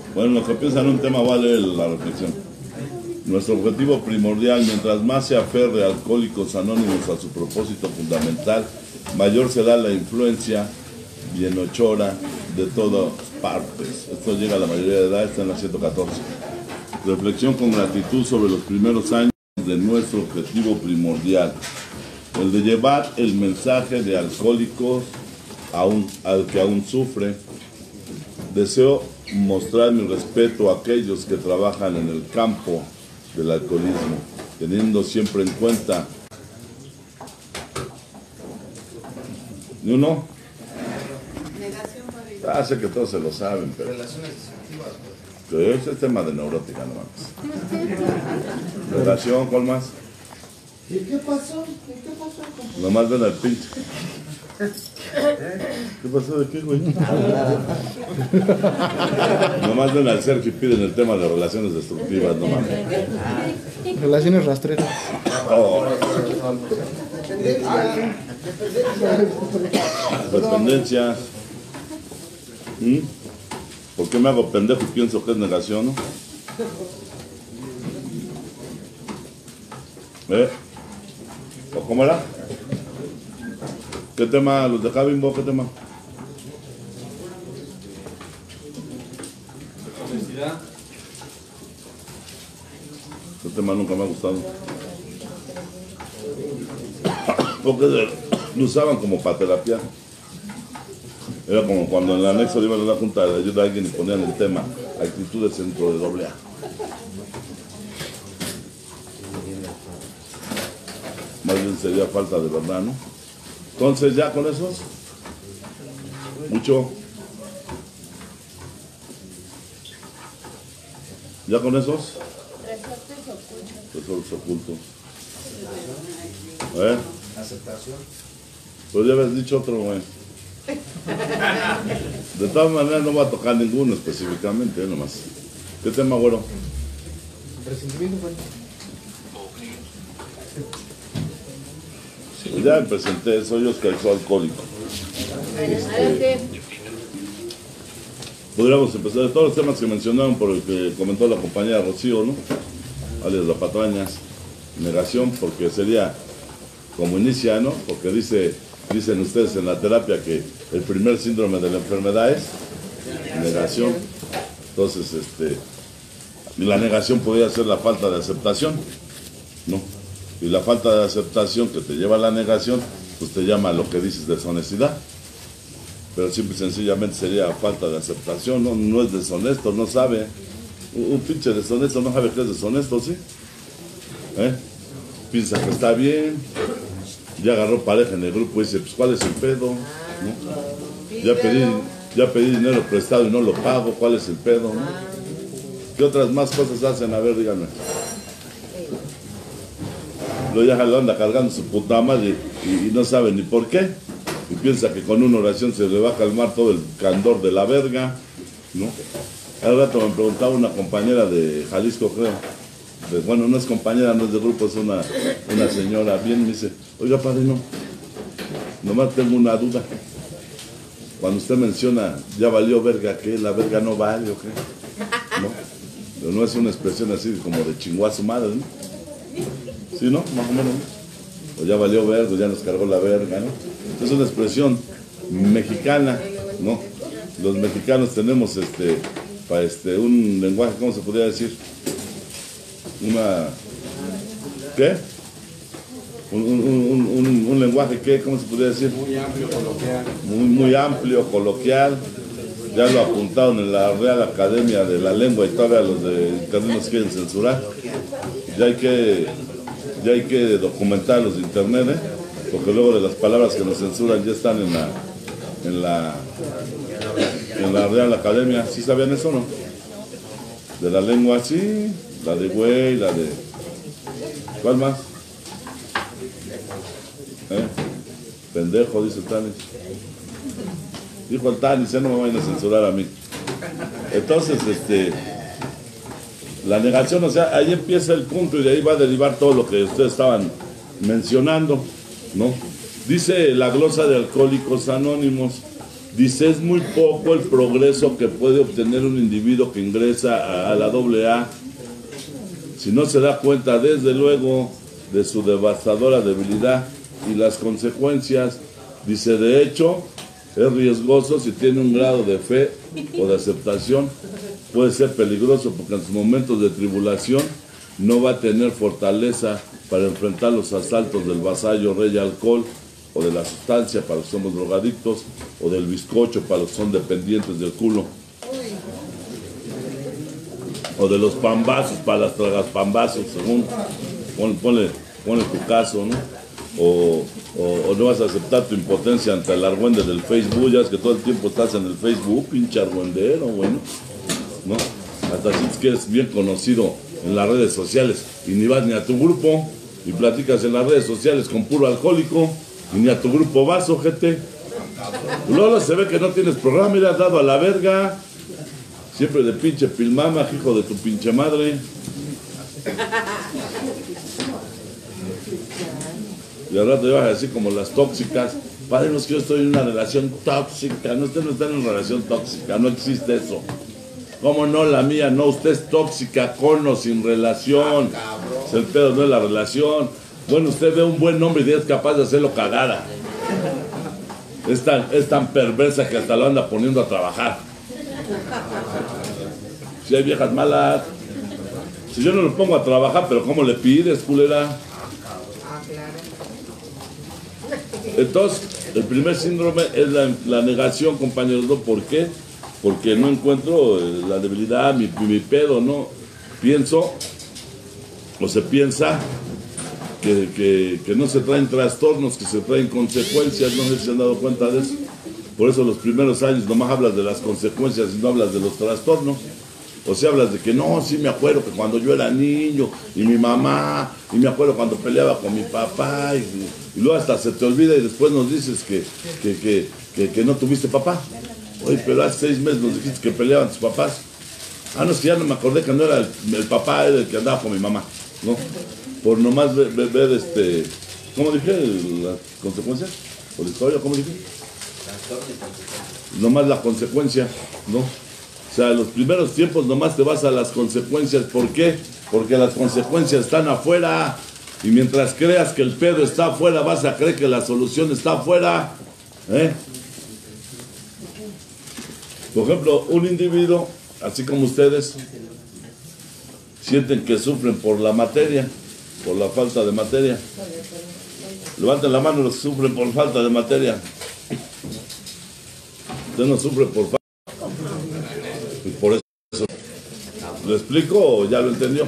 Bueno, los que piensan en un tema vale la reflexión. Nuestro objetivo primordial, mientras más se aferre a Alcohólicos Anónimos a su propósito fundamental, mayor será la influencia bienhechora de todas partes. Esto llega a la mayoría de edad, está en la 114. Reflexión con gratitud sobre los primeros años de nuestro objetivo primordial, el de llevar el mensaje de alcohólicos al que aún sufre. Deseo mostrar mi respeto a aquellos que trabajan en el campo del alcoholismo, teniendo siempre en cuenta ¿ni uno? Sé que todos se lo saben, pero relaciones destructivas, que ese es tema de neurótica nomás. Relación, ¿cuál más? ¿Y qué pasó? Nomás ven al pinche. ¿Qué pasó de qué, güey? Nomás ven al Sergio y piden el tema de relaciones destructivas, no mames. Relaciones rastreras. Oh. Dependencia. ¿Por qué me hago pendejo y pienso que es negación, no? ¿O cómo era? ¿Qué tema? ¿Los de Javimbo? ¿Qué tema? Este tema nunca me ha gustado. Porque lo usaban como para terapiar. Era como cuando en el anexo iban a la junta de ayuda a alguien y ponían el tema actitudes dentro de AA. Más bien sería falta de verdad, ¿no? Entonces ya con esos, mucho. ¿Ya con esos? Tesoros ocultos. Aceptación. Pues ya habías dicho otro, güey. De todas maneras no va a tocar ninguno específicamente, nomás. ¿Qué tema, güero? Resentimiento, güey. Ya me presenté, soy Oscar, soy alcohólico. Podríamos empezar de todos los temas que mencionaron por el que comentó la compañera Rocío, ¿no? Alias La Patrañas. Negación, porque sería como inicia, ¿no? Porque dicen ustedes en la terapia que el primer síndrome de la enfermedad es negación. Entonces, la negación podría ser la falta de aceptación, ¿no? Y la falta de aceptación que te lleva a la negación, pues te llama a lo que dices deshonestidad. Pero simple y sencillamente sería falta de aceptación, ¿no? No es deshonesto, no sabe. Un pinche deshonesto no sabe que es deshonesto, ¿sí? Piensa que está bien, ya agarró pareja en el grupo y dice, pues ¿cuál es el pedo? ¿No? Ya pedí dinero prestado y no lo pago, ¿cuál es el pedo? ¿No? ¿Qué otras más cosas hacen? A ver, díganme. Luego ya lo anda cargando su puta madre y no sabe ni por qué. Y piensa que con una oración se le va a calmar todo el candor de la verga, ¿no? Al rato me preguntaba una compañera de Jalisco, creo. Bueno, no es compañera, no es de grupo, es una señora. Bien, me dice, oiga, padrino, nomás tengo una duda. Cuando usted menciona, ya valió verga, ¿qué? ¿La verga no vale o qué? ¿No? Pero no es una expresión así como de chingua a su madre, ¿no? ¿Sí, no? Más o menos. O ya valió verga, ya nos cargó la verga, ¿no? Es una expresión mexicana, ¿no? Los mexicanos tenemos un lenguaje, ¿cómo se podría decir? ¿Qué? Un lenguaje, ¿qué? ¿Cómo se podría decir? Muy amplio, coloquial. Muy amplio, coloquial. Ya lo apuntaron en la Real Academia de la Lengua y todavía los de internet nos quieren censurar. Ya hay que documentarlos de internet, porque luego de las palabras que nos censuran ya están en la Real Academia. ¿Sí sabían eso o no? De la lengua, sí. La de güey, la de... ¿Cuál más? Pendejo, dice el Tanis. Dijo el Tanis, no me vayan a censurar a mí. Entonces, la negación, o sea, ahí empieza el punto y de ahí va a derivar todo lo que ustedes estaban mencionando, ¿no? Dice la glosa de Alcohólicos Anónimos, Dice, es muy poco el progreso que puede obtener un individuo que ingresa a la AA si no se da cuenta desde luego de su devastadora debilidad y las consecuencias. Dice, de hecho, es riesgoso si tiene un grado de fe o de aceptación. Puede ser peligroso porque en sus momentos de tribulación no va a tener fortaleza para enfrentar los asaltos del vasallo rey alcohol, o de la sustancia para los que somos drogadictos, o del bizcocho para los que son dependientes del culo, o de los pambazos para las tragas pambazos, según ponle tu caso, ¿no? O no vas a aceptar tu impotencia ante el argüende del Facebook, ya es que todo el tiempo estás en el Facebook, pinche argüendero, bueno, ¿no? Hasta si es bien conocido en las redes sociales y ni vas ni a tu grupo y platicas en las redes sociales con puro alcohólico y ni a tu grupo vas, ojete. Luego se ve que no tienes programa, mira, dado a la verga, siempre de pinche pilmama, hijo de tu pinche madre. Y al rato llevas así como las tóxicas. Padre, no es que yo estoy en una relación tóxica. No, usted no está en una relación tóxica, no existe eso. ¿Cómo no? La mía no, usted es tóxica con o sin relación. El pedo no es la relación. Bueno, usted ve un buen hombre y es capaz de hacerlo cagada. Es tan perversa que hasta lo anda poniendo a trabajar. Si hay viejas malas. Si yo no lo pongo a trabajar, pero ¿cómo le pides, culera? Entonces, el primer síndrome es la negación, compañeros, ¿no? ¿Por qué? Porque no encuentro la debilidad, mi pedo, ¿no? Pienso, o se piensa, que no se traen trastornos, que se traen consecuencias, no sé si se han dado cuenta de eso. Por eso los primeros años nomás hablas de las consecuencias y no hablas de los trastornos. O sea, hablas de que no, sí me acuerdo que cuando yo era niño, y mi mamá, y me acuerdo cuando peleaba con mi papá, y luego hasta se te olvida y después nos dices que no tuviste papá. Oye, pero hace 6 meses nos dijiste que peleaban tus papás. Ah, no, es que ya no me acordé que no era el papá, era el que andaba con mi mamá, ¿no? Por nomás ver ¿cómo dije? ¿Las consecuencias? ¿Por la historia? ¿Cómo dije? Nomás la consecuencia, ¿no? O sea, los primeros tiempos nomás te vas a las consecuencias. ¿Por qué? Porque las consecuencias están afuera. Y mientras creas que el pedo está afuera, vas a creer que la solución está afuera. Por ejemplo, un individuo, así como ustedes, sienten que sufren por la materia, por la falta de materia. Levanten la mano los que sufren por falta de materia. Usted no sufre por falta. Y por eso, ¿lo explico o ya lo entendió?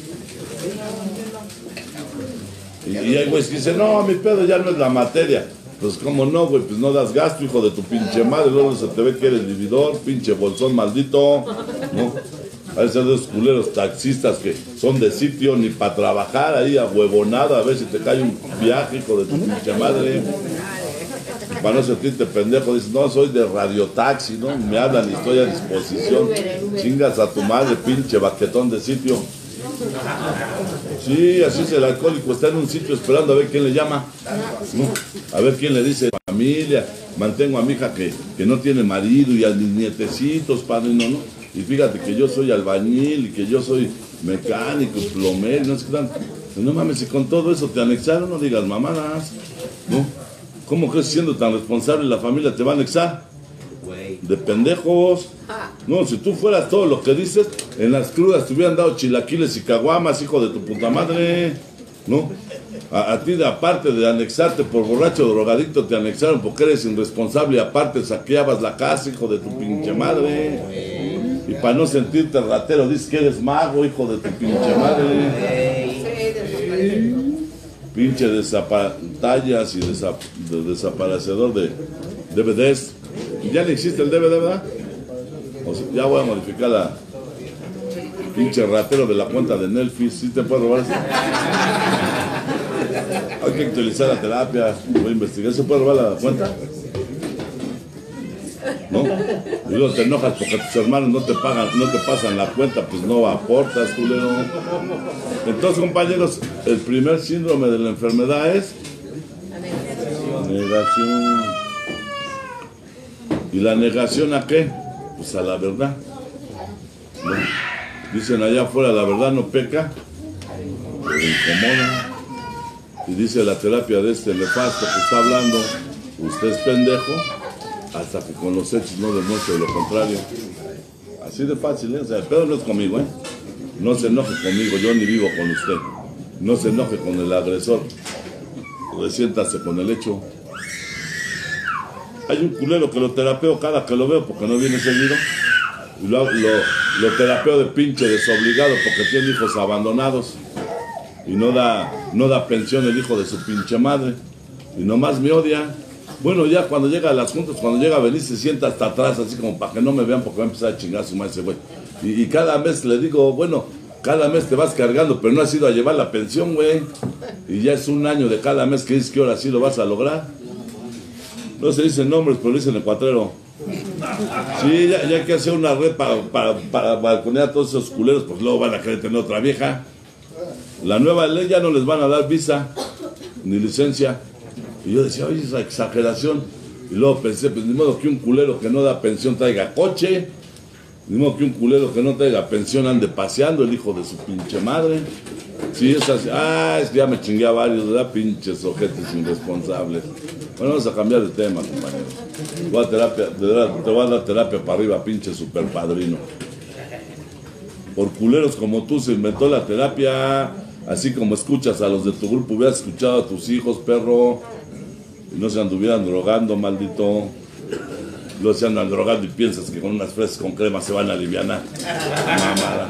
Y hay güeyes que dicen, no, mi pedo ya no es la materia. Pues cómo no, güey, pues no das gasto, hijo de tu pinche madre. Luego se te ve que eres vividor, pinche bolsón maldito, ¿no? Hay ser de esos culeros taxistas que son de sitio ni para trabajar ahí a huevonada, a ver si te cae un viaje, hijo de tu pinche madre. Y para no sentirte pendejo, dices, no, soy de radiotaxi, ¿no? Me hablan y estoy a disposición. Chingas a tu madre, pinche baquetón de sitio. Sí, así es el alcohólico, está en un sitio esperando a ver quién le llama, ¿no? A ver quién le dice, familia, mantengo a mi hija que no tiene marido y a mis nietecitos, padre, no. Y fíjate que yo soy albañil y que yo soy mecánico, plomero, no sé qué tanto. No mames, si con todo eso te anexaron, no digas mamadas, ¿no? ¿Cómo crees siendo tan responsable la familia te va a anexar? De pendejos. No, si tú fueras todo lo que dices, en las crudas te hubieran dado chilaquiles y caguamas, hijo de tu puta madre, ¿no? A ti, aparte de anexarte por borracho o drogadicto, te anexaron porque eres irresponsable y aparte saqueabas la casa, hijo de tu pinche madre. Y para no sentirte ratero, dices que eres mago, hijo de tu pinche madre. Pinche desapantallas y desaparecedor de DVDs. Ya no existe el DVD, ¿verdad? O sea, ya voy a modificar la pinche ratero de la cuenta de Netflix. ¿Sí te puedo robar eso? Hay que utilizar la terapia. Voy a investigar. ¿Se puede robar la cuenta? ¿No? Y luego te enojas porque tus hermanos no te pasan la cuenta, pues no aportas, culero. Entonces, compañeros, el primer síndrome de la enfermedad es negación. ¿Y la negación a qué? Pues a la verdad. ¿No? Dicen allá afuera, la verdad no peca, pero incomoda. Y dice la terapia de este nefasto que está hablando, usted es pendejo, hasta que con los hechos no demuestre lo contrario. Así de fácil, ¿eh? O sea, el pedo no es conmigo, ¿eh? No se enoje conmigo, yo ni vivo con usted. No se enoje con el agresor. Resiéntase con el hecho. Hay un culero que lo terapeo cada que lo veo porque no viene seguido. Y lo terapeo de pinche desobligado porque tiene hijos abandonados. Y no da pensión el hijo de su pinche madre. Y nomás me odia. Bueno, ya cuando llega a las juntas, cuando llega a venir, se sienta hasta atrás, así como para que no me vean porque va a empezar a chingar a su madre ese güey. Y cada mes le digo, bueno, cada mes te vas cargando, pero no has ido a llevar la pensión, güey. Y ya es un año de cada mes que dices que ahora sí lo vas a lograr. No se dicen nombres, pero dicen el cuatrero. Sí, ya hay que hacer una red para balconear a todos esos culeros, porque luego van a querer tener otra vieja. La nueva ley ya no les van a dar visa, ni licencia. Y yo decía, oye, esa exageración. Y luego pensé, pues ni modo que un culero que no da pensión traiga coche. Ni modo que un culero que no traiga pensión ande paseando, el hijo de su pinche madre. Sí, es así. Es que ya me chingué a varios, ¿verdad? Pinches ojetes irresponsables. Bueno, vamos a cambiar de tema, compañeros. Te voy a dar terapia para arriba, pinche super padrino. Por culeros como tú se inventó la terapia. Así como escuchas a los de tu grupo, hubieras escuchado a tus hijos, perro. Y no se anduvieran drogando, maldito. Luego se andan drogando y piensas que con unas fresas con crema se van a alivianar. Mamada.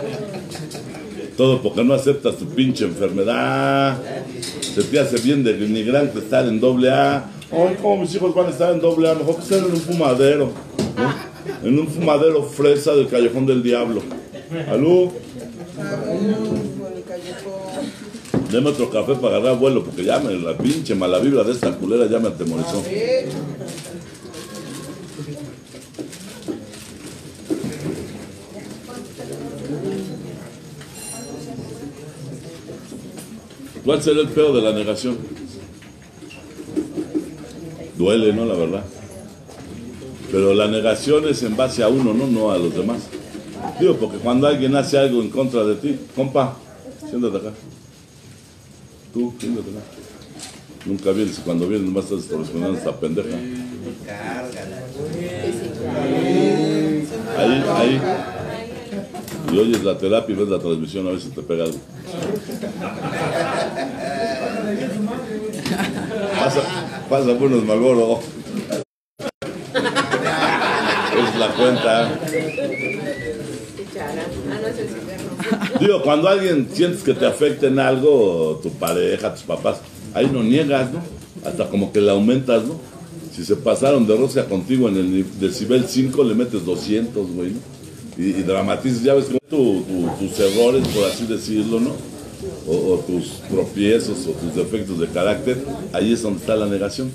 Todo porque no aceptas tu pinche enfermedad. Se te hace bien denigrante estar en AA. Ay, ¿cómo mis hijos van a estar en AA? Mejor que estén en un fumadero, ¿no? En un fumadero fresa del Callejón del Diablo. ¿Aló? Deme otro café para agarrar vuelo, porque ya la pinche mala vibra de esta culera ya me atemorizó. ¿Cuál será el peor de la negación? Duele, ¿no? La verdad. Pero la negación es en base a uno, no a los demás. Digo, porque cuando alguien hace algo en contra de ti, compa, siéntate acá. Tú, siéntate acá. Nunca vienes y cuando vienes nomás estás respondiendo esta pendeja. Ahí. Y oyes la terapia y ves la transmisión, a ver si te pega algo. Pasa buenos Malboro. Es la cuenta. Digo, cuando alguien sientes que te afecta en algo, tu pareja, tus papás, ahí no niegas, ¿no? Hasta como que le aumentas, ¿no? Si se pasaron de rosca contigo en el decibel 5, le metes 200, güey, ¿no? Y dramatizas, ya ves como tus errores, por así decirlo, ¿no? O tus tropiezos o tus defectos de carácter, ahí es donde está la negación,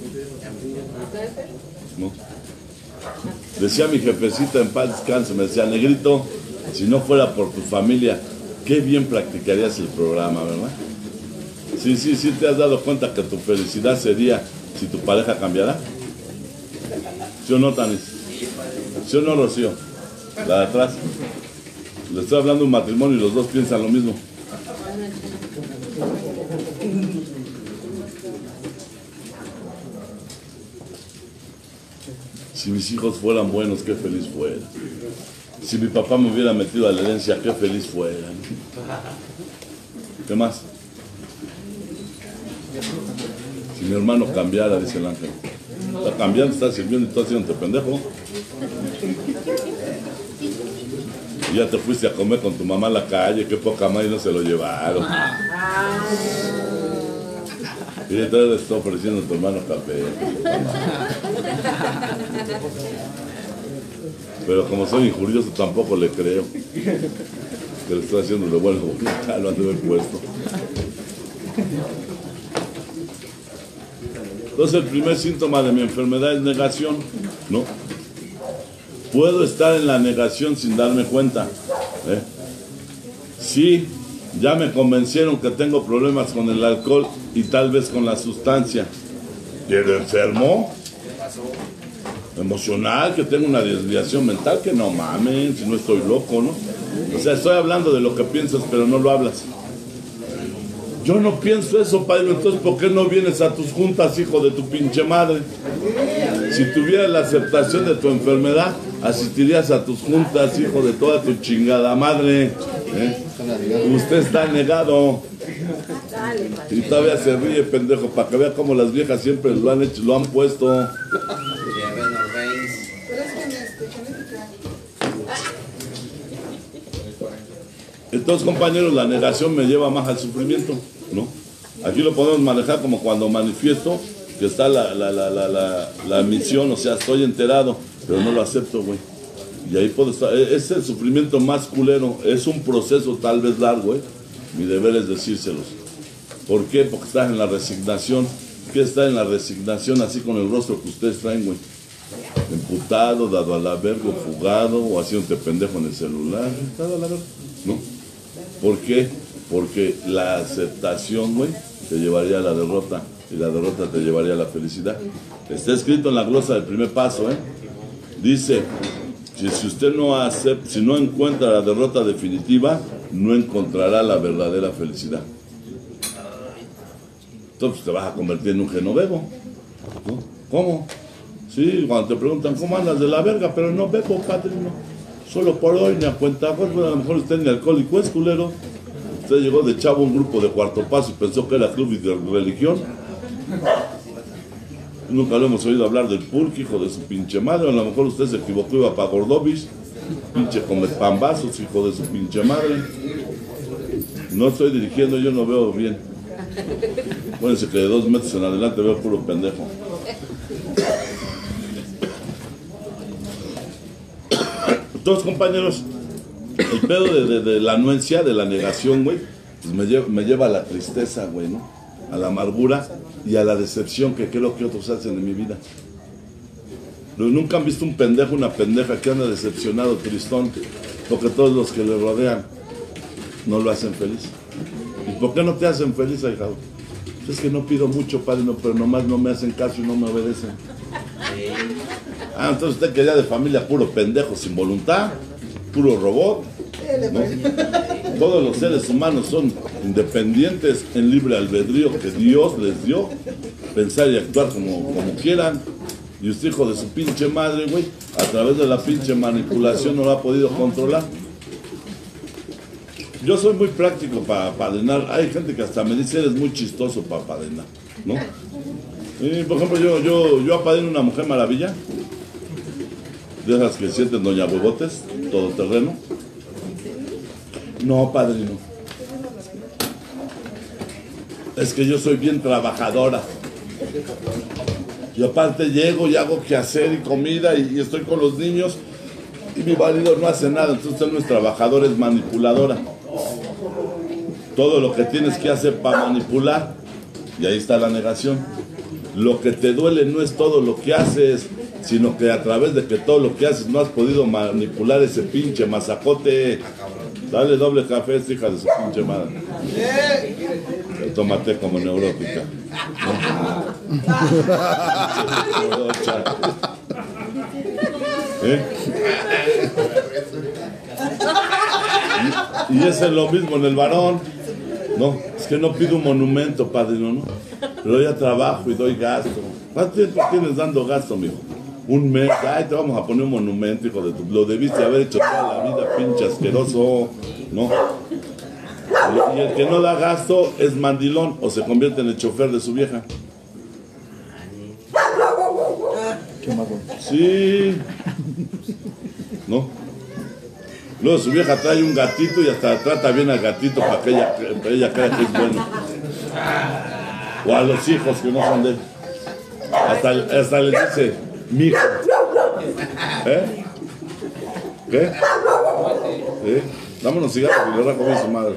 ¿no? Decía mi jefecita en paz descanse, me decía, negrito, si no fuera por tu familia, qué bien practicarías el programa, ¿verdad? Sí, te has dado cuenta que tu felicidad sería si tu pareja cambiara. ¿Sí o no, Tanis? ¿Sí o no, Rocío? La de atrás. Le estoy hablando de un matrimonio y los dos piensan lo mismo. Si mis hijos fueran buenos, qué feliz fuera. Si mi papá me hubiera metido a la herencia, qué feliz fuera. ¿Qué más? Si mi hermano cambiara, dice el ángel. Está cambiando, está sirviendo y está haciéndote pendejo. Y ya te fuiste a comer con tu mamá a la calle, qué poca madre, no se lo llevaron. Y entonces le está ofreciendo a tu hermano café. Pero como soy injurioso tampoco le creo. Que le estoy haciendo de bueno, ya lo han de haber puesto. Entonces el primer síntoma de mi enfermedad es negación, ¿no? Puedo estar en la negación sin darme cuenta. Sí, ya me convencieron que tengo problemas con el alcohol y tal vez con la sustancia. ¿Y el enfermo? Emocional, que tengo una desviación mental, que no mamen, si no estoy loco, ¿no? O sea, estoy hablando de lo que piensas, pero no lo hablas. Yo no pienso eso, padre, entonces ¿por qué no vienes a tus juntas, hijo de tu pinche madre? Si tuvieras la aceptación de tu enfermedad, asistirías a tus juntas, hijo de toda tu chingada madre. Usted está negado. Y todavía se ríe, pendejo, para que vea cómo las viejas siempre lo han hecho, lo han puesto. Entonces, compañeros, la negación me lleva más al sufrimiento, ¿no? Aquí lo podemos manejar como cuando manifiesto que está la misión, o sea, estoy enterado, pero no lo acepto, güey. Y ahí puedo estar, es el sufrimiento más culero, es un proceso tal vez largo, mi deber es decírselos. ¿Por qué? Porque estás en la resignación. ¿Qué está en la resignación así con el rostro que ustedes traen, güey? Emputado, dado a la verga, fugado, o haciéndote pendejo en el celular, dado a la verga, ¿no? ¿Por qué? Porque la aceptación, güey, te llevaría a la derrota, y la derrota te llevaría a la felicidad. Está escrito en la glosa del primer paso, dice, si usted no acepta, si no encuentra la derrota definitiva, no encontrará la verdadera felicidad. Entonces te vas a convertir en un genovevo, ¿no? ¿Cómo? Sí, cuando te preguntan, ¿cómo andas de la verga? Pero no bebo, padrino. Solo por hoy, ni a cuenta, bueno, a lo mejor usted ni alcohólico es, culero. Usted llegó de chavo a un grupo de cuarto paso y pensó que era club y de religión. Nunca lo hemos oído hablar del pulque, hijo de su pinche madre. A lo mejor usted se equivocó, iba para Gordovis. Pinche come pambazos, hijo de su pinche madre. No estoy dirigiendo, yo no veo bien. Acuérdense que de 2 metros en adelante veo puro pendejo. Entonces, compañeros, el pedo de la anuencia, de la negación, güey, pues me lleva a la tristeza, güey, ¿no? A la amargura y a la decepción que creo que otros hacen en mi vida. Pero nunca han visto un pendejo, una pendeja que anda decepcionado, tristón, porque todos los que le rodean no lo hacen feliz. ¿Y por qué no te hacen feliz, ahijado? Es que no pido mucho, padre, no, pero nomás no me hacen caso y no me obedecen. Ah, entonces usted quería de familia puro pendejo sin voluntad, puro robot, ¿no? Todos los seres humanos son independientes en libre albedrío que Dios les dio, pensar y actuar como quieran. Y usted, hijo de su pinche madre, güey, a través de la pinche manipulación no lo ha podido controlar. Yo soy muy práctico para apadrinar. Hay gente que hasta me dice, eres muy chistoso para apadrinar, ¿no? Y, por ejemplo, yo apadrino una mujer maravilla, de esas que sienten doña Huevotes, todoterreno. No, padrino. Es que yo soy bien trabajadora. Y aparte llego y hago quehacer y comida y estoy con los niños y mi marido no hace nada. Entonces usted no es trabajadora, es manipuladora. Todo lo que tienes que hacer para manipular, y ahí está la negación. Lo que te duele no es todo lo que haces, sino que a través de que todo lo que haces no has podido manipular ese pinche mazacote. Dale doble café, hija de su pinche madre. Tómate como neurótica. Y ese es lo mismo en el varón. No, es que no pido un monumento, padrino, ¿no? Pero ya trabajo y doy gasto. ¿Cuánto tiempo tienes dando gasto, mijo? Un mes. Ay, te vamos a poner un monumento, hijo de tu... Lo debiste haber hecho toda la vida, pinche asqueroso, ¿no? Y el que no da gasto es mandilón o se convierte en el chofer de su vieja. Sí. ¿No? Luego su vieja trae un gatito y hasta trata bien al gatito para que ella crea que es bueno. O a los hijos que no son de él. Hasta les dice, mijo. ¿Eh? ¿Qué? ¿Eh? Dame unos cigarros y le rajo bien su madre.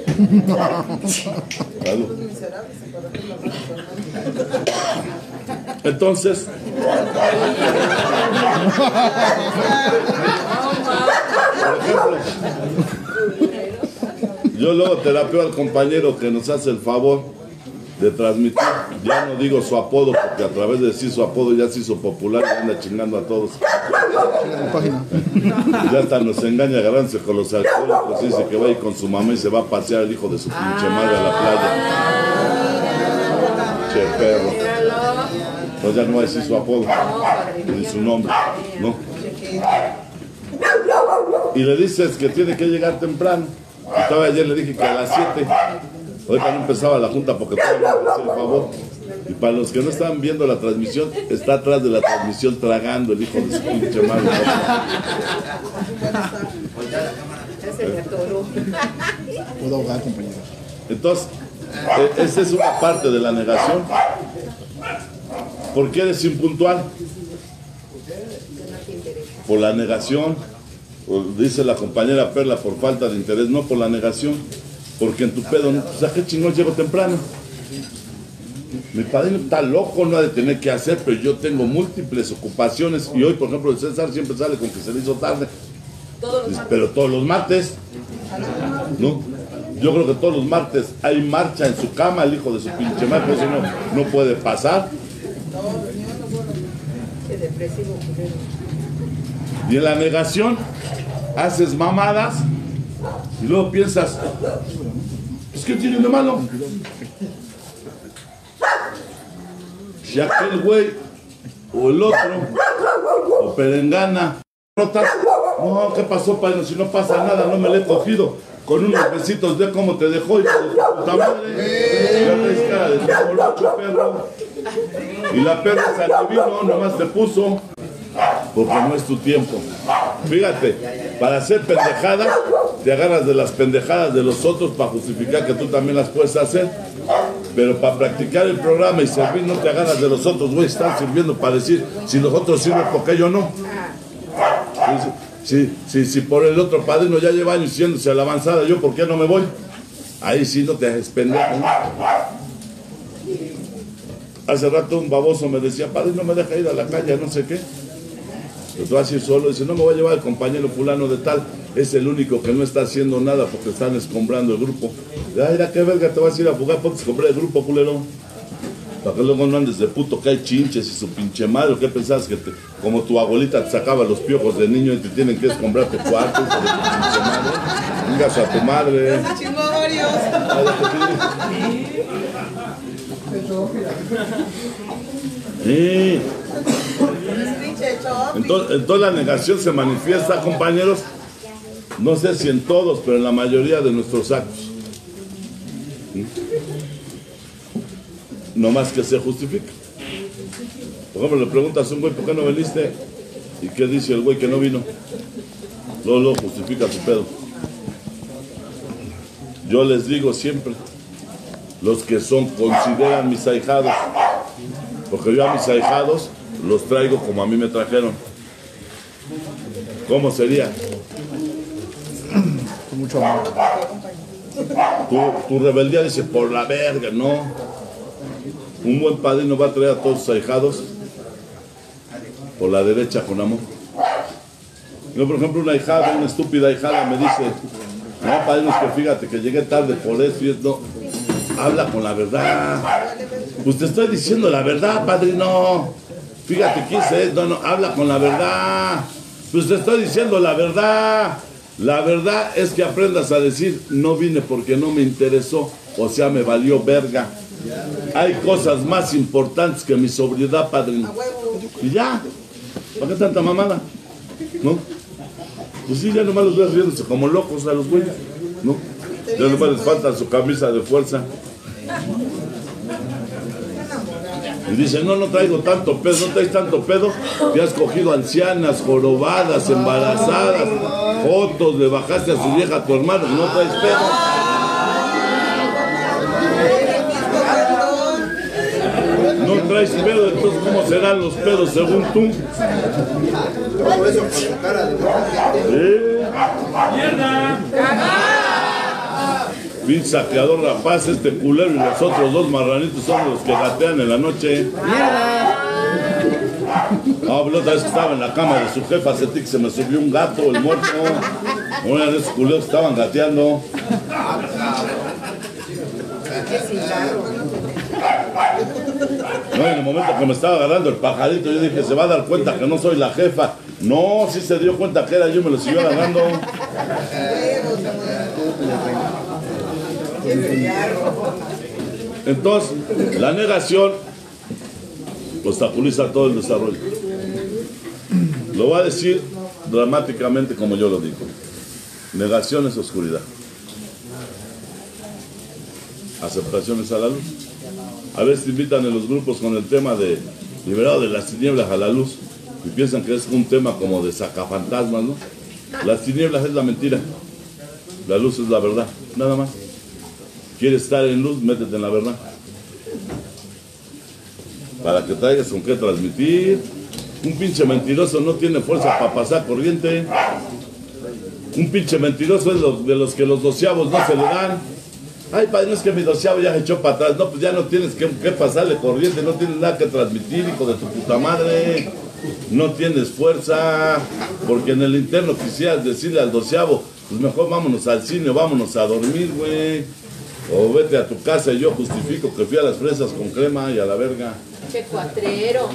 Salud. Entonces, por ejemplo, yo luego terapeo al compañero que nos hace el favor de transmitir. Ya no digo su apodo, porque a través de decir su apodo ya se hizo popular y anda chingando a todos. La página. Ya hasta nos engaña agarrándose con los alcohólicos. Dice que va a ir con su mamá y se va a pasear el hijo de su pinche madre a la playa. Che perro. Entonces ya no va a decir su apodo, ni su nombre, ¿no? Y le dices que tiene que llegar temprano. Estaba ayer, le dije que a las 7. Ahorita no empezaba la junta porque todavía no me hacía el favor. Y para los que no estaban viendo la transmisión, está atrás de la transmisión tragando el hijo de su pinche madre. Puedo ahogar, compañeros. Entonces, esa es una parte de la negación. ¿Por qué eres impuntual? Por la negación. Dice la compañera Perla, por falta de interés, no por la negación. Porque en tu pedo, pues a qué chingón llego temprano. Mi padrino está loco, no ha de tener que hacer, pero yo tengo múltiples ocupaciones. Y hoy, por ejemplo, el César siempre sale con que se le hizo tarde. Pero todos los martes, ¿no? Yo creo que todos los martes hay marcha en su cama, el hijo de su pinche madre, eso no puede pasar. Y en la negación haces mamadas y luego piensas, pues ¿qué tiene de malo? Si aquel güey o el otro o perengana rotas, no, ¿qué pasó, padre? Si no pasa nada, no me le he cogido. Con unos besitos de cómo te dejó, hijo de tu puta madre. Ya traes cara de molocho, perro. Y la perra se adivinó, nomás te puso. Porque no es tu tiempo. Fíjate, para hacer pendejadas, te agarras de las pendejadas de los otros para justificar que tú también las puedes hacer. Pero para practicar el programa y servir, no te agarras de los otros, güey, están sirviendo para decir, si los otros sirven, ¿por qué yo no? Si por el otro padrino ya lleva años yéndose a la avanzada, ¿yo por qué no me voy? Ahí sí no te haces pendejo. Hace rato un baboso me decía, padrino, me deja ir a la calle, no sé qué. Pero tú vas a ir solo, dice, no me voy a llevar al compañero fulano de tal, es el único que no está haciendo nada porque están escombrando el grupo. Ay, mira, qué verga, te vas a ir a jugar, ponte a escombrar el grupo, culero. Para que luego no andes de puto que hay chinches y su pinche madre. ¿Qué pensabas? Que como tu abuelita te sacaba los piojos de niño y te tienen que escombrar tu cuarto, hijo de tu pinche madre? Vengas a tu madre. Sí. Entonces la negación se manifiesta, compañeros, no sé si en todos, pero en la mayoría de nuestros actos. No más que se justifica. Por ejemplo, le preguntas a un güey, ¿por qué no viniste? ¿Y qué dice el güey que no vino? Luego justifica su pedo. Yo les digo siempre, los que consideran mis ahijados, porque yo a mis ahijados los traigo como a mí me trajeron. ¿Cómo sería? Con mucho amor. Tu rebeldía dice, por la verga, no. Un buen padrino va a traer a todos sus ahijados por la derecha con amor. Yo, por ejemplo, una ahijada, una estúpida ahijada me dice, no, padrino, es que fíjate que llegué tarde por esto y esto. Habla con la verdad. Pues te estoy diciendo la verdad, padrino. Fíjate que hice esto, no, habla con la verdad. Pues te estoy diciendo la verdad. La verdad es que aprendas a decir, no vine porque no me interesó, o sea, me valió verga. Hay cosas más importantes que mi sobriedad, padrino. Y ya, ¿para qué tanta mamada? ¿No? Pues sí, ya nomás los ves riéndose como locos a los güeyes, ¿no? Ya nomás les falta su camisa de fuerza. Y dice, no traigo tanto pedo, no traes tanto pedo. Te has cogido ancianas, jorobadas, embarazadas, fotos, le bajaste a su vieja a tu hermano, no traes pedo. No traes pedo, entonces ¿cómo serán los pedos según tú? Todo eso con la cara de ¡Mierda! Pinche saqueador rapaz, este culero y los otros dos marranitos son los que gatean en la noche. ¡Mierda! Ah, pero otra vez que estaba en la cama de su jefa, sentí que se me subió un gato, el muerto. Una de esos culeros estaban gateando. No, en el momento que me estaba agarrando el pajarito, yo dije, se va a dar cuenta que no soy la jefa. No, sí se dio cuenta que era yo, me lo siguió agarrando. Entonces, la negación obstaculiza todo el desarrollo. Lo voy a decir dramáticamente como yo lo digo. Negación es oscuridad. Aceptación es a la luz. A veces te invitan en los grupos con el tema de liberado de las tinieblas a la luz y piensan que es un tema como de sacafantasmas, ¿no? Las tinieblas es la mentira, la luz es la verdad, nada más. ¿Quieres estar en luz? Métete en la verdad. Para que traigas con qué transmitir. Un pinche mentiroso no tiene fuerza para pasar corriente. Un pinche mentiroso es de los que los doceavos no se le dan. Ay, padre, no es que mi doceavo ya se echó para atrás. No, pues ya no tienes que pasarle corriente, no tienes nada que transmitir, hijo de tu puta madre. No tienes fuerza, porque en el interno quisieras decirle al doceavo, pues mejor vámonos al cine, vámonos a dormir, güey. O vete a tu casa y yo justifico que fui a las fresas con crema y a la verga. ¡Qué cuatrero!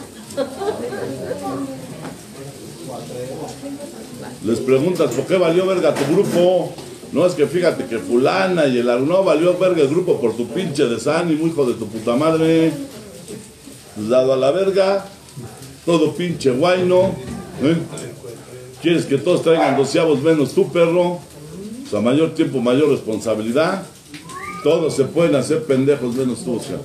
Les preguntas, ¿por qué valió verga tu grupo? No, es que fíjate que fulana y el no valió verga el grupo por tu pinche desánimo, hijo de tu puta madre. Pues dado a la verga, todo pinche guayno. ¿Quieres que todos traigan doceavos menos tú, perro? O sea, mayor tiempo, mayor responsabilidad. Todos se pueden hacer pendejos menos tú, o sea.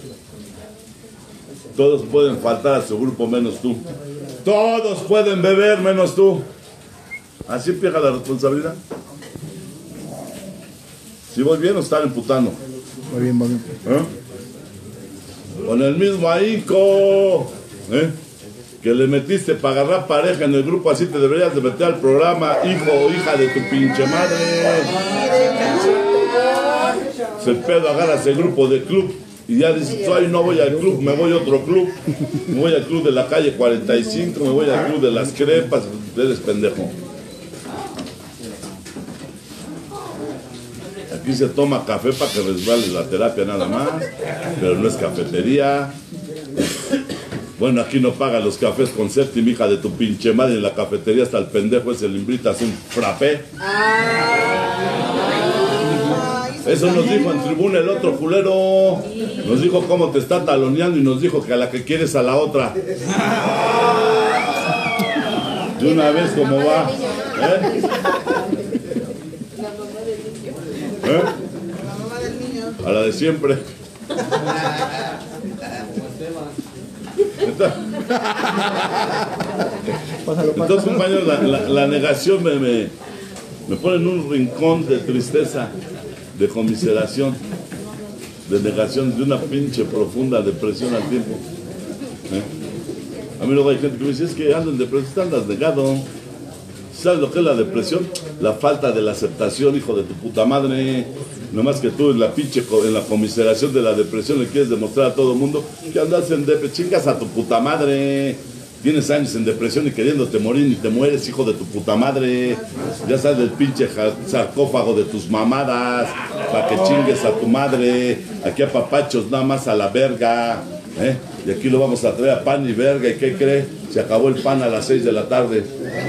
Todos pueden faltar a su grupo menos tú. Todos pueden beber menos tú. Así empieza la responsabilidad. Si voy bien o están emputando. Va bien, va bien. Con el mismo ahínco que le metiste para agarrar pareja en el grupo, así te deberías de meter al programa, hijo o hija de tu pinche madre. Se pedo, agarras el grupo de club y ya dices, ay, no voy al club, me voy a otro club. Me voy al club de la calle 45, me voy al club de las crepas. Eres pendejo. Aquí se toma café para que resbale la terapia nada más, pero no es cafetería. Bueno, aquí no pagan los cafés con séptima, hija de tu pinche madre. En la cafetería hasta el pendejo ese le invitas un frappé. Eso nos dijo en tribuna el otro culero. Nos dijo cómo te está taloneando y nos dijo que a la que quieres a la otra. De una vez como va. A la de siempre. Entonces, compañeros, la negación me pone en un rincón de tristeza, de conmiseración, de negación, de una pinche profunda depresión al tiempo. A mí luego hay gente que me dice, es que ando en depresión, andas negado. ¿Sabes lo que es la depresión? La falta de la aceptación, hijo de tu puta madre. Nomás que tú en la pinche, en la conmiseración de la depresión le quieres demostrar a todo el mundo que andas en depresión. Chingas a tu puta madre. Tienes años en depresión y queriéndote morir y te mueres, hijo de tu puta madre. Ya sabes del pinche sarcófago de tus mamadas, para que chingues a tu madre. Aquí a papachos nada más a la verga. Y aquí lo vamos a traer a pan y verga. ¿Y qué cree? Se acabó el pan a las 6 de la tarde.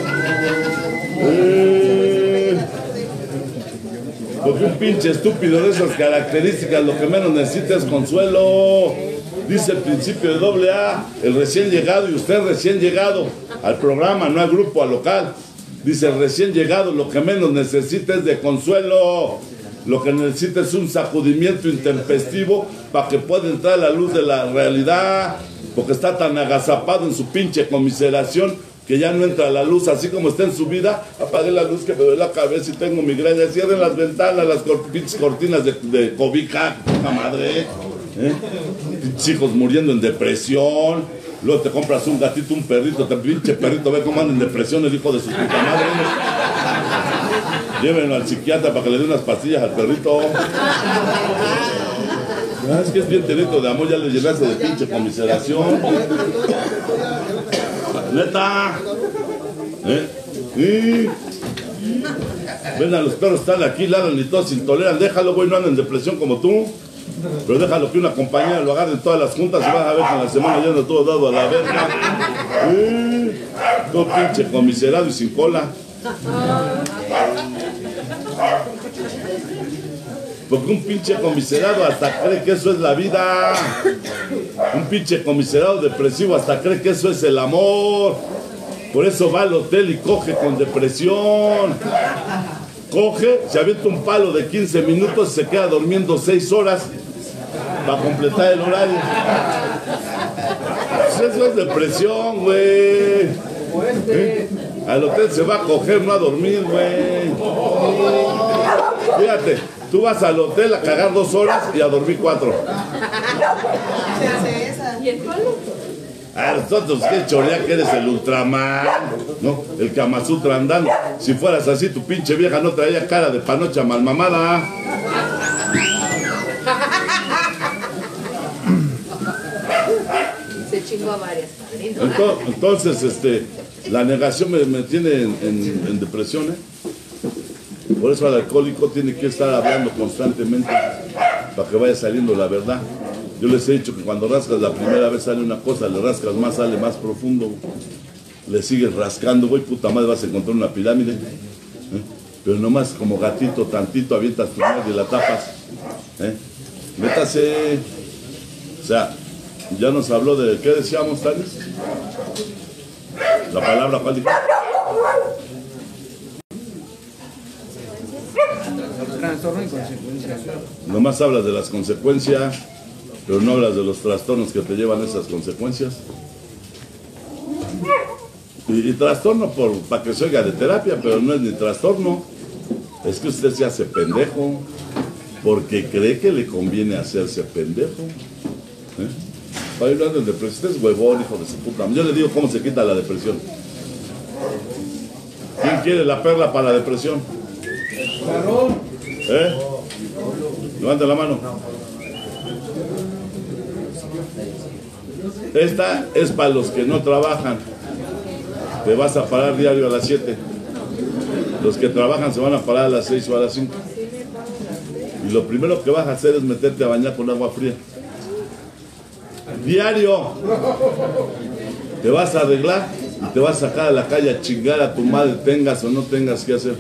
Porque un pinche estúpido de esas características lo que menos necesita es consuelo. Dice el principio de AA, el recién llegado, y usted recién llegado al programa, no al grupo, al local. Dice el recién llegado, lo que menos necesita es de consuelo. Lo que necesita es un sacudimiento intempestivo para que pueda entrar a la luz de la realidad. Porque está tan agazapado en su pinche conmiseración que ya no entra a la luz, así como está en su vida. Apague la luz que me duele la cabeza y tengo migraña. Cierren las ventanas, las pinches cortinas de cobija, puta madre. Pinches hijos muriendo en depresión. Luego te compras un gatito, un perrito, te pinche perrito, ve cómo anda en depresión el hijo de su puta madre. Llévenlo al psiquiatra para que le dé unas pastillas al perrito. Es que es bien terito de amor, ya le llenaste de pinche conmiseración. Neta. Ven a los perros, están aquí, ladran y todos se intoleran. Déjalo, güey, no andan en depresión como tú. Pero déjalo que una compañera lo agarre en todas las juntas y vas a ver que en la semana ya anda todo dado a la verga. Todo pinche comiserado y sin cola. Porque un pinche comiserado hasta cree que eso es la vida. Un pinche comiserado depresivo hasta cree que eso es el amor. Por eso va al hotel y coge con depresión. Coge, se avienta un palo de 15 minutos y se queda durmiendo 6 horas para completar el horario. Pues eso es depresión, güey. Al hotel se va a coger, no a dormir, güey. Fíjate, tú vas al hotel a cagar 2 horas y a dormir 4. ¿Y el palo? Nosotros qué chorea que eres el Ultraman, ¿no? El Kama Sutra andando. Si fueras así, tu pinche vieja no traía cara de panocha malmamada. Se chingó a varias. Entonces, la negación me tiene en depresión, ¿eh? Por eso el alcohólico tiene que estar hablando constantemente para que vaya saliendo la verdad. Yo les he dicho que cuando rascas la primera vez sale una cosa, le rascas más, sale más profundo. Le sigues rascando, güey, puta madre, vas a encontrar una pirámide. ¿Eh? Pero nomás como gatito, tantito, avientas tu madre y la tapas. Métase. O sea, ya nos habló de, ¿qué decíamos, Tales? La palabra, ¿cuál dijo? Trastorno y consecuencias. Nomás hablas de las consecuencias, pero no hablas de los trastornos que te llevan a esas consecuencias. Y trastorno para que se oiga de terapia, pero no es ni trastorno. Es que usted se hace pendejo porque cree que le conviene hacerse pendejo. Para ir hablando de depresión, usted es huevón, hijo de su puta. Yo le digo cómo se quita la depresión. ¿Quién quiere la perla para la depresión? Levanta la mano. Esta es para los que no trabajan. Te vas a parar diario a las 7. Los que trabajan se van a parar a las 6 o a las 5. Y lo primero que vas a hacer es meterte a bañar con agua fría. Diario. Te vas a arreglar y te vas a sacar a la calle a chingar a tu madre, tengas o no tengas que hacer.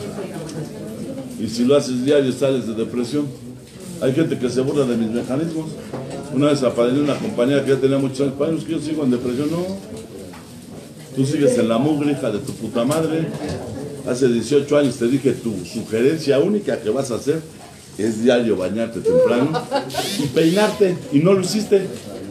Y si lo haces diario sales de depresión. Hay gente que se burla de mis mecanismos. Una vez apareció una compañera que ya tenía muchos años. Padre, que yo sigo en depresión. No. Tú sigues en la mugre, hija de tu puta madre. Hace 18 años te dije, tu sugerencia única que vas a hacer es diario bañarte temprano y peinarte. Y no lo hiciste.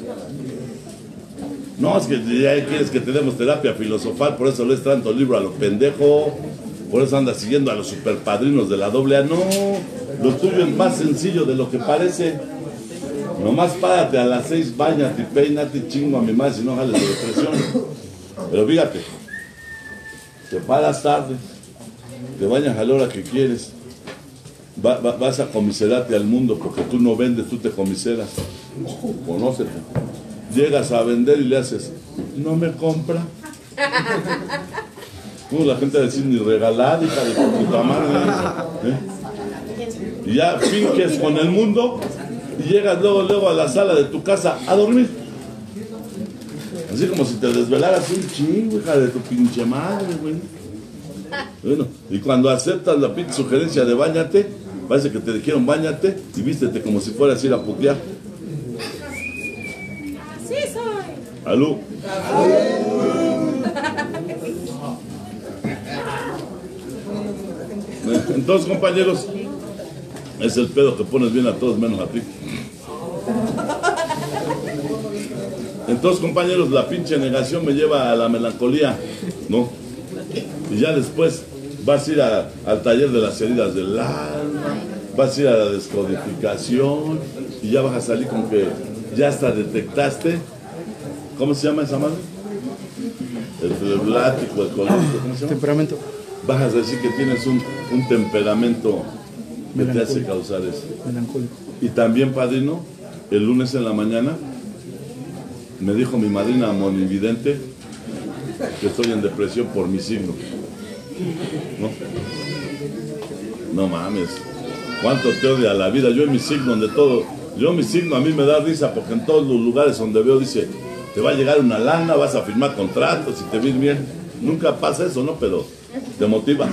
No, es que ya quieres que te demos terapia filosofal, por eso lees tanto libro a lo pendejo. Por eso andas siguiendo a los superpadrinos de la AA. No, lo tuyo es más sencillo de lo que parece. Nomás párate a las 6, bañate y peínate y chingo a mi madre si no jales de depresión. Pero fíjate, te paras tarde, te bañas a la hora que quieres, vas a comiserarte al mundo porque tú no vendes, tú te comiseras. Conócete. Llegas a vender y le haces, no me compra. La gente va a decir, ni regalada, hija de tu puta madre. Y ya finges con el mundo y llegas luego a la sala de tu casa a dormir. Así como si te desvelaras un chingo, hija de tu pinche madre, güey. Bueno, y cuando aceptas la pinche sugerencia de báñate, parece que te dijeron báñate y vístete como si fueras a ir a putear. Sí soy. ¿Aló? Entonces, compañeros, es el pedo que pones bien a todos menos a ti. Entonces, compañeros, la pinche negación me lleva a la melancolía, ¿no? Y ya después vas a ir al taller de las heridas del alma, vas a ir a la descodificación y ya vas a salir con que ya hasta detectaste, ¿cómo se llama esa madre? El fleblático, el colérico, ¿cómo se llama? Temperamento. Vas a decir que tienes un temperamento que te hace causar eso. Melancólico. Y también, padrino, el lunes en la mañana me dijo mi madrina monividente que estoy en depresión por mi signo. No mames, cuánto te odia la vida. Yo en mi signo, donde todo Yo mi signo a mí me da risa porque en todos los lugares donde veo dice, te va a llegar una lana, vas a firmar contratos y te ves bien. Nunca pasa eso, ¿no? Pero te motiva.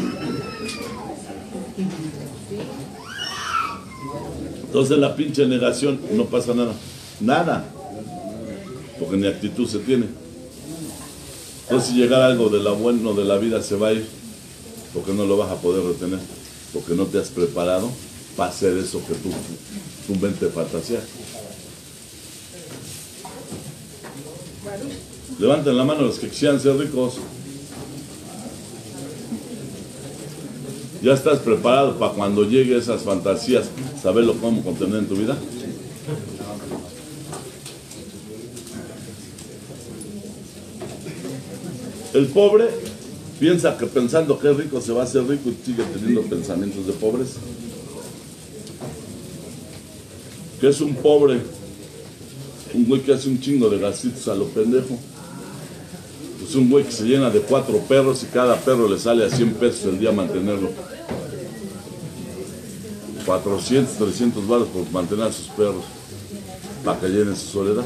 Entonces la pinche negación no pasa nada. Nada. Porque ni actitud se tiene. Entonces si llegara algo de lo bueno de la vida se va a ir. Porque no lo vas a poder retener. Porque no te has preparado para hacer eso que tu mente fantasea. Levanten la mano los que quisieran ser ricos. ¿Ya estás preparado para cuando llegue esas fantasías saberlo cómo contener en tu vida? El pobre piensa que pensando que es rico se va a hacer rico y sigue teniendo pensamientos de pobreza. ¿Qué es un pobre? Un güey que hace un chingo de gastitos a lo pendejo. Es un güey que se llena de 4 perros y cada perro le sale a 100 pesos el día mantenerlo. 400, 300 baros por mantener a sus perros para que llenen su soledad.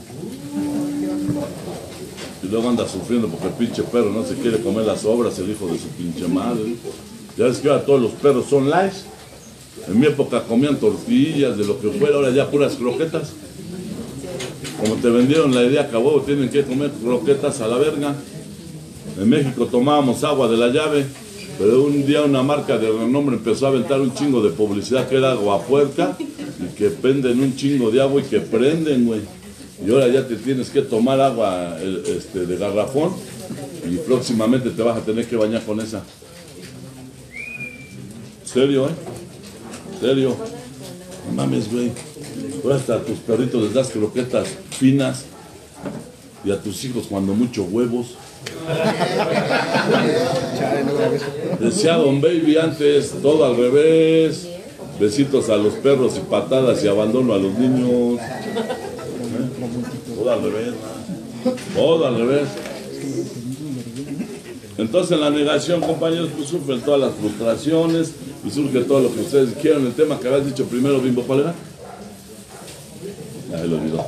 Y luego anda sufriendo porque el pinche perro no se quiere comer las sobras, el hijo de su pinche madre. Ya ves que ahora todos los perros son light. En mi época comían tortillas, de lo que fuera, ahora ya puras croquetas. Como te vendieron la idea que a huevo tienen que comer croquetas a la verga. En México tomábamos agua de la llave, pero un día una marca de renombre empezó a aventar un chingo de publicidad que era agua puerca y que prenden un chingo de agua y que prenden, güey. Y ahora ya te tienes que tomar agua de garrafón y próximamente te vas a tener que bañar con esa. ¿Serio, serio? No mames, güey. Ahora hasta a tus perritos les das croquetas finas y a tus hijos cuando mucho huevos. Decía Don Baby antes, todo al revés. Besitos a los perros y patadas y abandono a los niños. Todo al revés, man. Todo al revés. Entonces en la negación, compañeros, pues sufren todas las frustraciones y surge todo lo que ustedes quieran. El tema que habías dicho primero, Bimbo, ¿cuál era? Ya lo olvidó.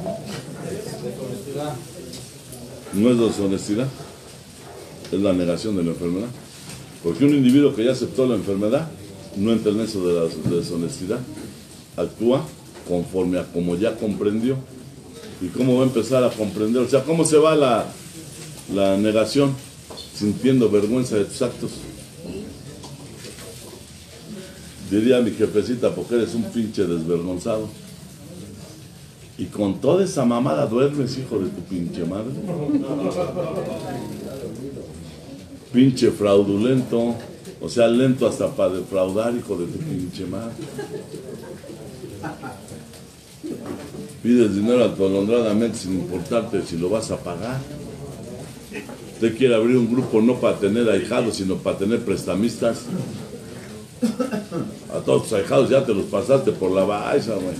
No es deshonestidad, es la negación de la enfermedad. Porque un individuo que ya aceptó la enfermedad no entra en eso de la deshonestidad. Actúa conforme a como ya comprendió. ¿Y cómo va a empezar a comprender? O sea, ¿cómo se va la negación? Sintiendo vergüenza de tus actos. Diría mi jefecita, porque eres un pinche desvergonzado. Y con toda esa mamada duermes, hijo de tu pinche madre. Pinche fraudulento. O sea, lento hasta para defraudar, hijo de tu pinche madre. Pides dinero atolondradamente sin importarte si lo vas a pagar. Usted quiere abrir un grupo no para tener ahijados, sino para tener prestamistas. A todos tus ahijados ya te los pasaste por la baiza, güey.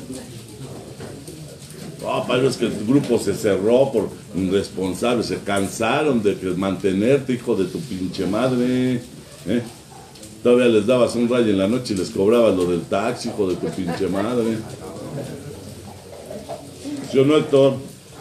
No, padre, es que el grupo se cerró por irresponsables, se cansaron de mantenerte, hijo de tu pinche madre. Todavía les dabas un rayo en la noche y les cobrabas lo del taxi, hijo de tu pinche madre. ¿Sí o no, Héctor?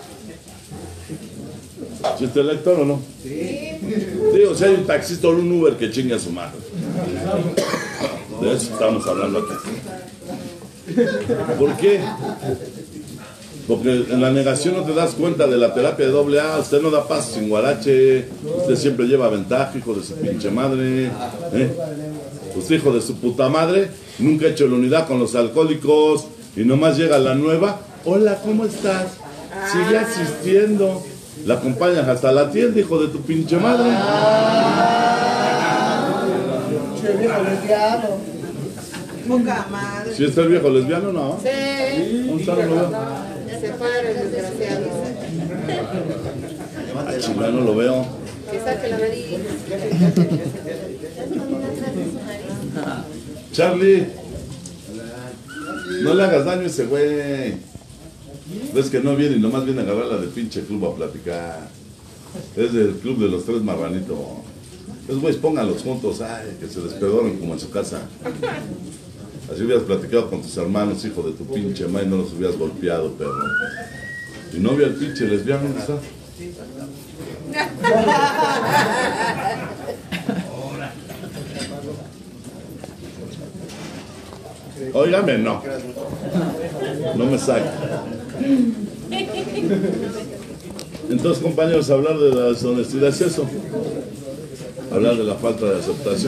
¿Sí está el Héctor o no? Sí. Digo, si hay un taxista o un Uber que chingue a su madre. De eso estamos hablando aquí. ¿Por qué? Porque en la negación no te das cuenta de la terapia de AA. Usted no da paso sin guarache. Usted siempre lleva ventaja, hijo de su pinche madre. Usted, hijo de su puta madre, nunca ha hecho la unidad con los alcohólicos y nomás llega la nueva. Hola, ¿cómo estás? Sigue asistiendo. La acompañas hasta la tienda, hijo de tu pinche madre. Poca madre. ¿Sí está el viejo lesbiano o no? Sí. ¿Dónde está? No lo veo. Se para el desgraciado. Ah, chingada, no lo veo. Que saque la nariz. Charlie, no le hagas daño a ese güey. Ves que no viene y nomás viene a agarrarla del pinche club a platicar. Es del club de los 3 marranitos. Esos güeyes pónganlos juntos, ay, que se despedoren como en su casa. Así hubieras platicado con tus hermanos, hijo de tu pinche madre, y no los hubieras golpeado, perro. Y no vi al pinche lesbiano, ¿dónde está? Óigame, no. No me saque. Entonces, compañeros, hablar de la deshonestidad es eso. Hablar de la falta de aceptación.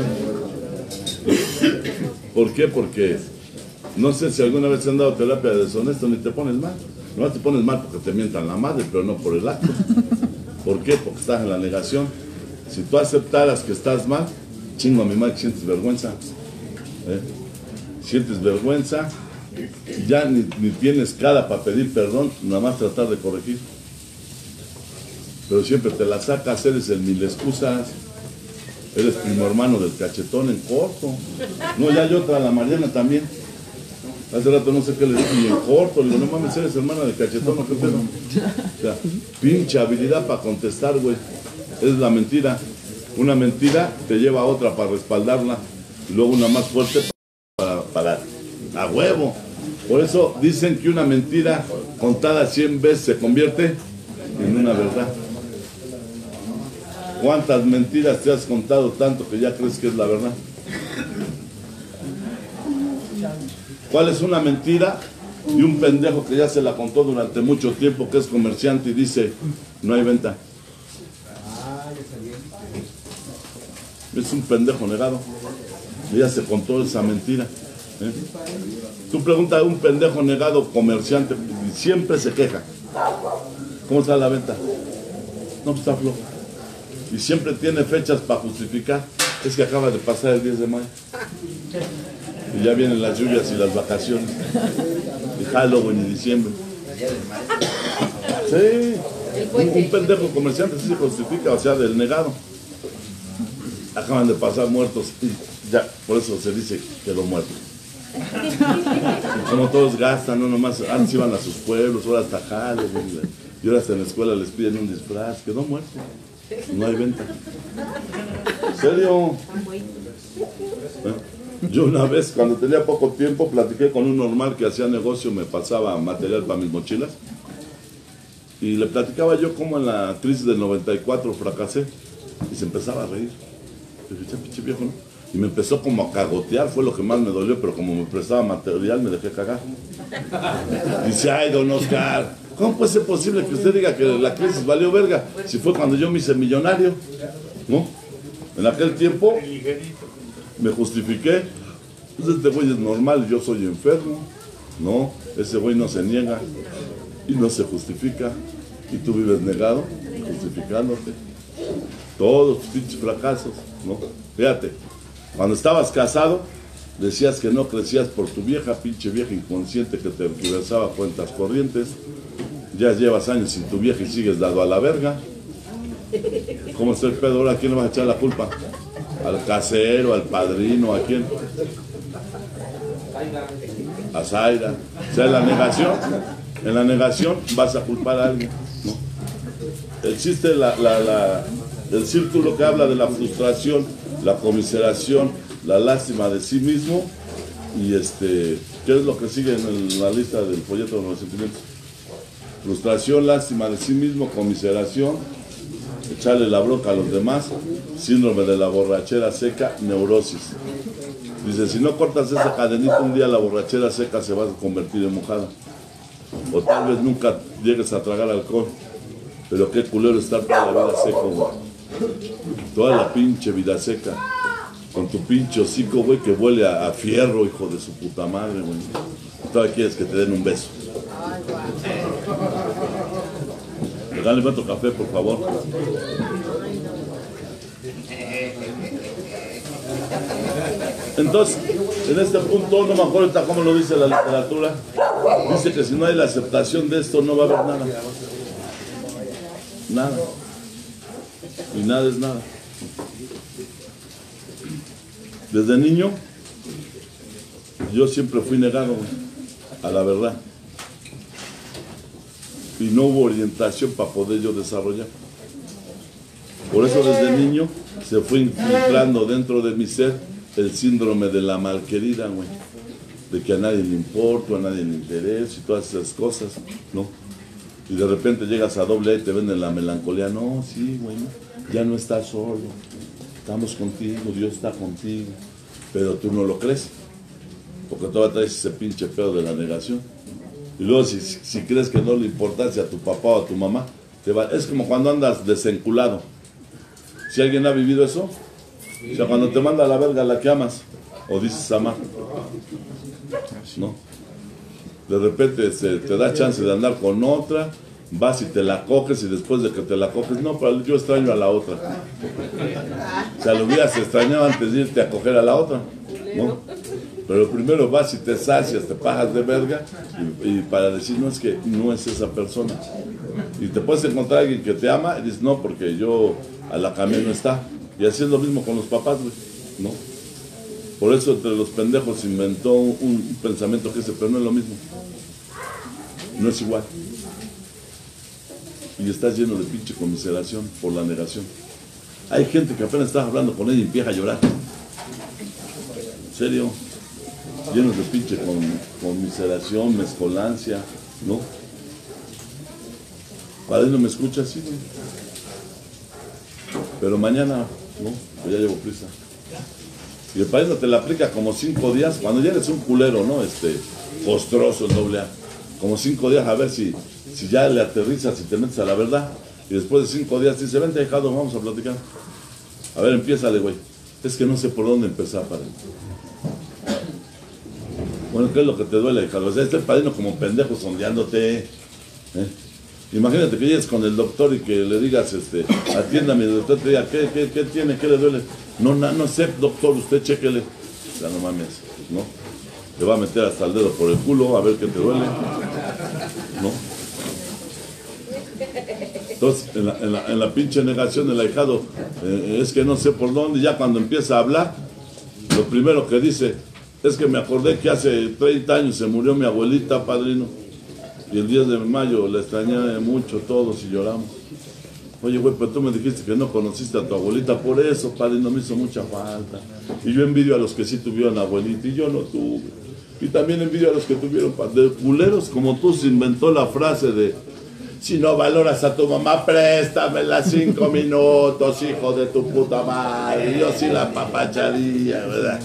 ¿Por qué? Porque no sé si alguna vez te han dado terapia de deshonesto, ni te pones mal. No te pones mal porque te mientan la madre, pero no por el acto. ¿Por qué? Porque estás en la negación. Si tú aceptaras que estás mal, chingo a mi madre, sientes vergüenza. Sientes vergüenza, ya ni tienes cara para pedir perdón, nada más tratar de corregir. Pero siempre te la sacas, eres el mil excusas, eres primo hermano del cachetón en corto. No, ya hay otra, la Mariana también. Hace rato no sé qué le dije, y en corto, le digo, no mames, eres hermana del cachetón, ¿no? ¿Qué pedo? O sea, pinche habilidad para contestar, güey. Es la mentira. Una mentira te lleva a otra para respaldarla, y luego una más fuerte para a huevo. Por eso dicen que una mentira contada 100 veces se convierte en una verdad. ¿Cuántas mentiras te has contado tanto que ya crees que es la verdad? ¿Cuál es una mentira de un pendejo que ya se la contó durante mucho tiempo, que es comerciante y dice no hay venta? Es un pendejo negado. Ya se contó esa mentira. Tú preguntas a un pendejo negado comerciante y siempre se queja. ¿Cómo está la venta? No, pues está flojo. Y siempre tiene fechas para justificar. Es que acaba de pasar el 10 de mayo. Y ya vienen las lluvias y las vacaciones. Y Halloween y diciembre. Sí. Un pendejo comerciante sí se justifica, o sea, del negado. Acaban de pasar muertos y ya, por eso se dice quedó muerto. Y como todos gastan, no nomás, antes iban a sus pueblos, ahora hasta Halloween, y ahora hasta en la escuela les piden un disfraz, quedó muerto. No hay venta. ¿En serio? Yo una vez, cuando tenía poco tiempo, platiqué con un normal que hacía negocio, me pasaba material para mis mochilas. Y le platicaba yo cómo en la crisis del 94 fracasé. Y se empezaba a reír. Y dije, pinche viejo, ¿no? Y me empezó como a cagotear, fue lo que más me dolió, pero como me prestaba material, me dejé cagar. Dice, ay, don Oscar, ¿cómo puede ser posible que usted diga que la crisis valió verga? Si fue cuando yo me hice millonario, ¿no? En aquel tiempo me justifiqué. Pues este güey es normal, yo soy enfermo. No, ese güey no se niega y no se justifica. Y tú vives negado, justificándote. Todos tus pinches fracasos, ¿no? Fíjate, cuando estabas casado, decías que no crecías por tu vieja, pinche vieja inconsciente que te versaba cuentas corrientes. Ya llevas años sin tu vieja y sigues dado a la verga. ¿Cómo está el pedo? Ahora, ¿a quién le vas a echar la culpa? ¿Al casero, al padrino, a quién? A Zaira. O sea, en la negación vas a culpar a alguien, ¿no? Existe el círculo que habla de la frustración, la comiseración, la lástima de sí mismo y ¿qué es lo que sigue en la lista del folleto de los sentimientos? Frustración, lástima de sí mismo, comiseración, echarle la bronca a los demás, síndrome de la borrachera seca, neurosis. Dice, si no cortas esa cadenita un día la borrachera seca se va a convertir en mojada. O tal vez nunca llegues a tragar alcohol. Pero qué culero estar toda la vida seco, güey. Toda la pinche vida seca. Con tu pinche hocico, güey, que huele a fierro, hijo de su puta madre, güey. Todavía quieres que te den un beso. Regáleme otro café, por favor. Entonces, en este punto, no me acuerdo ahorita cómo lo dice la literatura. Dice que si no hay la aceptación de esto, no va a haber nada. Nada. Y nada es nada. Desde niño, yo siempre fui negado a la verdad. Y no hubo orientación para poder yo desarrollar. Por eso desde niño se fue infiltrando dentro de mi ser el síndrome de la malquerida, güey. de que a nadie le importa, a nadie le interesa y todas esas cosas, ¿no? Y de repente llegas a doble A y te venden la melancolía. No, sí, bueno, ya no estás solo, estamos contigo, Dios está contigo, pero tú no lo crees, porque todavía traes ese pinche pedo de la negación. Y luego si crees que no le importaste a tu papá o a tu mamá, es como cuando andas desenculado. Si alguien ha vivido eso, o sea, cuando te manda a la verga la que amas, o dices amar, ¿no? De repente te da chance de andar con otra, vas y te la coges, y después de que te la coges, no, pero yo extraño a la otra. O sea, lo hubieras extrañado antes de irte a coger a la otra, ¿no? Pero primero vas y te sacias, te pagas de verga, y para decir, no, es que no es esa persona. Y te puedes encontrar a alguien que te ama, y dices, no, porque yo a la camé no está. Y así es lo mismo con los papás, güey, ¿no? Por eso entre los pendejos se inventó un pensamiento que pero no es lo mismo. No es igual. Y estás lleno de pinche conmiseración por la negación. Hay gente que apenas estás hablando con ella y empieza a llorar. En serio. Llenos de pinche conmiseración, mezcolancia, ¿no? Para él no me escucha así, güey. Pero mañana, ¿no? Pues ya llevo prisa. Y el país no te la aplica como 5 días, cuando ya eres un culero, ¿no? Postroso, el doble A. Como 5 días a ver si ya le aterrizas y te metes a la verdad. Y después de 5 días dice, vente, dejado, vamos a platicar. A ver, empiézale, güey. Es que no sé por dónde empezar, padre. Bueno, ¿qué es lo que te duele, hijado? O sea, el padrino como pendejo sondeándote. Imagínate que llegues con el doctor y que le digas, atiéndame, el doctor te diga, ¿qué tiene? ¿Qué le duele? No sé, doctor, usted chéquele. Ya no mames, ¿no? Te va a meter hasta el dedo por el culo a ver qué te duele, ¿no? Entonces, en la pinche negación del ahijado, es que no sé por dónde, ya cuando empieza a hablar, lo primero que dice, es que me acordé que hace 30 años se murió mi abuelita, padrino, y el 10 de mayo la extrañé mucho todos y lloramos. Oye, güey, pero tú me dijiste que no conociste a tu abuelita, por eso, padrino, me hizo mucha falta. Y yo envidio a los que sí tuvieron abuelita, y yo no tuve. Y también envidio a los que tuvieron, de culeros como tú se inventó la frase de, si no valoras a tu mamá, préstamela 5 minutos, hijo de tu puta madre. Yo sí la papacharía, ¿verdad?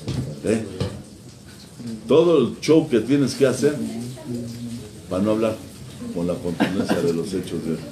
Todo el show que tienes que hacer para no hablar con la contundencia de los hechos de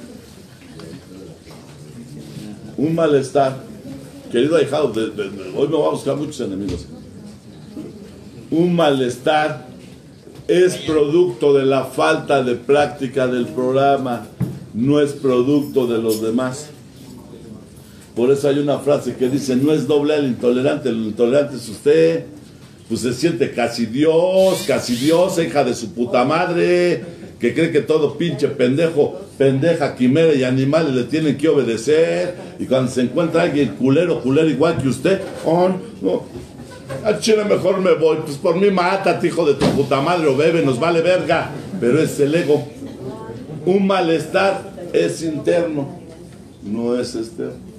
un malestar. Querido ahijado, hoy me voy a buscar muchos enemigos. Un malestar es producto de la falta de práctica del programa, no es producto de los demás. Por eso hay una frase que dice, no es doble el intolerante es usted. Pues se siente casi diosa, hija de su puta madre, que cree que todo pinche pendejo, pendeja, quimera y animales le tienen que obedecer. Y cuando se encuentra alguien culero igual que usted, no, a Chile mejor me voy, pues por mí mátate, hijo de tu puta madre, o bebe, nos vale verga. Pero es el ego. Un malestar es interno, no es externo.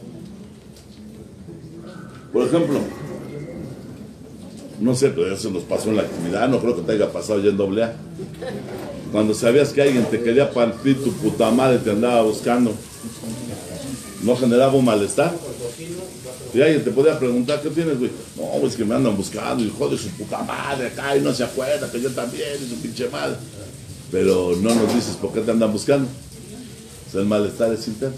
Por ejemplo, no sé, pero eso nos pasó en la actividad, no creo que te haya pasado ya en doble A. Cuando sabías que alguien te quería partir tu puta madre, te andaba buscando, ¿no generaba un malestar? Y alguien te podía preguntar, ¿qué tienes, güey? No, es que me andan buscando, hijo de su puta madre, acá, y no se acuerda que yo también, y su pinche madre. Pero no nos dices por qué te andan buscando. O sea, el malestar es interno.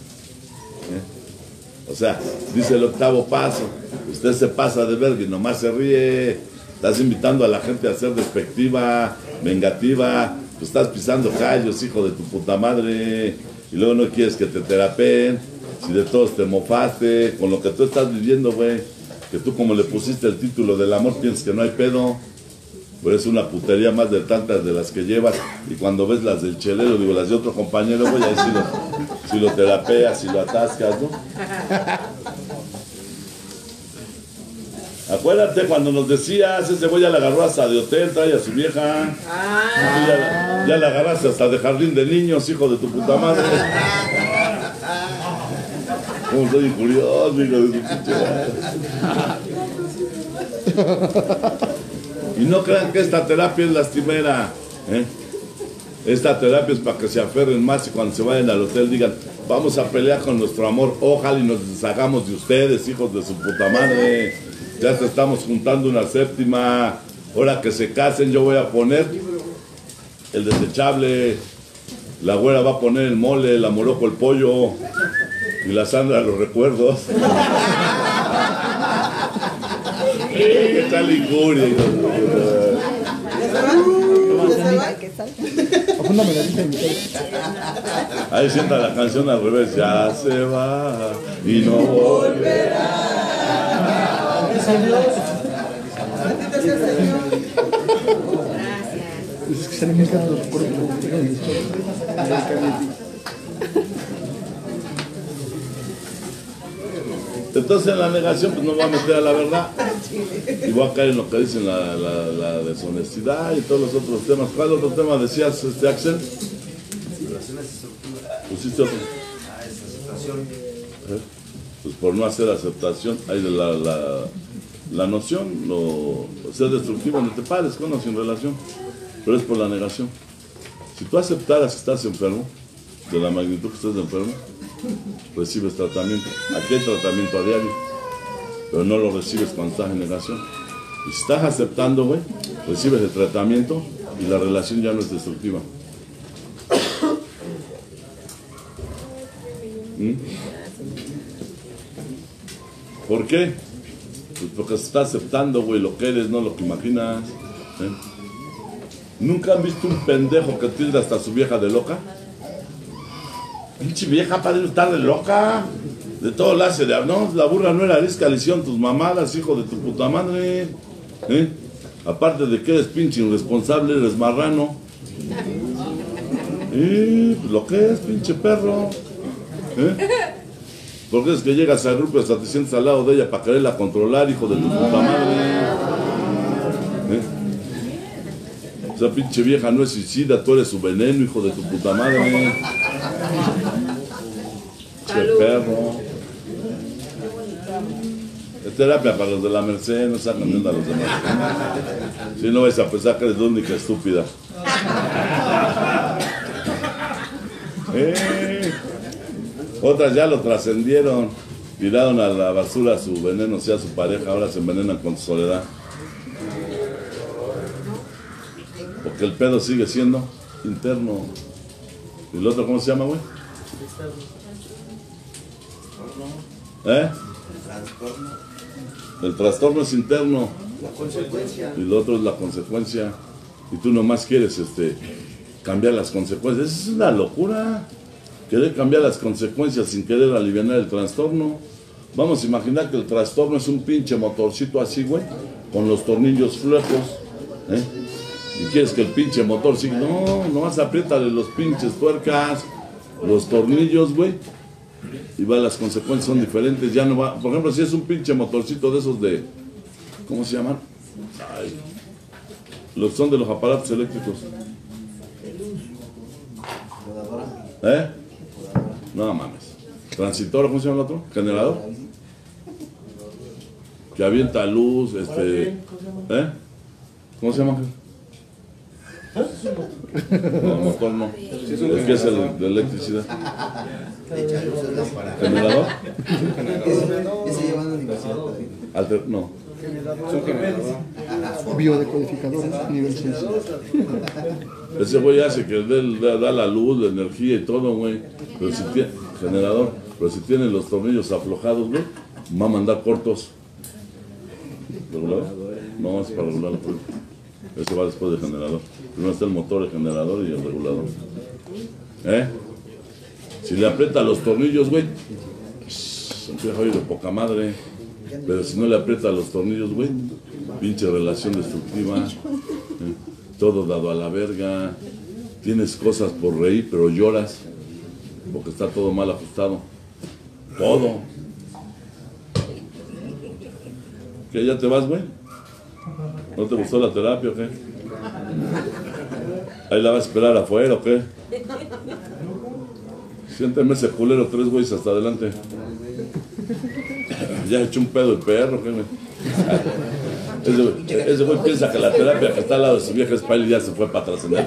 O sea, dice el 8º paso, usted se pasa de verga y nomás se ríe. Estás invitando a la gente a ser despectiva, vengativa. Tú estás pisando callos, hijo de tu puta madre. Y luego no quieres que te terapeen. Si de todos te mofaste con lo que tú estás viviendo, güey. Que tú como le pusiste el título del amor piensas que no hay pedo. Pero es una putería más de tantas de las que llevas. Y cuando ves las del chelero, digo, las de otro compañero, güey, ahí si lo terapeas, si lo atascas, ¿no? Acuérdate cuando nos decías, ese güey ya la agarró hasta de hotel, trae a su vieja. Ya la agarraste hasta de jardín de niños, hijo de tu puta madre. Como soy curioso, hijo de tu pinche madre. Y no crean que esta terapia es lastimera, ¿eh? Esta terapia es para que se aferren más y cuando se vayan al hotel digan, vamos a pelear con nuestro amor, ojalá y nos deshagamos de ustedes, hijos de su puta madre. Ya te estamos juntando una séptima. Ahora que se casen yo voy a poner el desechable, la güera va a poner el mole, la moroco el pollo y la Sandra los recuerdos. ¿Qué tal injuria? Ahí sienta la canción al revés, ya se va y no volverá. Es que salen mis gatos por Entonces en la negación pues no va a meter a la verdad y voy a caer en lo que dicen la deshonestidad y todos los otros temas. ¿Cuál otro tema decías, Axel? ¿Pusiste otro? Pues por no hacer aceptación hay de la noción, ser destructivo, no te pares con o sin relación, pero es por la negación. Si tú aceptaras que estás enfermo, de la magnitud que estás enfermo, recibes tratamiento. Aquí hay tratamiento a diario, pero no lo recibes cuando estás en negación. Y si estás aceptando, güey, recibes el tratamiento y la relación ya no es destructiva. ¿Por qué? Pues porque se está aceptando, güey, lo que eres, no lo que imaginas. ¿Nunca han visto un pendejo que tilda hasta su vieja de loca? Pinche vieja, padre, estar de loca. De todo la hace de... No, la burra no era arisca, le hicieron tus mamadas, hijo de tu puta madre. Aparte de que eres pinche irresponsable, eres marrano. Pues lo que es, pinche perro. Porque es que llegas al grupo y hasta te sientes al lado de ella para quererla controlar, hijo de tu puta madre. Esa pinche vieja no es suicida, tú eres su veneno, hijo de tu puta madre. Che perro. Es terapia para los de la Merced, no sacan de onda a los demás. Si no vais a pensar que eres la única estúpida. Otras ya lo trascendieron, tiraron a la basura su veneno, sea su pareja, ahora se envenenan con su soledad. Porque el pedo sigue siendo interno. ¿Y el otro cómo se llama, güey? El trastorno es interno. La consecuencia. Y el otro es la consecuencia. Y tú nomás quieres cambiar las consecuencias. Es una locura. Querer cambiar las consecuencias sin querer aliviar el trastorno. Vamos a imaginar que el trastorno es un pinche motorcito así, güey, con los tornillos flojos. Y quieres que el pinche motor siga. No, nomás apriétale los pinches tuercas, los tornillos, güey. Y va, las consecuencias son diferentes. Ya no va. Por ejemplo, si es un pinche motorcito de esos de. ¿Cómo se llaman? Ay, los son de los aparatos eléctricos. No mames. Transitor, ¿cómo se llama el otro? Generador. Que avienta luz, ¿Cómo se llama? No, motor no. Es que es el de electricidad. ¿Generador? Ese llevando universidad. No. Biodecodificador, nivel 6. Ese güey hace que da la luz, la energía y todo, güey. Pero si tiene generador, pero si tiene los tornillos aflojados, güey, va a mandar cortos. ¿Regulador? No, es para regular la prueba. Ese va después del generador. Primero está el motor, el generador y el regulador. Si le aprieta los tornillos, güey, empieza a oír de poca madre. Pero si no le aprieta los tornillos, güey, pinche relación destructiva. Todo dado a la verga. Tienes cosas por reír, pero lloras porque está todo mal ajustado. Todo. ¿Qué, ya te vas, güey? ¿No te gustó la terapia o qué? ¿Ahí la vas a esperar afuera o qué? Siénteme ese culero 3 güeyes hasta adelante. Ya he hecho un pedo el perro, ¿qué, güey? Ese güey piensa que la terapia que está al lado de su vieja es para él y ya se fue para trascender.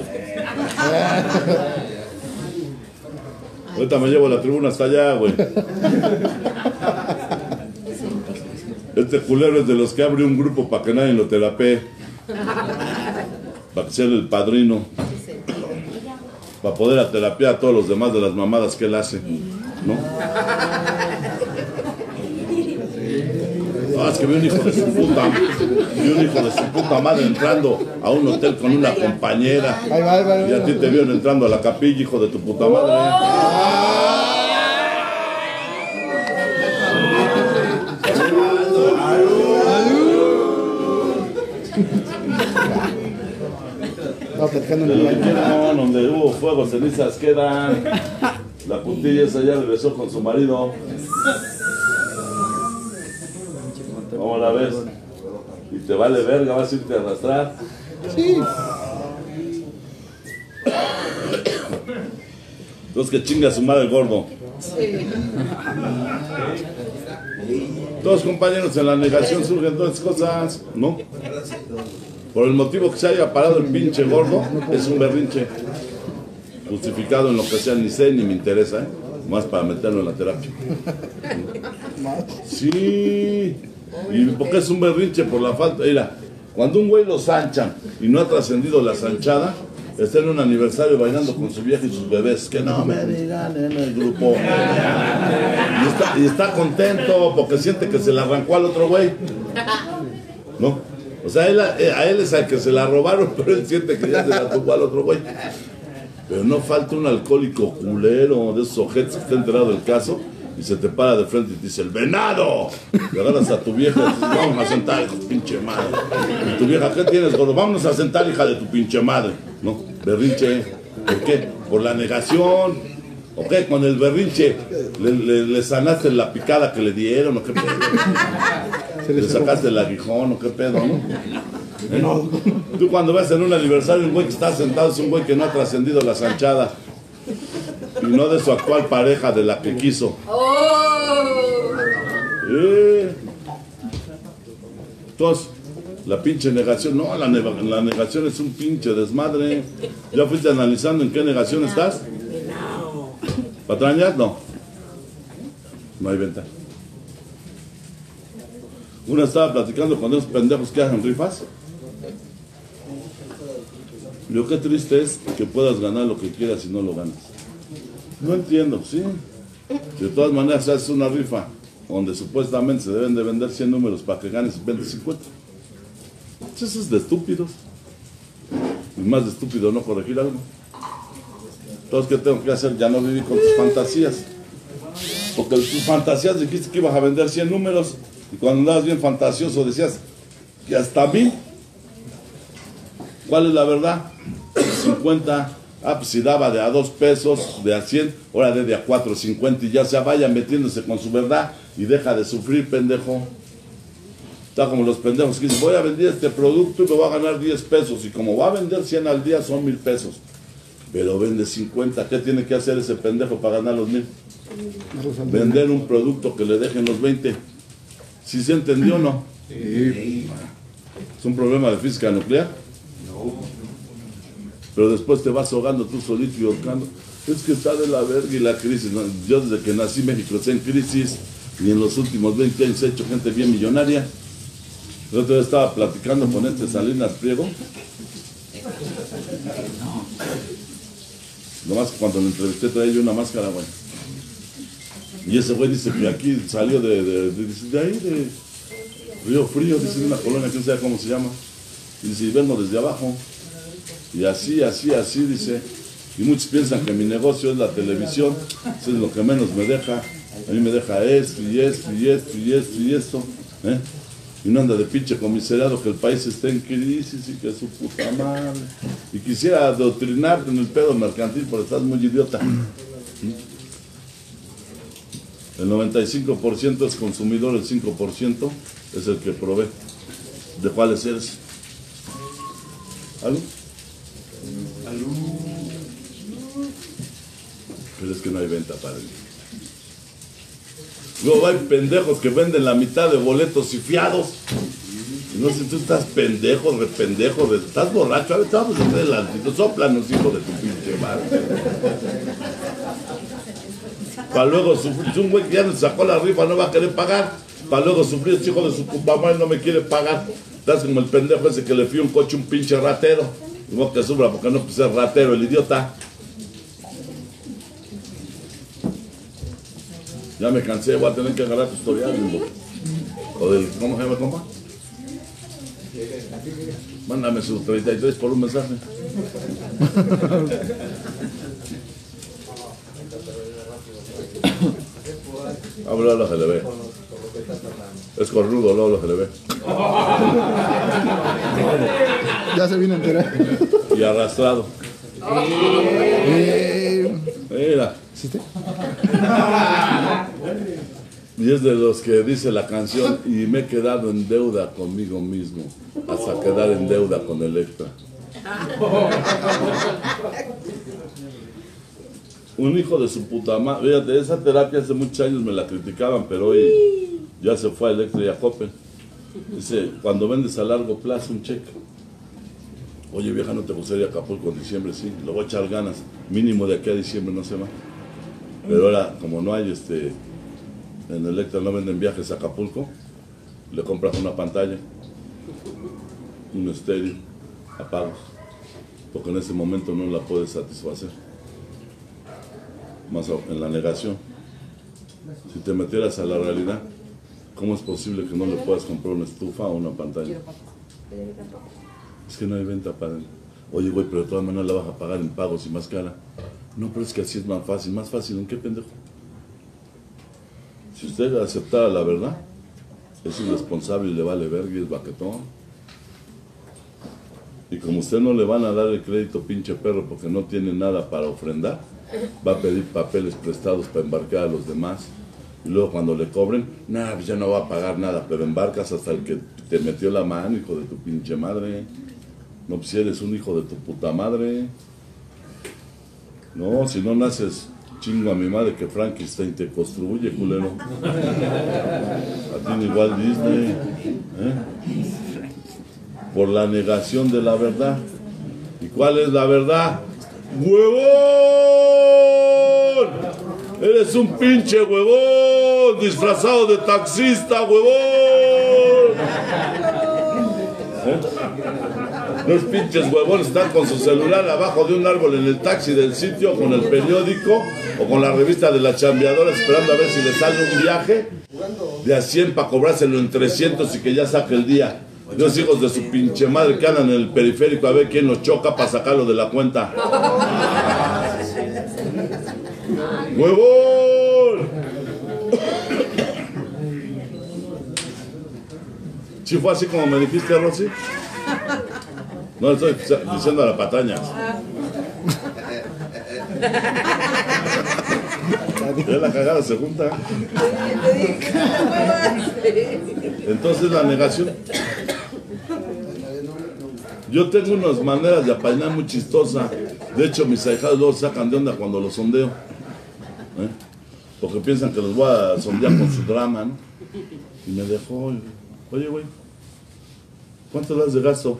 Ahorita me llevo la tribuna hasta allá, güey. Este culero es de los que abre un grupo para que nadie lo terapee. Para que sea el padrino. Para poder aterapiar a todos los demás de las mamadas que él hace. ¿No? No, es que vi un hijo de su puta madre entrando a un hotel con una compañera. Ahí va. Y a ti te vieron entrando a la capilla, hijo de tu puta madre. No, platicando en De el lo que baño. quieran, donde hubo fuego, cenizas quedan. La puntilla esa ya regresó con su marido. ¿Cómo la ves? Y te vale verga, vas a irte a arrastrar. Sí. Entonces que chinga su madre el gordo. Sí. Todos compañeros en la negación surgen todas cosas, ¿no? Por el motivo que se haya parado el pinche gordo, es un berrinche. Justificado en lo que sea, ni sé ni me interesa, ¿eh? Más para meterlo en la terapia. Sí. ¿Y por qué es un berrinche? Por la falta. Mira, cuando un güey lo sanchan y no ha trascendido la sanchada, está en un aniversario bailando con su vieja y sus bebés. Que no me digan en el grupo. Y está contento porque siente que se la arrancó al otro güey. ¿No? O sea, a él es al que se la robaron, pero él siente que ya se la tuvo al otro güey. Pero no falta un alcohólico culero de esos ojetes que está enterado del caso y se te para de frente y te dice: ¡el venado! Y agarras a tu vieja y dices: vamos a sentar, hijo de pinche madre. Y tu vieja: ¿qué tienes, gordo? Vámonos a sentar, hija de tu pinche madre. ¿No? Berrinche. ¿Por qué? Por la negación. ¿O qué? Con el berrinche le sanaste la picada que le dieron, ¿o qué pedo? Le sacaste el aguijón, ¿o qué pedo, no? ¿No? Tú cuando ves en un aniversario un güey que está sentado es un güey que no ha trascendido la sanchada y no de su actual pareja, de la que quiso. Entonces, la pinche negación, no, la negación es un pinche desmadre. ¿Ya fuiste analizando en qué negación estás? ¿Patrañas? No. No hay venta. Una estaba platicando con esos pendejos que hacen rifas. Lo que triste es que puedas ganar lo que quieras y no lo ganas. No entiendo, sí. De todas maneras haces una rifa donde supuestamente se deben de vender 100 números para que ganes 20, 50. Eso es de estúpidos. Y más de estúpido no corregir algo. Entonces, ¿qué tengo que hacer? Ya no viví con tus fantasías. Porque tus fantasías dijiste que ibas a vender 100 números. Y cuando andabas bien fantasioso decías que hasta 1000. ¿Cuál es la verdad? 50. Ah, pues si daba de a 2 pesos, de a 100, ahora de a 4.50 y ya, o sea, vaya metiéndose con su verdad y deja de sufrir, pendejo. Está como los pendejos que dicen: voy a vender este producto y me voy a ganar 10 pesos. Y como va a vender 100 al día son 1000 pesos. Pero vende 50. ¿Qué tiene que hacer ese pendejo para ganar los 1000? Vender un producto que le dejen los 20. ¿Sí se entendió o no? Sí. ¿Es un problema de física nuclear? No. Pero después te vas ahogando tú solito y ahorcando. Es que está de la verga y la crisis. ¿No? Yo desde que nací México está en crisis y en los últimos 20 años he hecho gente bien millonaria. El otro día estaba platicando con este Salinas Pliego. Nomás que cuando lo entrevisté traía yo una máscara, güey. Y ese güey dice que aquí salió de ahí, de Río Frío, dice, de una colonia que no sé cómo se llama. Y dice: y vengo desde abajo. Y así, dice. Y muchos piensan que mi negocio es la televisión. Eso es lo que menos me deja. A mí me deja esto y esto y esto y esto y esto. ¿Eh? Y no anda de pinche comisariado que el país está en crisis y que es su puta madre. Y quisiera adoctrinarte en el pedo mercantil, pero estás muy idiota. El 95% es consumidor, el 5% es el que provee. ¿De cuáles eres? ¿Algo? Pero es que no hay venta para él. Luego hay pendejos que venden la mitad de boletos y fiados. Y No sé, tú estás pendejo, rependejo, estás borracho. A ver, vamos a hacer el altito. Sóplanos, hijo de tu pinche madre. Para luego sufrir. Si un güey que ya nos sacó la rifa no va a querer pagar. Para luego sufrir, este hijo de su puta madre no me quiere pagar. Estás como el pendejo ese que le fui un coche un pinche ratero. Digo que sufra porque no quise ser ratero, el idiota. Ya me cansé, voy a tener que agarrar tu historial. O del, ¿cómo se llama, compa? Mándame sus 33 por un mensaje. Habla lo que le ve. Es cornudo, lo que le ve. Ya se viene a enterar. Y arrastrado. Mira. ¿Existe? Y es de los que dice la canción, y me he quedado en deuda conmigo mismo, hasta quedar en deuda con Electra. Un hijo de su puta madre. Fíjate, esa terapia hace muchos años me la criticaban, pero hoy ya se fue a Electra y a Coppel. Dice, cuando vendes a largo plazo un cheque, oye vieja, ¿no te gustaría Acapulco en diciembre? Sí, le voy a echar ganas, mínimo de aquí a diciembre no se va. Pero ahora, como no hay en Electra no venden viajes a Acapulco, le compras una pantalla, un estéreo, a pagos, porque en ese momento no la puedes satisfacer. Más en la negación. Si te metieras a la realidad, ¿cómo es posible que no le puedas comprar una estufa o una pantalla? Es que no hay venta para él. Oye, güey, pero de todas maneras la vas a pagar en pagos y más cara. No, pero es que así es más fácil. ¿Más fácil en qué, pendejo? Si usted aceptara la verdad, es irresponsable y le vale verga y es baquetón. Y como usted no le van a dar el crédito, pinche perro, porque no tiene nada para ofrendar, va a pedir papeles prestados para embarcar a los demás. Y luego cuando le cobren, nah, pues ya no va a pagar nada, pero embarcas hasta el que te metió la mano, hijo de tu pinche madre. No, pues si eres un hijo de tu puta madre. No, si no naces, chingo a mi madre que Frankenstein te construye, culero. A ti igual Disney. Por la negación de la verdad. ¿Y cuál es la verdad? ¡Huevón! Eres un pinche huevón, disfrazado de taxista, huevón. Los pinches huevones están con su celular abajo de un árbol en el taxi del sitio, con el periódico o con la revista de la chambeadora, esperando a ver si le sale un viaje de a 100 para cobrárselo en 300 y que ya saque el día. Los hijos de su pinche madre que andan en el periférico a ver quién los choca para sacarlo de la cuenta. ¡Huevón! ¿Sí fue así como me dijiste, Rosy? No, estoy diciendo a la pataña. Ya la cagada se junta. Entonces la negación. Yo tengo unas maneras de apañar muy chistosa. De hecho, mis ahijados luego sacan de onda cuando los sondeo. Porque piensan que los voy a sondear con su drama, ¿no? Y me dejó, oye, güey, ¿cuánto das de gasto?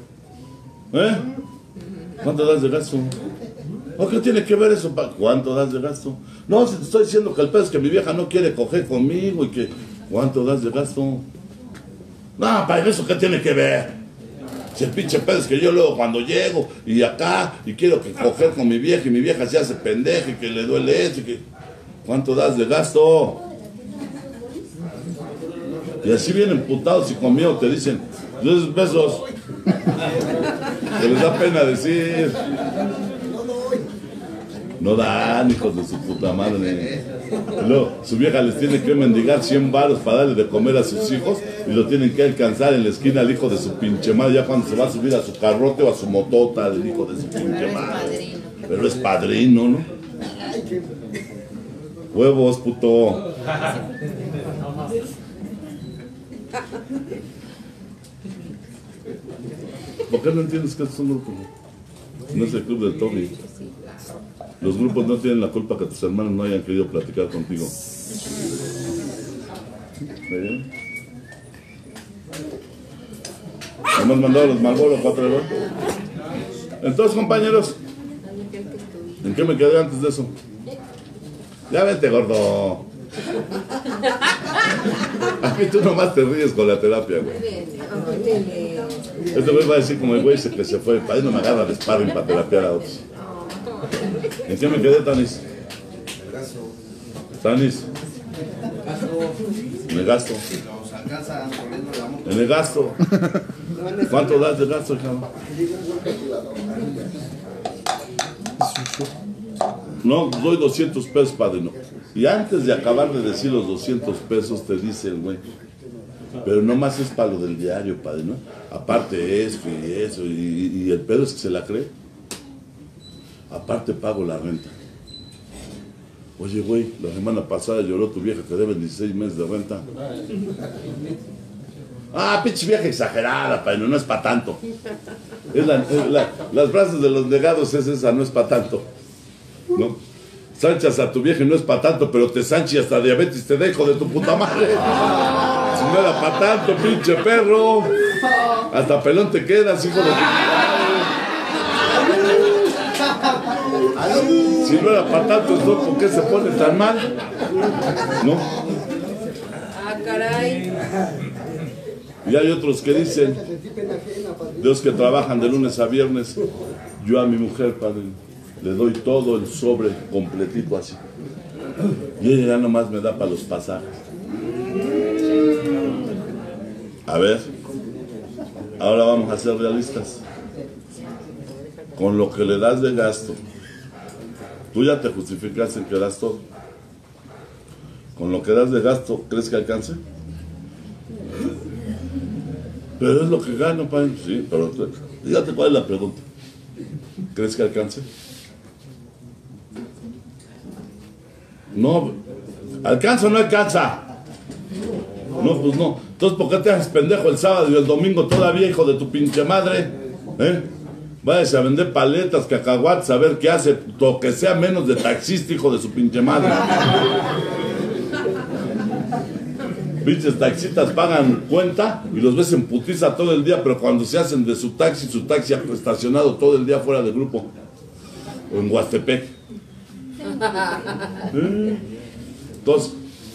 ¿Cuánto das de gasto? ¿O qué tiene que ver eso? ¿Cuánto das de gasto? No, si te estoy diciendo que el pedo es que mi vieja no quiere coger conmigo y que... ¿Cuánto das de gasto? No, para eso, ¿qué tiene que ver? Si el pinche pedo es que yo luego cuando llego y acá y quiero que coger con mi vieja y mi vieja se hace pendeja y que le duele eso y que... ¿Cuánto das de gasto? Y así vienen putados y conmigo te dicen 10 pesos. Que les da pena decir. No dan, hijos de su puta madre. Y luego su vieja les tiene que mendigar 100 varos para darle de comer a sus hijos y lo tienen que alcanzar en la esquina al hijo de su pinche madre ya cuando se va a subir a su carrote o a su motota del hijo de su pinche madre. Pero es padrino, ¿no? Huevos, puto. ¿Por qué no entiendes que esto es un grupo? No es el club del Toby. Los grupos no tienen la culpa que tus hermanos no hayan querido platicar contigo. ¿Bien? Hemos mandado los Marlboro 4 euros. Entonces, compañeros, ¿en qué me quedé antes de eso? Ya vete, gordo. A mí tú nomás te ríes con la terapia, güey. Este güey va a decir como el güey que se fue. Para no me agarra de sparring para terapiar a otros. ¿En qué me quedé, Tanis? Tanis. En el gasto. En el gasto. ¿Cuánto das de gasto, cabrón? No, doy 200 pesos, padrino. Y antes de acabar de decir los 200 pesos, te dice el güey, pero nomás es para lo del diario, padrino. Aparte esto y eso, y el pedo es que se la cree. Aparte pago la renta. Oye, güey, la semana pasada lloró tu vieja que debe 16 meses de renta. Ah, pinche vieja exagerada, padrino, no es para tanto. Las frases de los negados es esa, no es para tanto. ¿No? Sanchas a tu vieja y no es para tanto, pero te sanchi hasta diabetes te dejo de tu puta madre. Si no era para tanto, pinche perro. Hasta pelón te quedas, hijo de tu puta madre. Si no era para tanto, entonces ¿por qué se pone tan mal? ¿No? Ah, caray. Y hay otros que dicen, de los que trabajan de lunes a viernes, yo a mi mujer, padre, le doy todo el sobre completito así. Y ella ya nomás me da para los pasajes. A ver, ahora vamos a ser realistas. Con lo que le das de gasto, tú ya te justificas en que das todo. Con lo que das de gasto, ¿crees que alcance? Pero es lo que gano, padre. Sí, pero fíjate cuál es la pregunta. ¿Crees que alcance? No, ¿alcanza o no alcanza? No, pues no. Entonces, ¿por qué te haces pendejo el sábado y el domingo todavía, hijo de tu pinche madre? Váyase a vender paletas, cacahuates, a ver qué hace, lo que sea menos de taxista, hijo de su pinche madre. Pinches taxistas pagan cuenta y los ves en putiza todo el día, pero cuando se hacen de su taxi estacionado todo el día fuera del grupo. O en Huastepec. Entonces,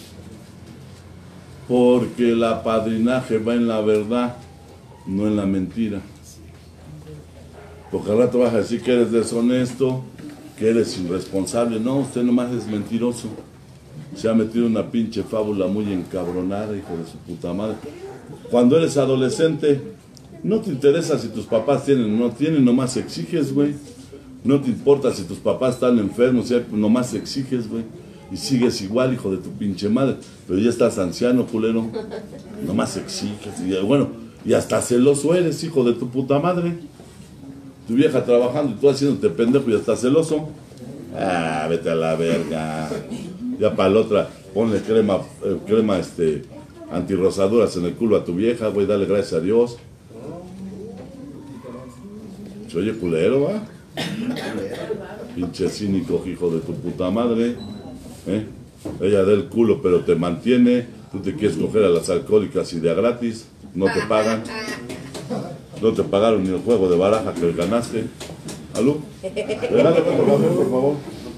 porque el apadrinaje va en la verdad, no en la mentira. Porque al rato vas a decir que eres deshonesto, que eres irresponsable. No, usted nomás es mentiroso. Se ha metido una pinche fábula muy encabronada, hijo de su puta madre. Cuando eres adolescente, no te interesa si tus papás tienen o no tienen, nomás exiges, güey. No te importa si tus papás están enfermos, nomás exiges, güey. Y sigues igual, hijo de tu pinche madre. Pero ya estás anciano, culero. Nomás exiges. Y bueno, y hasta celoso eres, hijo de tu puta madre. Tu vieja trabajando y tú haciéndote pendejo y hasta celoso. Ah, vete a la verga. Ya para la otra, ponle crema antirrosaduras en el culo a tu vieja, güey, dale gracias a Dios. Se oye culero, ¿va? Pinche cínico, hijo de tu puta madre. Ella da el culo, pero te mantiene. Tú te quieres coger a las alcohólicas y de a gratis. No te pagan. No te pagaron ni el juego de baraja que ganaste. ¿Aló? Regálame por favor.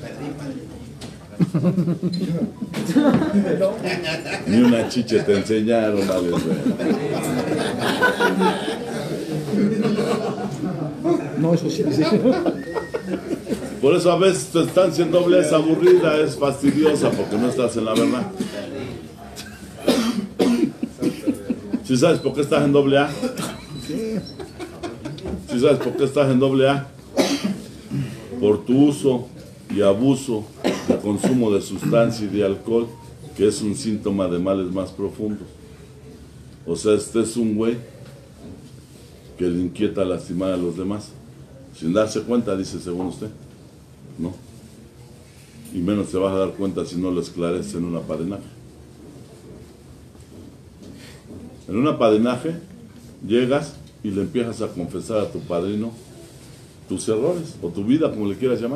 Ni una chiche te enseñaron, vale, güey. No, eso sí, sí. Por eso a veces tu estancia en doble es aburrida, es fastidiosa, porque no estás en la verdad. ¿Sí sabes por qué estás en doble A? ¿Sí sabes por qué estás en doble A? Por tu uso y abuso de consumo de sustancia y de alcohol, que es un síntoma de males más profundos. O sea, este es un güey que le inquieta lastimar a los demás, sin darse cuenta, dice, según usted, ¿no? Y menos te vas a dar cuenta si no lo esclareces en un apadrinaje. En un apadrinaje llegas y le empiezas a confesar a tu padrino tus errores, o tu vida, como le quieras llamar.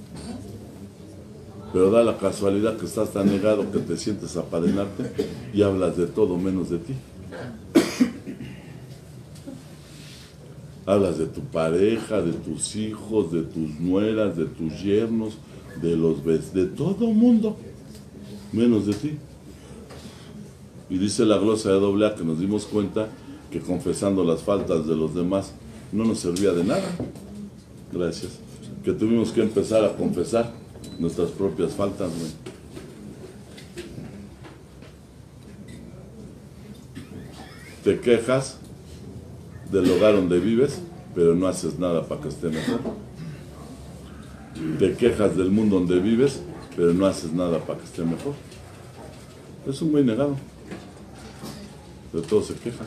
Pero da la casualidad que estás tan negado que te sientes a apadrinarte y hablas de todo menos de ti. Hablas de tu pareja, de tus hijos, de tus nueras, de tus yernos, de todo mundo, menos de ti. Y dice la glosa de AA que nos dimos cuenta que confesando las faltas de los demás no nos servía de nada. Gracias. Que tuvimos que empezar a confesar nuestras propias faltas, güey. Te quejas del lugar donde vives, pero no haces nada para que esté mejor. Te quejas del mundo donde vives, pero no haces nada para que esté mejor. Es un muy negado. De todo se queja.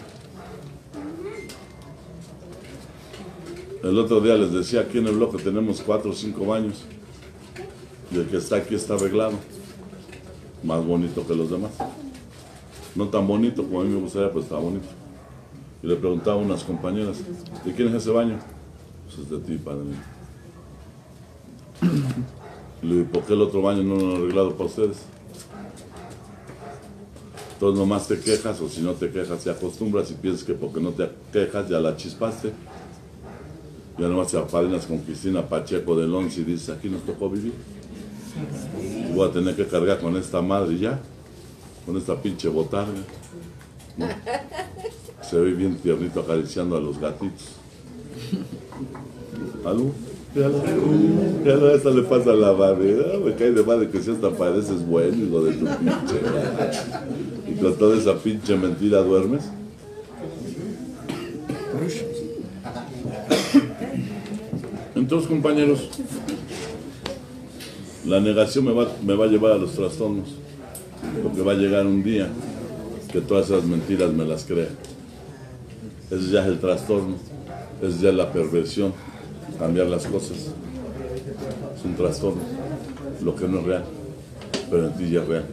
El otro día les decía, aquí en el bloque tenemos 4 o 5 baños. Y el que está aquí está arreglado. Más bonito que los demás. No tan bonito como a mí me gustaría, pero está bonito. Y le preguntaba a unas compañeras, ¿de quién es ese baño? Pues es de ti, padre. Y le digo, ¿por qué el otro baño no lo han arreglado para ustedes? Entonces nomás te quejas, o si no te quejas te acostumbras y piensas que porque no te quejas ya la chispaste. Ya nomás te apadrinas con Cristina Pacheco del 11 y dices, aquí nos tocó vivir. Y voy a tener que cargar con esta madre ya, con esta pinche botarga. ¿No? Se ve bien tiernito acariciando a los gatitos. ¿Algo? Ya no, esta le pasa a la madre. Me cae de madre que si hasta pareces bueno, hijo de tu pinche madre. Y con toda esa pinche mentira duermes. Entonces, compañeros, la negación me va a llevar a los trastornos. Porque va a llegar un día que todas esas mentiras me las crea. Ese ya es el trastorno, ese ya es la perversión, cambiar las cosas. Es un trastorno, lo que no es real, pero en ti ya es real.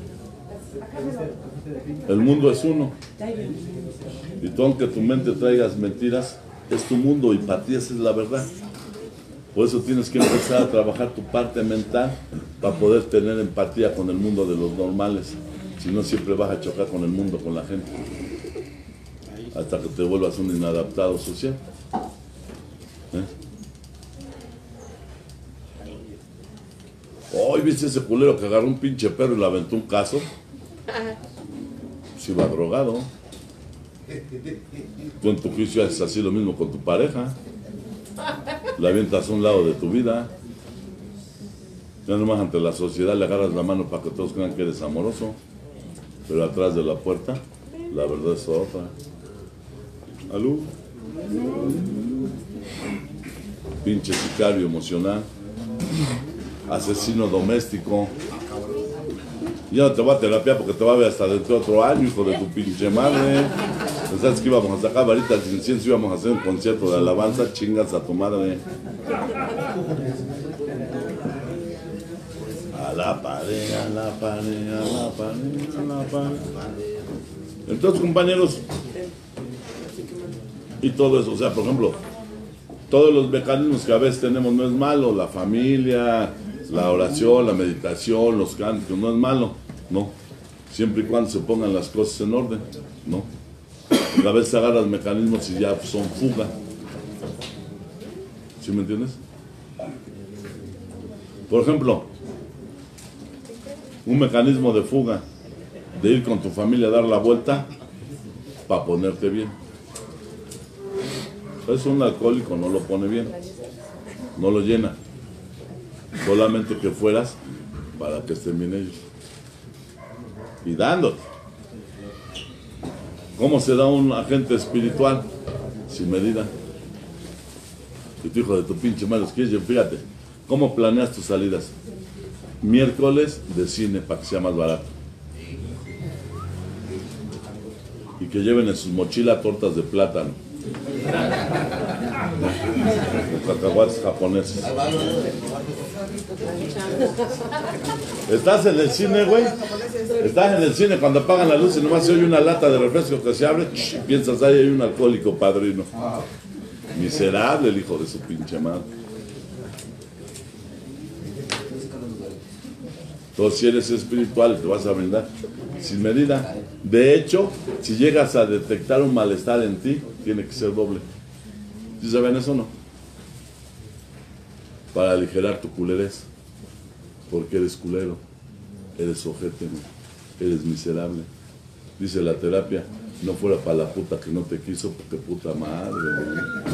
El mundo es uno. Y tú, aunque tu mente traigas mentiras, es tu mundo y para ti esa es la verdad. Por eso tienes que empezar a trabajar tu parte mental para poder tener empatía con el mundo de los normales. Si no, siempre vas a chocar con el mundo, con la gente. Hasta que te vuelvas un inadaptado social. Hoy viste ese culero que agarró un pinche perro y le aventó un caso. Si va drogado. Tú en tu juicio haces así lo mismo con tu pareja. La avientas a un lado de tu vida. Ya nomás ante la sociedad le agarras la mano para que todos crean que eres amoroso. Pero atrás de la puerta, la verdad es otra. ¿Aló? Pinche sicario emocional. Asesino doméstico. Ya no te va a terapia porque te va a ver hasta dentro de otro año, hijo de tu pinche madre. ¿Sabes que íbamos a sacar varitas de incienso? Íbamos a hacer un concierto de alabanza, chingas a tu madre. A la pared, a la pared, a la pared, a la pared. Entonces, compañeros, y todo eso, o sea, por ejemplo, todos los mecanismos que a veces tenemos no es malo, la familia, la oración, la meditación, los cantos, no es malo, no, siempre y cuando se pongan las cosas en orden, no. A veces agarras mecanismos y ya son fuga. ¿Sí me entiendes? Por ejemplo, un mecanismo de fuga, de ir con tu familia a dar la vuelta para ponerte bien. Es un alcohólico, no lo pone bien, no lo llena. Solamente que fueras para que estén bien ellos. Y dándote. ¿Cómo se da un agente espiritual? Sin medida. Y tu hijo de tu pinche madre, fíjate, ¿cómo planeas tus salidas? Miércoles de cine para que sea más barato. Y que lleven en sus mochilas tortas de plátano. Los cacahuates japoneses. Estás en el cine, güey. Estás en el cine cuando apagan la luz y nomás se oye una lata de refresco que se abre. Piensas, ahí hay un alcohólico padrino. Miserable el hijo de su pinche madre. Entonces, si eres espiritual, te vas a brindar sin medida. De hecho, si llegas a detectar un malestar en ti, tiene que ser doble. ¿Sí saben eso o no? Para aligerar tu culerez. Porque eres culero. Eres ojete, ¿no? Eres miserable. Dice la terapia, no fuera para la puta que no te quiso, porque puta madre, ¿no?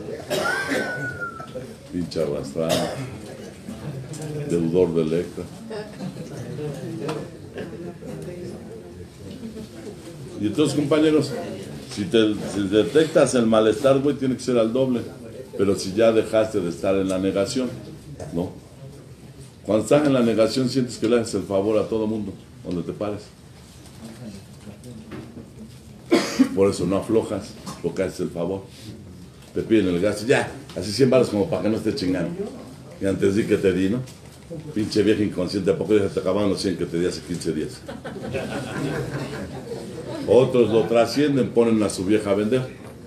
Pinche arrastrado. Deudor de Electra. Y entonces, compañeros, si detectas el malestar, güey, tiene que ser al doble. Pero si ya dejaste de estar en la negación, ¿no? Cuando estás en la negación, sientes que le haces el favor a todo mundo, donde te pares. Por eso no aflojas, porque haces el favor. Te piden el gasto, ya, así 100 baros como para que no estés chingando. Y antes di que te di, ¿no? Pinche vieja inconsciente, ¿a poco ya te acababan los 100 que te di hace 15 días? Otros lo trascienden, ponen a su vieja a vender.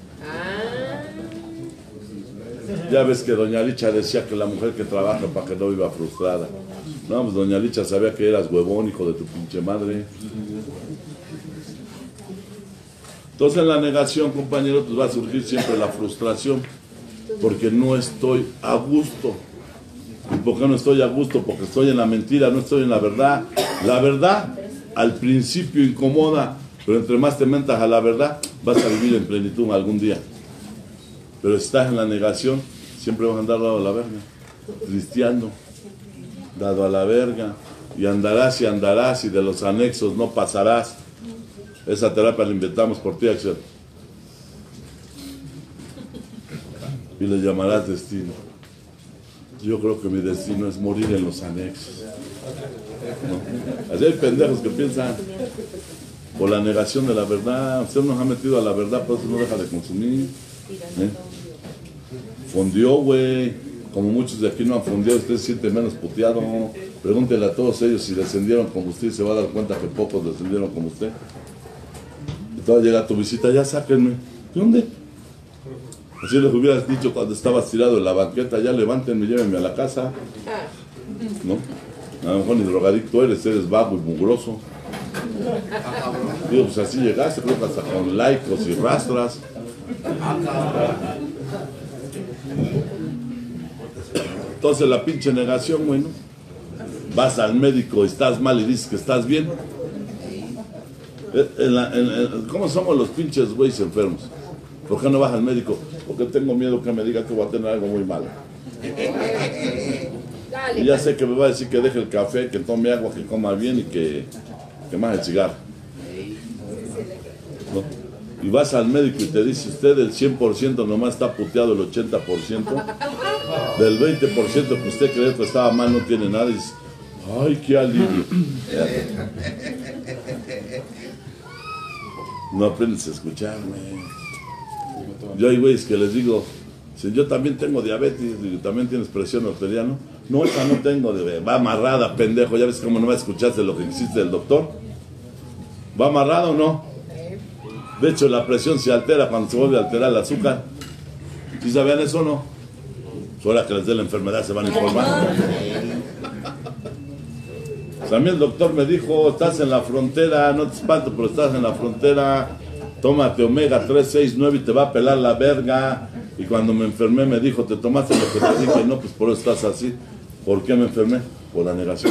Ya ves que doña Licha decía que la mujer que trabaja para que no viva frustrada. No, pues doña Licha sabía que eras huevón, hijo de tu pinche madre. Entonces en la negación, compañero, pues va a surgir siempre la frustración. Porque no estoy a gusto. ¿Y por qué no estoy a gusto? Porque estoy en la mentira, no estoy en la verdad. La verdad al principio incomoda, pero entre más te mentas a la verdad, vas a vivir en plenitud algún día. Pero si estás en la negación, siempre vas a andar dado a la verga, tristeando, dado a la verga, y andarás y de los anexos no pasarás. Esa terapia la inventamos por ti, Axel. Y le llamarás destino. Yo creo que mi destino es morir en los anexos, ¿no? Así hay pendejos que piensan por la negación de la verdad. Usted nos ha metido a la verdad, por eso no deja de consumir. Fondió, güey. Como muchos de aquí no han fondeado, usted se siente menos puteado. Pregúntele a todos ellos si descendieron como usted y se va a dar cuenta que pocos descendieron como usted. Y toda llega tu visita, ya sáquenme. ¿De dónde? Así les hubieras dicho cuando estabas tirado en la banqueta, ya levántenme, llévenme a la casa. ¿No? A lo mejor ni drogadicto eres vago y mugroso. Digo, pues así llegaste, creo que hasta con laicos y rastras. Entonces la pinche negación, bueno, vas al médico, estás mal y dices que estás bien. ¿Cómo somos los pinches güeyes enfermos? ¿Por qué no vas al médico? Porque tengo miedo que me diga que voy a tener algo muy malo. Y ya sé que me va a decir que deje el café, que tome agua, que coma bien y que más el cigarro, ¿no? Y vas al médico y te dice, usted del 100% nomás está puteado el 80%, del 20% que usted cree que estaba mal no tiene nada, y dices, ay, qué alivio. No aprendes a escucharme. Yo hay güeyes que les digo, si yo también tengo diabetes y también tienes presión arterial, ¿no? No, esa no tengo, va amarrada, pendejo. ¿Ya ves cómo no me escuchaste lo que hiciste del doctor? ¿Va amarrada o no? De hecho, la presión se altera cuando se vuelve a alterar el azúcar. ¿Sí sabían eso o no? Ahora que les dé la enfermedad se van a informar. A mí el doctor me dijo, estás en la frontera, no te espanto, pero estás en la frontera, tómate omega 3, 6, 9 y te va a pelar la verga. Y cuando me enfermé me dijo, ¿te tomaste lo que te dije? No, pues por eso estás así. ¿Por qué me enfermé? Por la negación.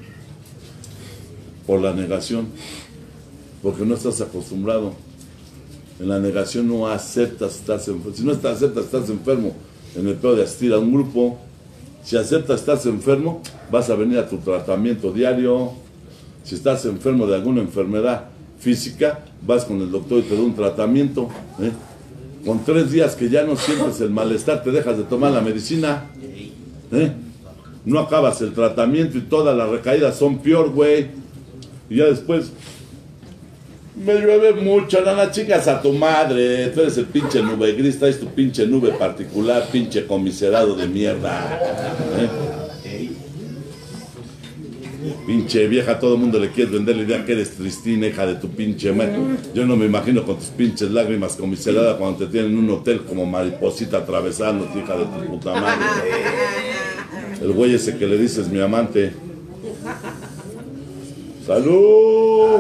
Por la negación. Porque no estás acostumbrado. En la negación no aceptas, estás enfermo. Si no aceptas, estás enfermo. En el peor de asistir a un grupo, si aceptas, estás enfermo, vas a venir a tu tratamiento diario. Si estás enfermo de alguna enfermedad física, vas con el doctor y te da un tratamiento. Con 3 días que ya no sientes el malestar, te dejas de tomar la medicina. No acabas el tratamiento y todas las recaídas son peor, güey. Y ya después, me llueve mucho, no la chicas a tu madre. Tú eres el pinche nube gris, traes tu pinche nube particular, pinche comiserado de mierda. Pinche vieja, todo el mundo le quiere vender la idea que eres tristina, hija de tu pinche madre. Yo no me imagino con tus pinches lágrimas comiseradas cuando te tienen en un hotel como mariposita atravesando, hija de tu puta madre. El güey ese que le dices mi amante. ¡Salud!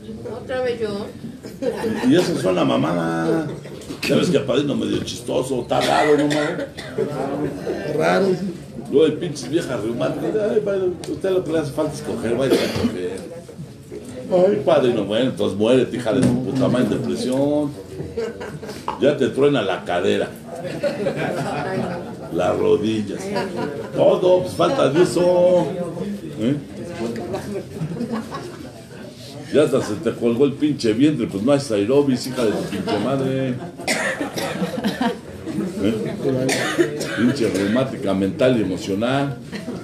Otra vez yo. Y eso suena mamada. Ya ves que a padrino medio chistoso, está raro, ¿no, madre? Raro. Luego hay pinches viejas reumáticas. Ay, padre, usted lo que le hace falta es coger, vaya a coger. Ay, padrino, bueno, entonces muérete, hija de tu puta madre, depresión. Ya te truena la cadera, las rodillas. Todo, pues falta de eso. ¿Eh? Ya hasta se te colgó el pinche vientre, pues no hay aerobis, hija de tu pinche madre. Pinche reumática mental y emocional.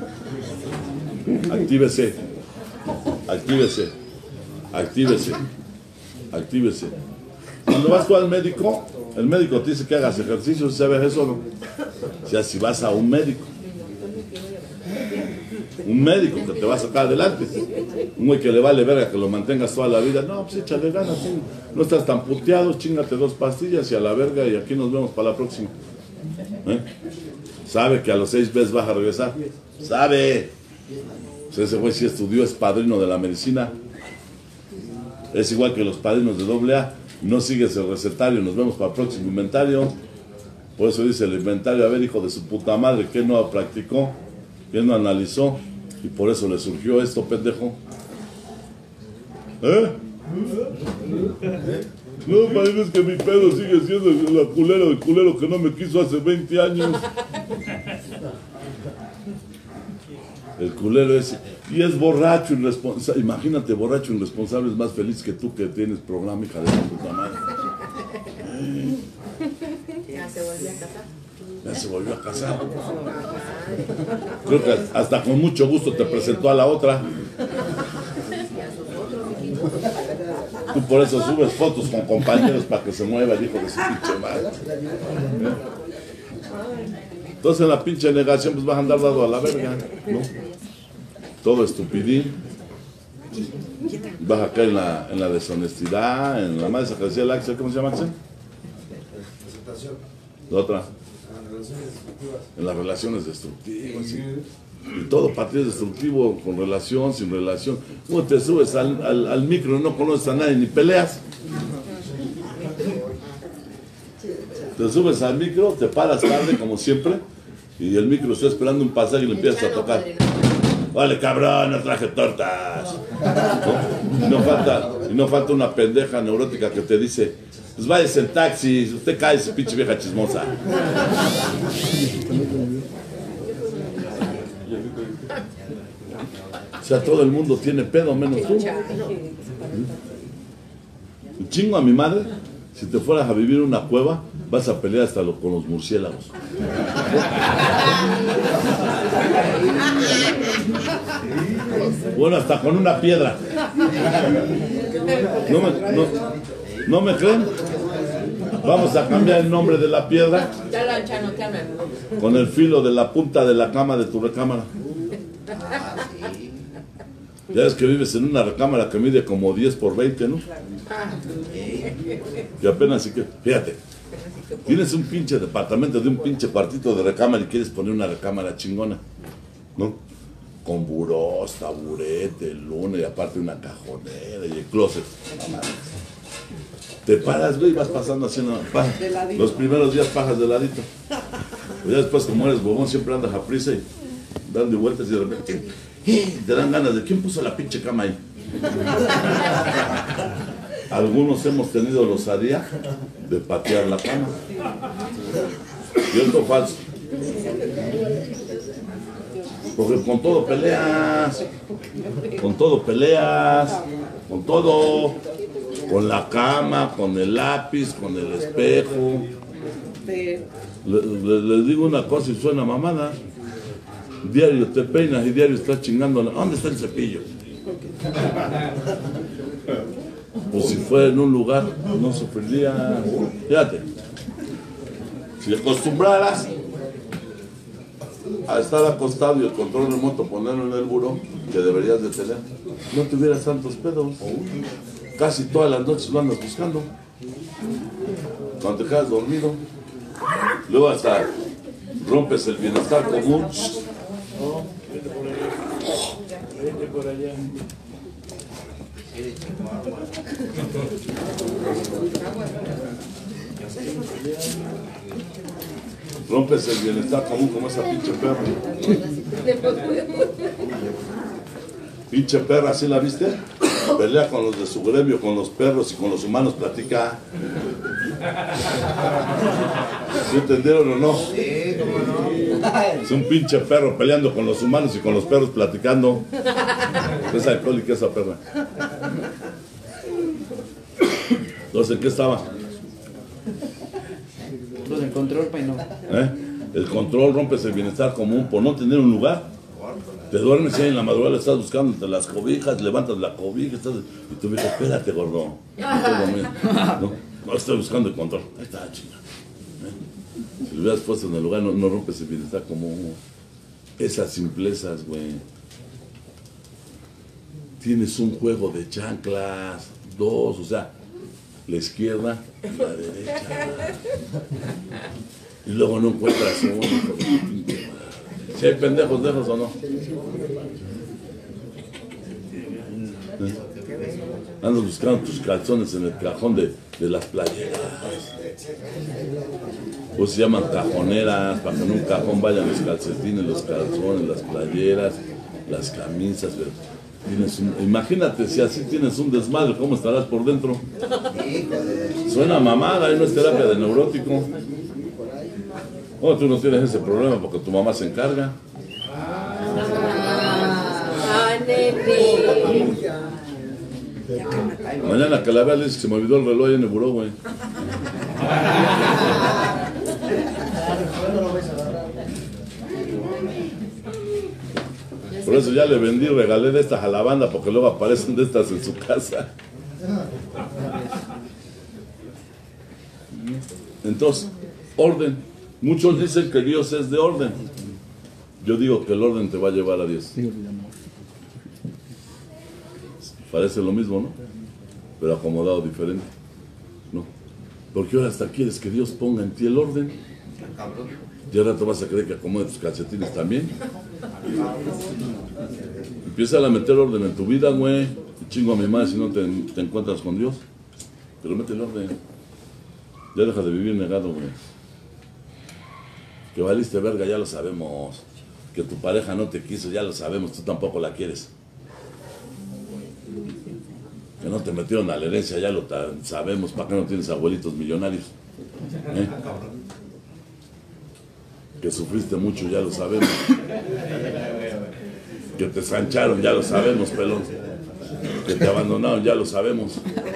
Actívese. Actívese. Actívese. Actívese. Cuando vas tú al médico, el médico te dice que hagas ejercicio, ¿sabes eso o no? O sea, si vas a un médico que te va a sacar adelante, un güey que le vale verga que lo mantengas toda la vida, no, pues échale ganas, ¿sí? No estás tan puteado, chingate 2 pastillas y a la verga y aquí nos vemos para la próxima. ¿Eh? Sabe que a los 6 meses vas a regresar, sabe. Pues ese güey sí estudió, es padrino de la medicina, es igual que los padrinos de AA, no sigues el recetario, nos vemos para el próximo inventario. Por eso dice el inventario, a ver, hijo de su puta madre, ¿qué no practicó? ¿Qué no analizó? Y por eso le surgió esto, pendejo. ¿Eh? No, padrino, es que mi pedo sigue siendo el culero que no me quiso hace 20 años. El culero ese. Y es borracho irresponsable. Imagínate, borracho irresponsable es más feliz que tú que tienes programa, hija de la puta madre. Ya se volvió a casar. Ya se volvió a casar. Creo que hasta con mucho gusto te presentó a la otra. Tú por eso subes fotos con compañeros para que se mueva el hijo de su pinche madre. Entonces en la pinche negación pues vas a andar dado a la verga, ¿no? Todo estupidín. Vas a caer en la deshonestidad, en la madre que decía el Axel, ¿cómo se llama Axel? La otra. En las relaciones destructivas. ¿Sí? Y todo para ti es destructivo, con relación, sin relación. ¿Cómo te subes al micro, no conoces a nadie ni peleas? Te subes al micro, te paras tarde como siempre y el micro está esperando un pasaje y le empiezas a tocar. Vale, cabrón, no traje tortas. ¿No? Y no falta una pendeja neurótica que te dice, pues váyase en taxi, usted cae, ese pinche vieja chismosa. O sea, todo el mundo tiene pedo menos tú. Chingo a mi madre, si te fueras a vivir en una cueva, vas a pelear hasta con los murciélagos. Bueno, hasta con una piedra. ¿No me creen? Vamos a cambiar el nombre de la piedra con el filo de la punta de la cama de tu recámara. Ya ves que vives en una recámara que mide como 10 por 20, ¿no? Y apenas si que, fíjate, tienes un pinche departamento de un pinche cuartito de recámara y quieres poner una recámara chingona, ¿no? Con burós, taburete, luna y aparte una cajonera y el closet. Te paras, güey, y vas pasando haciendo los primeros días pajas de ladito. Pues ya después, como eres bobón, siempre andas a prisa y dando vueltas y de repente te dan ganas de ¿quién puso la pinche cama ahí? Algunos hemos tenido la osadía de patear la cama. Y esto falso. Porque con todo peleas, con todo peleas, con todo, con la cama, con el lápiz, con el espejo. Les digo una cosa y suena mamada. Diario te peinas y diario estás chingando. ¿Dónde está el cepillo? Pues si fuera en un lugar, no sufriría. Fíjate, si acostumbraras a estar acostado y el control remoto ponerlo en el buró, que deberías de tener, no tuvieras tantos pedos. Casi todas las noches lo andas buscando. Cuando te quedas dormido, luego hasta rompes el bienestar común. Rompes el bienestar común como esa pinche perra. Pinche perra, ¿sí la viste? Pelea con los de su gremio, con los perros y con los humanos, platica. ¿Sí entendieron o no? Sí, cómo no. Es un pinche perro peleando con los humanos y con los perros platicando. Es alcohólica esa perra. Entonces, ¿en qué estaba? Lo del control, pues no. El control, rompes el bienestar común por no tener un lugar. Te duermes y en la madrugada estás buscando entre las cobijas, levantas la cobija y tú me dices, espérate, gordo. No, estoy buscando el control. Ahí está, chinga. Si lo hubieras puesto en el lugar, no rompes el bienestar común. Esas simplezas, güey. Tienes un juego de chanclas, dos, o sea, la izquierda y la derecha. Y luego no encuentras uno. Si hay pendejos lejos o no. Andas buscando tus calzones en el cajón de las playeras. Pues se llaman cajoneras, para que en un cajón vayan los calcetines, los calzones, las playeras, las camisas. Imagínate si así tienes un desmadre, ¿cómo estarás por dentro? Suena mamada, no es terapia de neurótico. Oh, tú no tienes ese problema porque tu mamá se encarga. Nene. Mañana que la vea le dice que se me olvidó el reloj ahí en el buró, güey. Por eso ya le vendí, regalé de estas a la banda porque luego aparecen de estas en su casa. Entonces, orden. Muchos dicen que Dios es de orden. Yo digo que el orden te va a llevar a Dios. Parece lo mismo, ¿no? Pero acomodado diferente, ¿no? Porque ahora hasta quieres que Dios ponga en ti el orden. Y ahora te vas a creer que acomode tus calcetines también. Empieza a meter orden en tu vida, güey. Chingo a mi madre si no te encuentras con Dios. Pero métele orden. Ya deja de vivir negado, güey. Que valiste verga, ya lo sabemos. Que tu pareja no te quiso, ya lo sabemos. Tú tampoco la quieres. Que no te metieron a la herencia, ya lo sabemos. ¿Para qué no tienes abuelitos millonarios? Que sufriste mucho, ya lo sabemos. Que te sancharon, ya lo sabemos, pelón. Que te abandonaron, ya lo sabemos.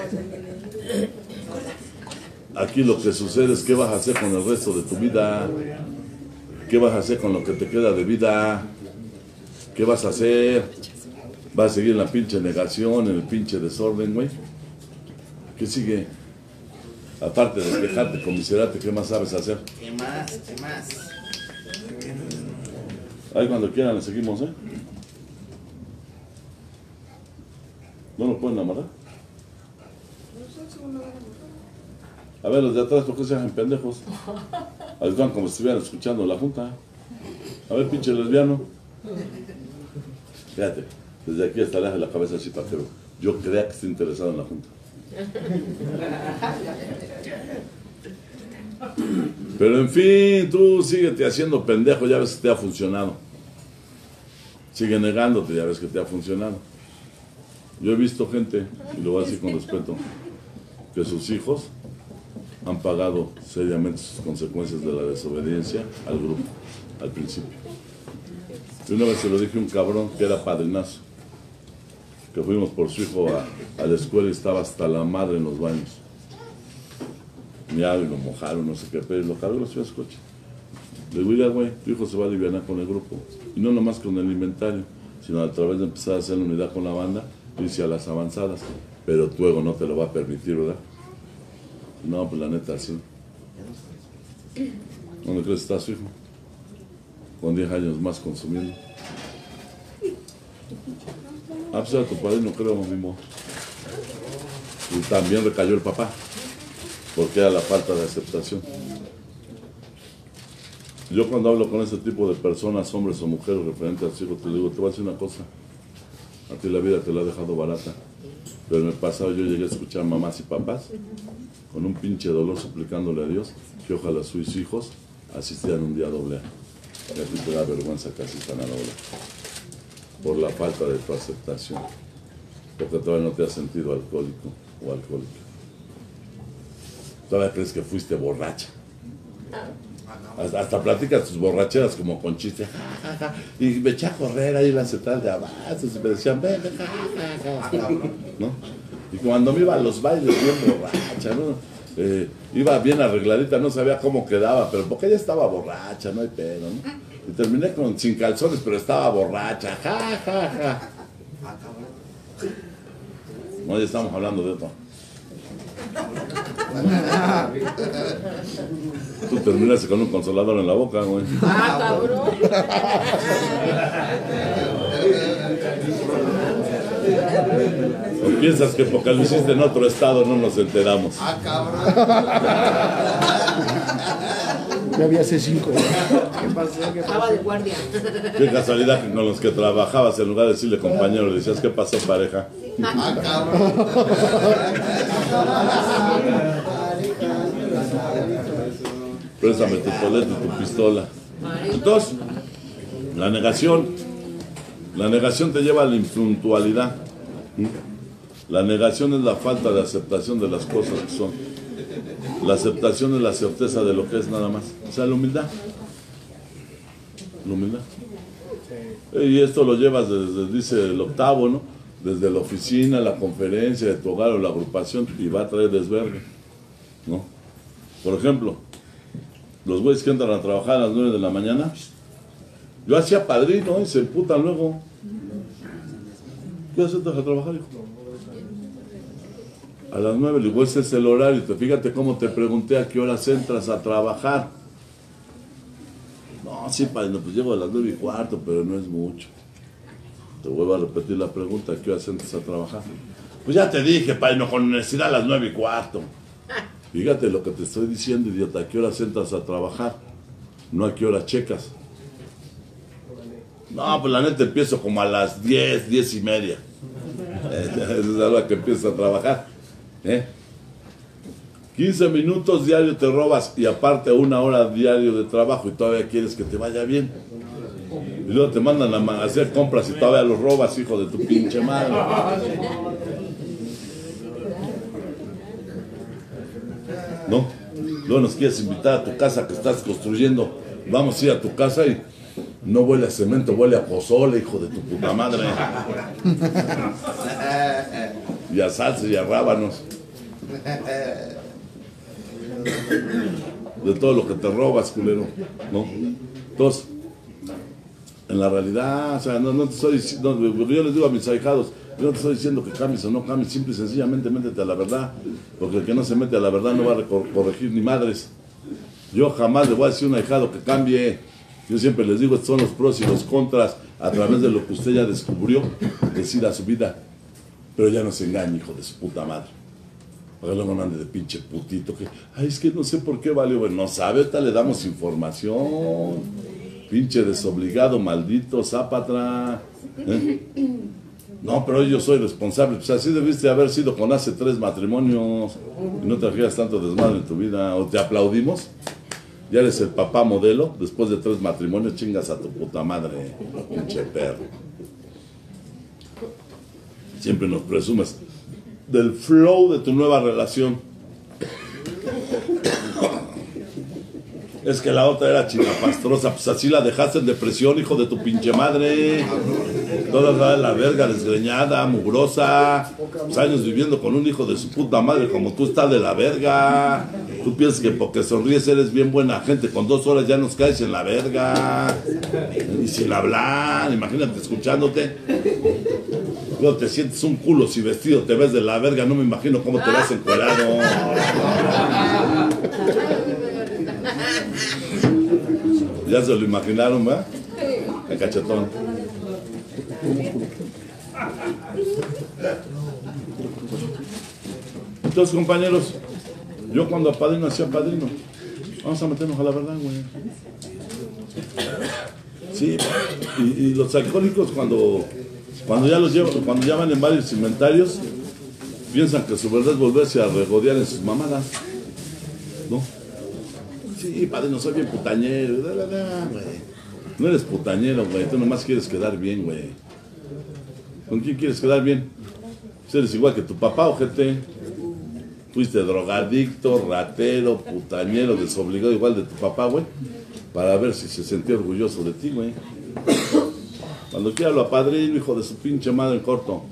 Aquí lo que sucede es qué vas a hacer con el resto de tu vida. ¿Qué vas a hacer con lo que te queda de vida? ¿Qué vas a hacer? ¿Vas a seguir en la pinche negación, en el pinche desorden, güey? ¿Qué sigue? Aparte de quejarte, comiserarte, ¿qué más sabes hacer? ¿Qué más? ¿Qué más? Ahí cuando quieran le seguimos, ¿eh? ¿No lo pueden amarrar? A ver, los de atrás, ¿por qué se hacen pendejos? Actúan como si estuvieran escuchando la junta. A ver, pinche lesbiano. Fíjate, desde aquí hasta lejos de la cabeza así para que yo crea que estoy interesado en la junta. Pero en fin, tú síguete haciendo pendejo, ya ves que te ha funcionado. Sigue negándote, ya ves que te ha funcionado. Yo he visto gente, y lo voy a decir con respeto, que sus hijos han pagado seriamente sus consecuencias de la desobediencia al grupo, al principio. Y una vez se lo dije a un cabrón que era padrinazo, que fuimos por su hijo a la escuela y estaba hasta la madre en los baños. Miado y lo mojaron, no sé qué, pero lo cargó y lo subió a su coche. Le digo, mira, güey, tu hijo se va a aliviar con el grupo. Y no nomás con el inventario, sino a través de empezar a hacer la unidad con la banda, irse a las avanzadas. Pero tu ego no te lo va a permitir, ¿verdad? No, pues la neta, sí. ¿Dónde crees que está su hijo? Con 10 años más consumiendo. Ah, pues era tu padrino, creo, mismo. Y también recayó el papá, porque era la falta de aceptación. Yo cuando hablo con ese tipo de personas, hombres o mujeres referentes a sus hijos, te digo, te voy a decir una cosa. A ti la vida te la ha dejado barata. Pero en el pasado yo llegué a escuchar mamás y papás con un pinche dolor suplicándole a Dios que ojalá sus hijos asistieran un día a AA. Y a ti te da vergüenza que asistan a la hora. Por la falta de tu aceptación. Porque todavía no te has sentido alcohólico o alcohólica. Todavía crees que fuiste borracha. Hasta platicas tus borracheras como con chiste. Ja, ja, ja. Y me eché a correr ahí en la central de abastos y me decían, ven, ja, ja, ja. ¿No? Y cuando me iba a los bailes bien borracha, ¿no? Iba bien arregladita, no sabía cómo quedaba, pero porque ella estaba borracha, no hay pedo, ¿no? Y terminé sin calzones, pero estaba borracha. Ja, ja, ja. No, ya estamos hablando de esto. Tú terminaste con un consolador en la boca, güey. Ah, cabrón. ¿O piensas que porque lo hiciste en otro estado no nos enteramos? Ah, cabrón. Ya había C5. ¿Qué pasó? ¿Qué Estaba pasó? de guardia. Qué casualidad que con los que trabajabas, en lugar de decirle compañero, le decías, ¿qué pasó, pareja? Ah, cabrón. Préstame tu tolete y tu pistola. Entonces, la negación te lleva a la impuntualidad. La negación es la falta de aceptación de las cosas que son. La aceptación es la certeza de lo que es nada más. O sea, la humildad. La humildad. Y esto lo llevas desde, dice el octavo, ¿no? Desde la oficina, la conferencia, de tu hogar o la agrupación, y va a traer desvergue, ¿no? Por ejemplo, los güeyes que entran a trabajar a las 9 de la mañana, yo hacía padrino y se emputan luego. ¿Qué haces a trabajar, hijo? A las 9, le digo, ese es el horario. Fíjate cómo te pregunté a qué horas entras a trabajar. No, sí, padrino, pues llego a las 9:15, pero no es mucho. Te vuelvo a repetir la pregunta, ¿a qué horas entras a trabajar? Pues ya te dije, padrino, con necesidad a las 9:15. Fíjate lo que te estoy diciendo, idiota, ¿a qué horas entras a trabajar? No a qué horas checas. No, pues la neta empiezo como a las 10, 10:30. Esa es la hora que empiezas a trabajar. 15 minutos diario te robas y aparte 1 hora diario de trabajo y todavía quieres que te vaya bien. Y luego te mandan a hacer compras y todavía los robas, hijo de tu pinche madre. ¿No? Luego nos quieres invitar a tu casa que estás construyendo. Vamos a ir a tu casa y no huele a cemento, huele a pozole, hijo de tu puta madre. Y a salsa y a rábanos. De todo lo que te robas, culero, ¿no? Entonces, en la realidad, o sea, no te estoy diciendo, yo les digo a mis ahijados, yo no te estoy diciendo que cambies o no cambies, simple y sencillamente métete a la verdad, porque el que no se mete a la verdad no va a corregir ni madres. Yo jamás le voy a decir a un ahijado que cambie. Yo siempre les digo, estos son los pros y los contras a través de lo que usted ya descubrió, decida su vida. Pero ya no se engañe, hijo de su puta madre. Porque luego no ande de pinche putito que, ay, es que no sé por qué valió. Bueno, no sabe, ahorita le damos información. Pinche desobligado, maldito, zápatra. No, pero yo soy responsable. Pues así debiste haber sido con hace 3 matrimonios y no trajeras tanto desmadre en tu vida. O te aplaudimos. Ya eres el papá modelo. Después de 3 matrimonios, chingas a tu puta madre, pinche perro. Siempre nos presumes del flow de tu nueva relación. Es que la otra era chinapastrosa, pues así la dejaste en depresión, hijo de tu pinche madre. Toda la verga desgreñada, mugrosa. Pues años viviendo con un hijo de su puta madre como tú estás de la verga. Tú piensas que porque sonríes eres bien buena gente, con 2 horas ya nos caes en la verga. Y sin hablar, imagínate escuchándote. Luego te sientes un culo si vestido te ves de la verga, no me imagino cómo te vas encuerado. Ya se lo imaginaron, ¿verdad? El cachetón. Entonces, compañeros, yo cuando apadrino hacía padrino. Vamos a meternos a la verdad, güey. Sí, y los alcohólicos cuando ya los llevan, cuando ya van en varios inventarios, piensan que su verdad es volverse a regodear en sus mamadas, ¿no? Sí, padre, no soy bien putañero, güey. No eres putañero, güey, tú nomás quieres quedar bien, güey. ¿Con quién quieres quedar bien? Pues eres igual que tu papá, ojete. Fuiste drogadicto, ratero, putañero, desobligado igual de tu papá, güey. Para ver si se sentía orgulloso de ti, güey. Cuando quiera lo apadrino, hijo de su pinche madre en corto.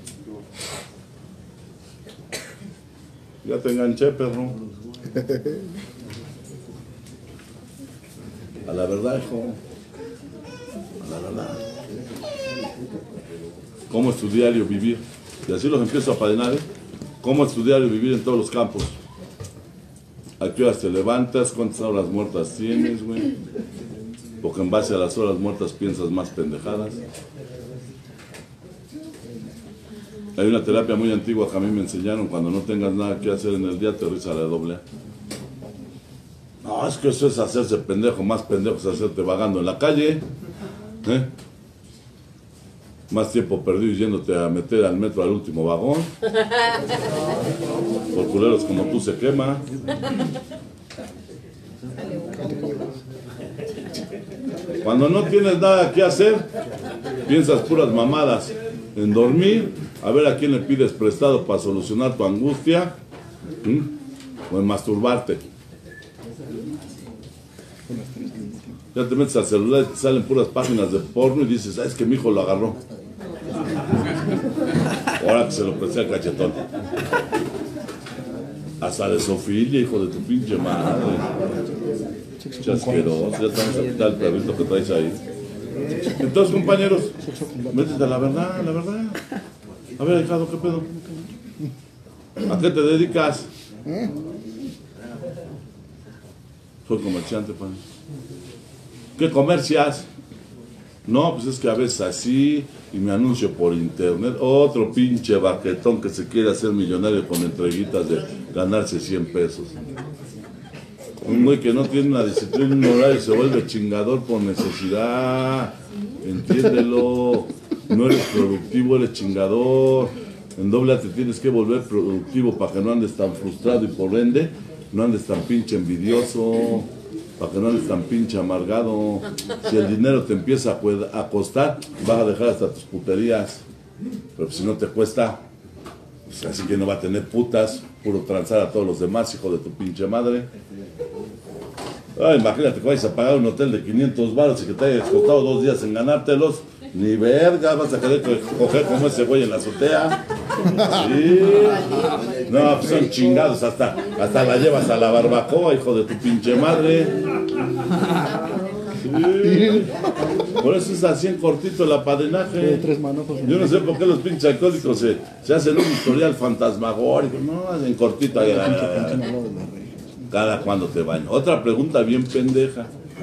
Ya te enganché, perro. A la verdad, hijo. A la verdad. ¿Cómo es tu diario vivir? Y así los empiezo a apadrinar, ¿eh? ¿Cómo es tu diario vivir en todos los campos? ¿A qué horas te levantas? ¿Cuántas horas muertas tienes, güey? Porque en base a las horas muertas piensas más pendejadas. Hay una terapia muy antigua que a mí me enseñaron: cuando no tengas nada que hacer en el día, aterriza la doble A. No, es que eso es hacerse pendejo, más pendejo es hacerte vagando en la calle, ¿eh? Más tiempo perdido yéndote a meter al metro al último vagón. Por culeros como tú se quema. Cuando no tienes nada que hacer, piensas puras mamadas. En dormir, a ver a quién le pides prestado para solucionar tu angustia, o en masturbarte. Ya te metes al celular y te salen puras páginas de porno y dices, es que mi hijo lo agarró. Ahora que se lo presté al cachetón. Hasta de Sofía, hijo de tu pinche madre. Chasqueroso, ya te vamos a quitar el perrito que traes ahí. Entonces, compañeros, métete a la verdad, la verdad. A ver, hijado, ¿qué pedo? ¿A qué te dedicas? Soy comerciante, padre. ¿Qué comercias? No, pues es que a veces así, y me anuncio por internet. Otro pinche baquetón que se quiere hacer millonario con entreguitas de ganarse 100 pesos. Un güey que no tiene una disciplina, un horario, se vuelve chingador por necesidad. Entiéndelo. No eres productivo, eres chingador. En doble A te tienes que volver productivo para que no andes tan frustrado y por ende no andes tan pinche envidioso, para que no andes tan pinche amargado. Si el dinero te empieza a costar, vas a dejar hasta tus puterías. Pero si no te cuesta, pues así que no va a tener putas, puro transar a todos los demás, hijo de tu pinche madre. Ay, imagínate que vayas a pagar un hotel de 500 baros y que te hayas costado 2 días en ganártelos. Ni verga, vas a querer coger como ese güey en la azotea. Sí. No, pues son chingados, hasta la llevas a la barbacoa, hijo de tu pinche madre. Sí. Por eso es así en cortito el apadrinaje. Yo no sé por qué los pinches alcohólicos se hacen un historial fantasmagórico. No, en cortito. Cada cuando te baño. Otra pregunta bien pendeja.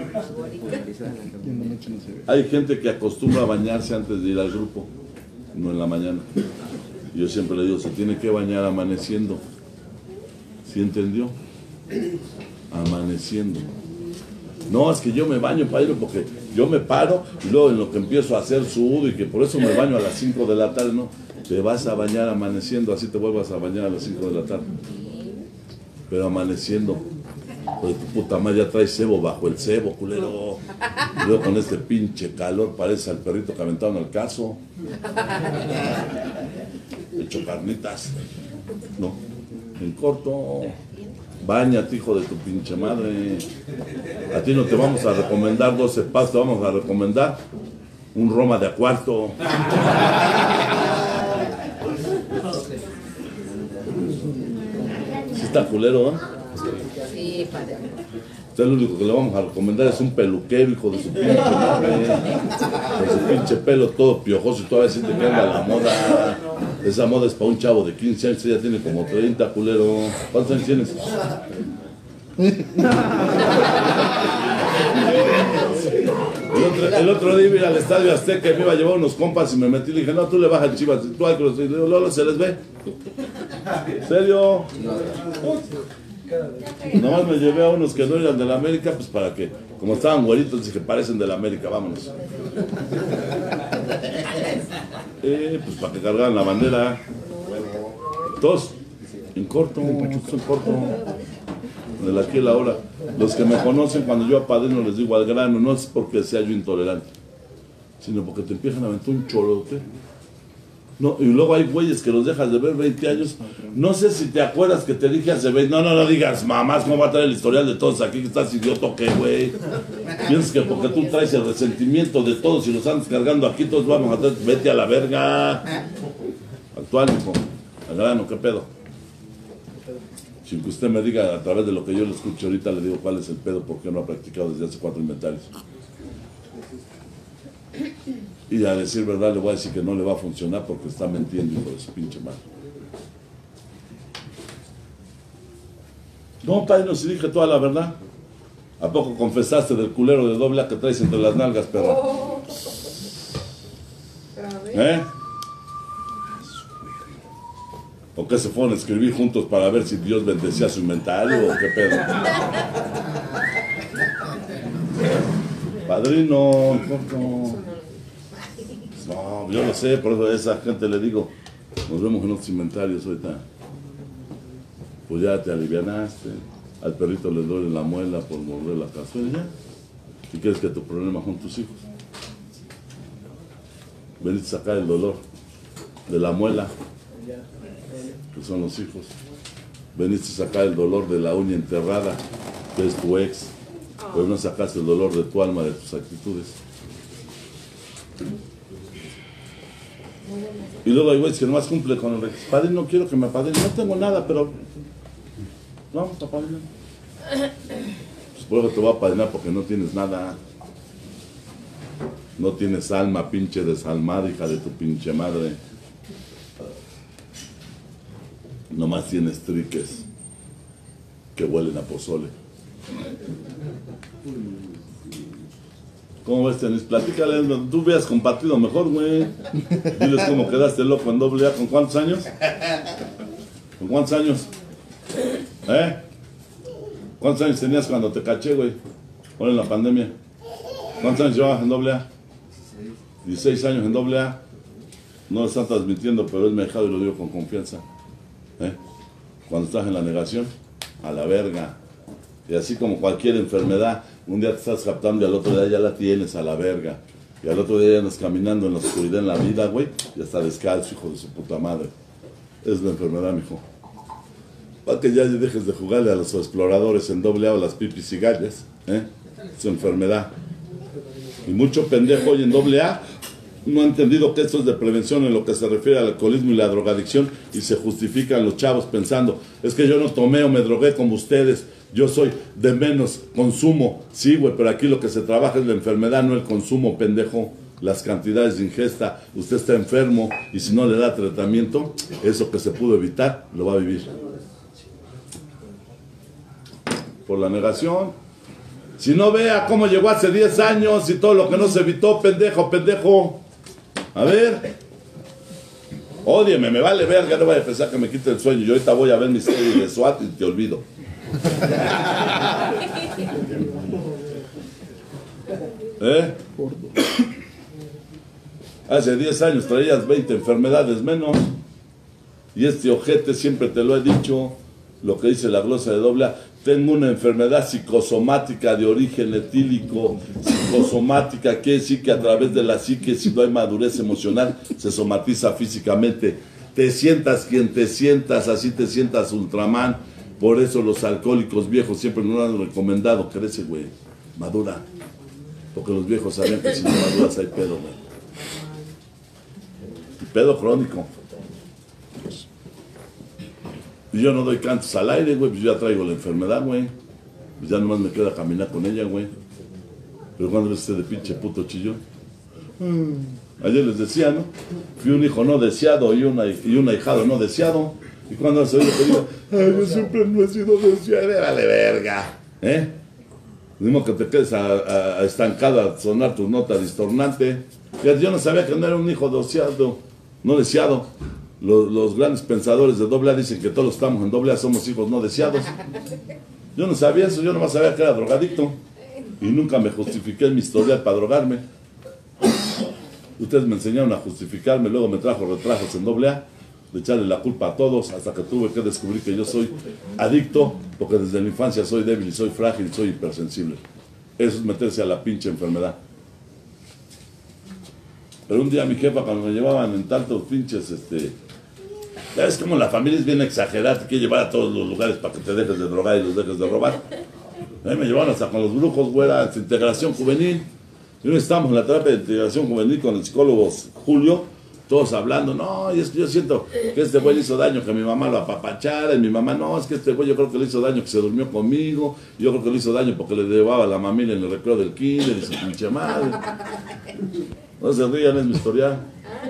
Hay gente que acostumbra a bañarse antes de ir al grupo, no en la mañana. Yo siempre le digo, se tiene que bañar amaneciendo. ¿Sí entendió? Amaneciendo. No, es que yo me baño, padre, porque yo me paro y luego en lo que empiezo a hacer sudo y que por eso me baño a las 5 de la tarde, no. Te vas a bañar amaneciendo, así te vuelvas a bañar a las 5 de la tarde. Pero amaneciendo. Pues tu puta madre ya trae cebo bajo el cebo, culero. Y luego con este pinche calor parece al perrito que aventaron al caso. Hecho carnitas. No, en corto. Báñate, hijo de tu pinche madre. A ti no te vamos a recomendar 12 pasos, te vamos a recomendar un Roma de a cuarto. Sí está culero, ¿eh? Sí, padre. Usted lo único que le vamos a recomendar es un peluquero, hijo de su pinche madre. Con su pinche pelo todo piojoso y todavía sí te caiga la moda. Esa moda es para un chavo de 15 años, ya tiene como 30, culero. ¿Cuántos años tienes? El otro día iba a ir al Estadio Azteca y me iba a llevar unos compas y me metí y le dije, no, tú le bajas el Chivas, tú hay que los... Y le digo, Lolo, ¿se les ve? ¿En serio? Nomás me llevé a unos que no eran de la América, pues para que, como estaban güeritos, dije, parecen de la América, vámonos. Pues para que cargaran la bandera. Entonces, En corto, justo en corto. De aquí a la hora. Los que me conocen, cuando yo apadrino les digo al grano, no es porque sea yo intolerante, sino porque te empiezan a aventar un chorote. No, y luego hay güeyes que los dejas de ver 20 años. No sé si te acuerdas que te dije hace 20. No digas mamás, ¿cómo va a traer el historial de todos aquí? Que estás idiota, ¿qué, güey? Piensas que porque tú traes el resentimiento de todos y los andas cargando aquí, todos vamos a traer. Vete a la verga. Actual, hijo. Al grano, ¿qué pedo? Sin que usted me diga a través de lo que yo le escucho ahorita, le digo cuál es el pedo, porque no ha practicado desde hace 4 inventarios. Y a decir verdad le voy a decir que no le va a funcionar porque está mintiendo, hijo de su pinche madre. No, padre, no, si dije toda la verdad. ¿A poco confesaste del culero de doble A que traes entre las nalgas, perra? ¿Eh? ¿O qué se fueron a escribir juntos para ver si Dios bendecía su inventario o qué pedo? Padrino, no, yo lo sé, por eso a esa gente le digo, nos vemos en otros inventarios ahorita. Pues ya te alivianaste, al perrito le duele la muela por morder la cazuela, ya. ¿Y quieres que tu problema son tus hijos? Veniste a sacar el dolor de la muela, que son los hijos. Veniste a sacar el dolor de la uña enterrada, que es tu ex. Pero no sacaste el dolor de tu alma, de tus actitudes. Y luego hay güeyes que nomás cumple con el requisito. Padre, no quiero que me apadrine. No tengo nada, pero vamos a apadrinar. Pues por eso te voy a apadrinar porque no tienes nada. No tienes alma, pinche desalmada, hija de tu pinche madre. Nomás tienes triques que huelen a pozole. ¿Cómo ves, Tenis? Platícale, tú hubieras compartido mejor, güey. Diles cómo quedaste loco en doble A. ¿Con cuántos años? ¿Con cuántos años? ¿Eh? ¿Cuántos años tenías cuando te caché, güey? Ahora en la pandemia. ¿Cuántos años llevabas en doble A? 16 años en doble A. No lo están transmitiendo, pero él me ha dejado y lo digo con confianza. ¿Eh? Cuando estás en la negación, a la verga. Y así como cualquier enfermedad, un día te estás captando y al otro día ya la tienes a la verga. Y al otro día ya andas caminando en la oscuridad en la vida, güey, y está descalzo, hijo de su puta madre. Es la enfermedad, mijo. Para que ya dejes de jugarle a los exploradores en doble A o las pipis y galles, ¿eh? Su enfermedad. Y mucho pendejo hoy en doble A no ha entendido que esto es de prevención en lo que se refiere al alcoholismo y la drogadicción, y se justifican los chavos pensando, es que yo no tomé o me drogué como ustedes, yo soy de menos consumo. Sí, güey, pero aquí lo que se trabaja es la enfermedad, no el consumo, pendejo. Las cantidades de ingesta. Usted está enfermo y si no le da tratamiento, eso que se pudo evitar, lo va a vivir. Por la negación. Si no, vea cómo llegó hace 10 años y todo lo que no se evitó, pendejo, pendejo. A ver. Ódieme, me vale verga, no vaya a pensar que me quite el sueño. Yo ahorita voy a ver mi serie de SWAT y te olvido. ¿Eh? Hace 10 años traías 20 enfermedades menos. Y este ojete, siempre te lo he dicho, lo que dice la glosa de doble A, tengo una enfermedad psicosomática de origen etílico. Psicosomática quiere decir que a través de la psique, si no hay madurez emocional, se somatiza físicamente. Te sientas quien te sientas, así te sientas Ultraman. Por eso los alcohólicos viejos siempre nos han recomendado, crece, güey, madura. Porque los viejos sabían que si no maduras hay pedo, güey. Y pedo crónico. Y yo no doy cantos al aire, güey, pues yo ya traigo la enfermedad, güey. Pues ya nomás me queda caminar con ella, güey. Pero cuando ves de pinche puto chillón. Ayer les decía, ¿no? Fui un hijo no deseado y un ahijado no deseado. Y cuando se oye que digo, ay, yo siempre no he sido deseado, vale verga. ¿Eh? Mismo que te quedes estancado a sonar tu nota distornante. Yo no sabía que no era un hijo deseado, no deseado. Los grandes pensadores de doble A dicen que todos estamos en doble A, somos hijos no deseados. Yo no sabía eso, yo nomás sabía que era drogadicto. Y nunca me justifiqué en mi historial para drogarme. Ustedes me enseñaron a justificarme, luego me trajo retrajos en doble A. de echarle la culpa a todos, hasta que tuve que descubrir que yo soy adicto, porque desde la infancia soy débil, soy frágil, soy hipersensible. Eso es meterse a la pinche enfermedad. Pero un día mi jefa, cuando me llevaban en tantos pinches, ¿sabes cómo la familia es bien exagerada? Te quiere llevar a todos los lugares para que te dejes de drogar y los dejes de robar. A mí me llevaron hasta con los brujos, güera, integración juvenil. Y hoy estamos en la terapia de integración juvenil con el psicólogo Julio, todos hablando, no, y es que yo siento que este güey le hizo daño, que mi mamá lo apapachara, y mi mamá, no, es que este güey yo creo que le hizo daño que se durmió conmigo, y yo creo que le hizo daño porque le llevaba a la mamila en el recreo del kinder y su pinche madre. No se rían, es mi historial.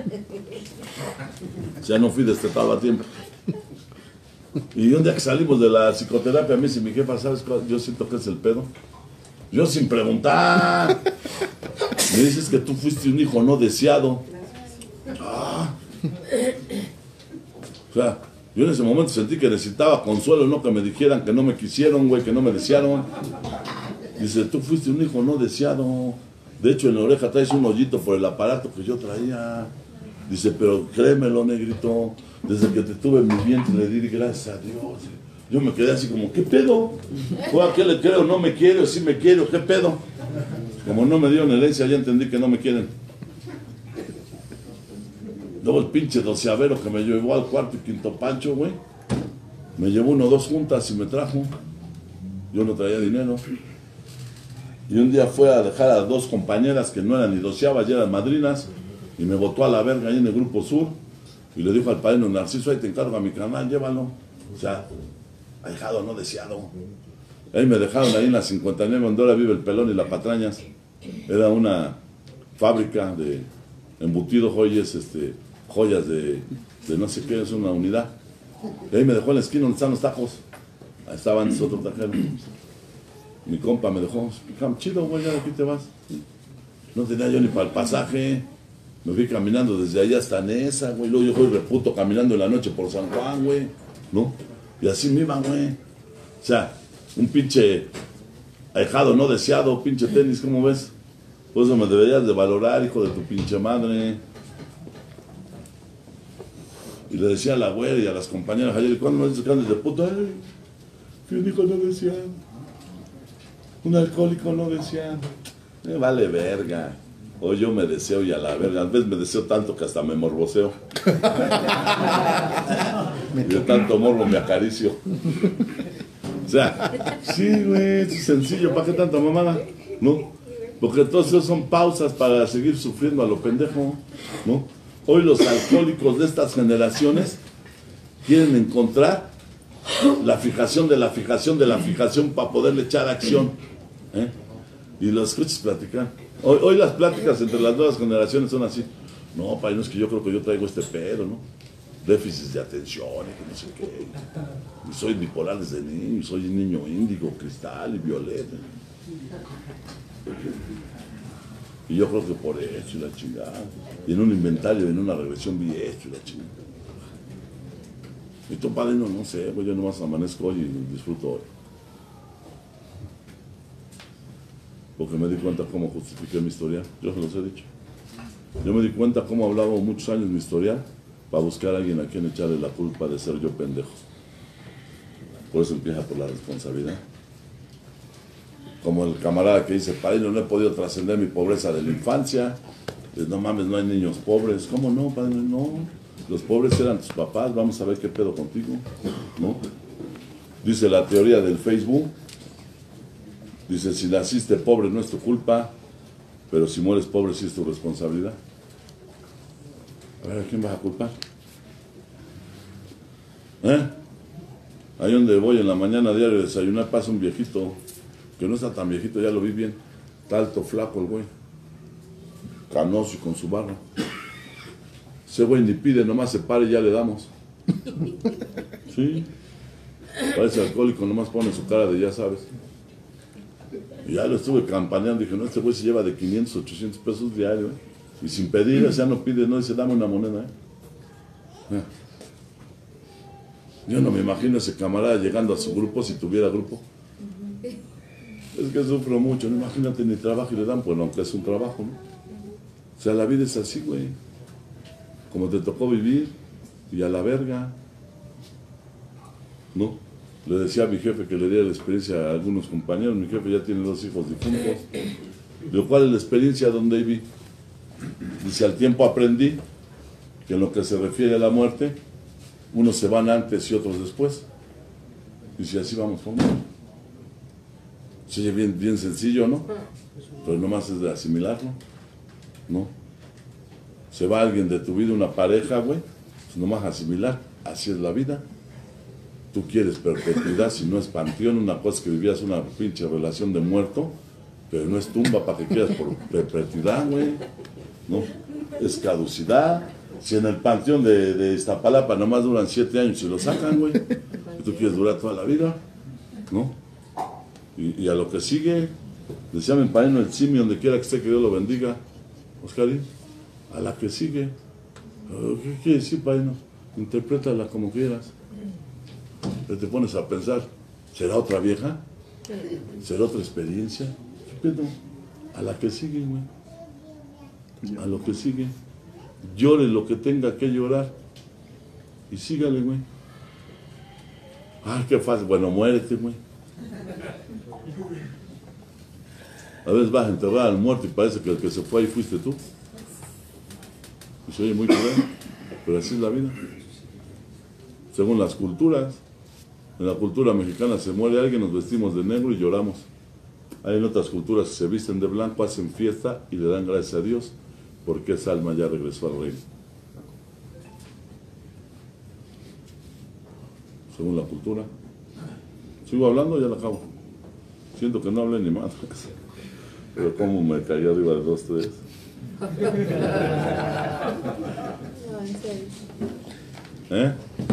Ya no fui destetado a tiempo. Y un día que salimos de la psicoterapia, a mí dice mi jefa, ¿sabes cuál? Yo siento que es el pedo. Yo sin preguntar. Me dices que tú fuiste un hijo no deseado. Ah. O sea, yo en ese momento sentí que necesitaba consuelo, no que me dijeran que no me quisieron, güey, que no me desearon. Dice, tú fuiste un hijo no deseado. De hecho, en la oreja traes un hoyito por el aparato que yo traía. Dice, pero créemelo, negrito, desde que te tuve en mi vientre le di gracias a Dios. Yo me quedé así como, ¿qué pedo? ¿A qué le creo? ¿No me quiero? ¿Sí me quiero? ¿Qué pedo? Como no me dieron herencia, ya entendí que no me quieren. Luego el pinche doceavero que me llevó al cuarto y quinto Pancho, güey, me llevó 1 o 2 juntas y me trajo. Yo no traía dinero. Y un día fue a dejar a 2 compañeras que no eran ni doceavas, ya eran madrinas, y me botó a la verga ahí en el Grupo Sur, y le dijo al padrino, Narciso, ahí te encargo a mi canal, llévalo. O sea, ahijado no deseado. Ahí me dejaron ahí en la 59, donde ahora vive el Pelón y la Patrañas. Era una fábrica de embutidos, joyas de no sé qué, es una unidad. Y ahí me dejó en la esquina donde están los tacos. Ahí estaba antes otro tajero. Mi compa me dejó, chido, güey, ya de aquí te vas. No tenía yo ni para el pasaje. Me fui caminando desde allá hasta Nesa, güey. Luego yo fui reputo caminando en la noche por San Juan, güey. ¿No? Y así me iba, güey. O sea, un pinche ahijado no deseado, pinche tenis, ¿cómo ves? Por eso me deberías de valorar, hijo de tu pinche madre. Y le decía a la güera y a las compañeras ayer, ¿cuándo me dices que andes de puto? Ay, que un hijo no deseado. Un alcohólico no deseado. Me vale verga. Hoy yo me deseo y a la verga. A veces me deseo tanto que hasta me morboseo. Y de tanto morbo me acaricio. O sea, sí, güey, es sencillo. ¿Para qué tanta mamada? ¿No? Porque todos esos son pausas para seguir sufriendo a lo pendejo. ¿No? Hoy los alcohólicos de estas generaciones quieren encontrar la fijación de la fijación de la fijación para poderle echar acción. Y los escuchas platicar. Hoy las pláticas entre las nuevas generaciones son así. No, padre, no es que yo creo que yo traigo este pedo, ¿no? Déficits de atención y que no sé qué. Y soy bipolar desde niño, soy un niño índigo, cristal y violeta. Y yo creo que por eso y la chingada. Y en un inventario, en una regresión vi esto y la chingada. Y tu padre no sé, pues yo nomás amanezco hoy y disfruto hoy. Porque me di cuenta cómo justifiqué mi historial. Yo se los he dicho. Yo me di cuenta cómo hablaba muchos años mi historial para buscar a alguien a quien echarle la culpa de ser yo pendejo. Por eso empieza por la responsabilidad. Como el camarada que dice, padre, no he podido trascender mi pobreza de la infancia. No mames, no hay niños pobres. ¿Cómo no, padre? No. Los pobres eran tus papás. Vamos a ver qué pedo contigo. ¿No? Dice la teoría del Facebook. Dice, si naciste pobre no es tu culpa, pero si mueres pobre sí es tu responsabilidad. A ver, ¿a quién vas a culpar? Ahí donde voy en la mañana diario a desayunar pasa un viejito, que no está tan viejito, ya lo vi bien. Está alto, flaco el güey. Canoso y con su barra. Ese güey ni pide, nomás se para y ya le damos. Sí. Parece alcohólico, nomás pone su cara de ya sabes. Y ya lo estuve campaneando, dije, no, este güey se lleva de 500, 800 pesos diario, y sin pedir, o sea, no pide, no dice, dame una moneda, Yo no me imagino ese camarada llegando a su grupo, si tuviera grupo. Es que sufro mucho, no, imagínate, ni trabajo y le dan, pues aunque es un trabajo, ¿no? O sea, la vida es así, güey. Como te tocó vivir, y a la verga. ¿No? Le decía a mi jefe que le diera la experiencia a algunos compañeros. Mi jefe ya tiene 2 hijos difuntos. Digo, ¿cuál es la experiencia, don David? Dice, al tiempo aprendí que en lo que se refiere a la muerte, unos se van antes y otros después. Dice, así vamos, ¿no? Se oye bien, bien sencillo, ¿no? Pero nomás es de asimilarlo, ¿no? Se va alguien de tu vida, una pareja, güey, pues nomás asimilar, así es la vida. Tú quieres perpetuidad, si no es panteón, una cosa es que vivías una pinche relación de muerto, pero no es tumba para que quieras por perpetuidad, güey, ¿no? Es caducidad. Si en el panteón de Iztapalapa nomás duran 7 años y lo sacan, güey, y tú quieres durar toda la vida, ¿no? Y a lo que sigue, decía mi padrino el simio, donde quiera que esté, que Dios lo bendiga, Oscarín, a la que sigue. ¿Qué quiere decir, padrino? Interprétala como quieras. Te pones a pensar, ¿será otra vieja? ¿Será otra experiencia? ¿Qué pedo? A la que sigue, güey. A lo que sigue. Llore lo que tenga que llorar. Y sígale, güey. Ay, qué fácil. Bueno, muérete, güey. A veces vas a enterrar al muerto y parece que el que se fue ahí fuiste tú. Y se oye muy cruel, pero así es la vida. Según las culturas, en la cultura mexicana se muere alguien, nos vestimos de negro y lloramos. Hay en otras culturas que se visten de blanco, hacen fiesta y le dan gracias a Dios porque esa alma ya regresó al reino. Según la cultura. ¿Sigo hablando? Ya la acabo. Siento que no hablé ni más. Pero como me caí arriba de 2, 3. ¿Eh?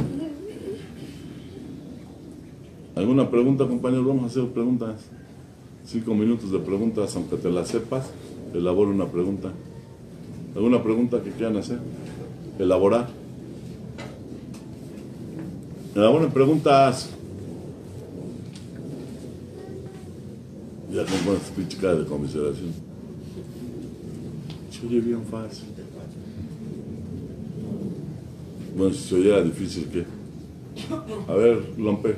¿Alguna pregunta, compañeros? Vamos a hacer preguntas. 5 minutos de preguntas, aunque te las sepas, elabora una pregunta. ¿Alguna pregunta que quieran hacer? Elaborar. Elaboren preguntas. Ya con esta pinche cara de conmiseración. Se oye bien fácil. Bueno, si se oyera difícil, ¿qué? A ver, Lompe.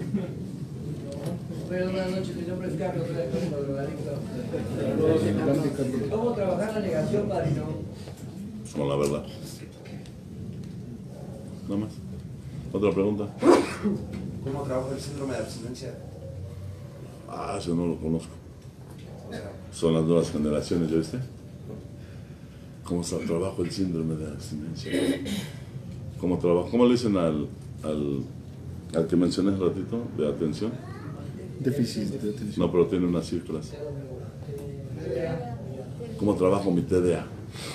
Buenas noches, mi nombre es Carlos, soy actor drogadicto. ¿Cómo trabajar la negación, padrino? Con la verdad. Nada más. Otra pregunta. ¿Cómo trabaja el síndrome de abstinencia? Ah, eso no lo conozco. Son las nuevas generaciones, ¿ya viste? ¿Cómo se trabaja el síndrome de abstinencia? ¿Cómo trabaja? ¿Cómo le dicen al que mencioné hace ratito, de atención? Déficit de atención. No, pero tiene unas cifras. ¿Cómo trabajo mi TDA?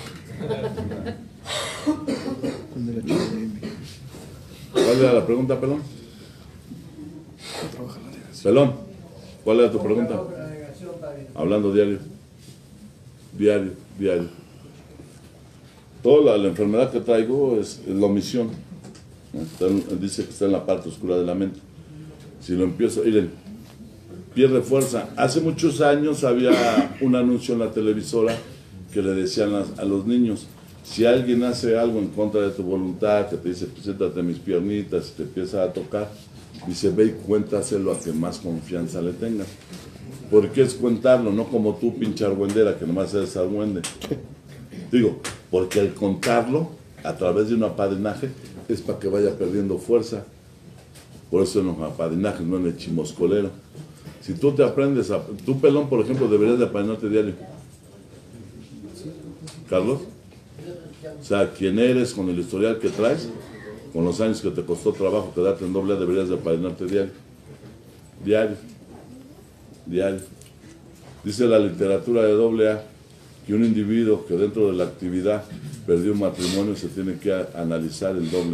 Con el HDM. ¿Cuál era la pregunta, Pelón? ¿Cómo trabaja la negación? Pelón, ¿cuál era tu pregunta? ¿Cómo trabajo la negación, padrino? Hablando diario. Diario, diario. Toda la enfermedad que traigo es la omisión. Dice que está en la parte oscura de la mente. Si lo empiezo, miren, pierde fuerza. Hace muchos años había un anuncio en la televisora que le decían a los niños, si alguien hace algo en contra de tu voluntad, que te dice, pues siéntate mis piernitas y te empieza a tocar, dice, ve y cuéntaselo a que más confianza le tengas. ¿Por qué es cuentarlo? No como tú, pinche argüendera, que nomás eres argüende. Digo, porque al contarlo, a través de un apadrinaje, es para que vaya perdiendo fuerza. Por eso en los apadrinajes, no en el chimoscolero. Si tú te aprendes a... Tú, Pelón, por ejemplo, deberías de apadrinarte diario. Carlos. O sea, quién eres, con el historial que traes, con los años que te costó trabajo quedarte en doble A, deberías de apadrinarte diario. Diario. Diario. Dice la literatura de doble A que un individuo que dentro de la actividad perdió un matrimonio se tiene que analizar el doble.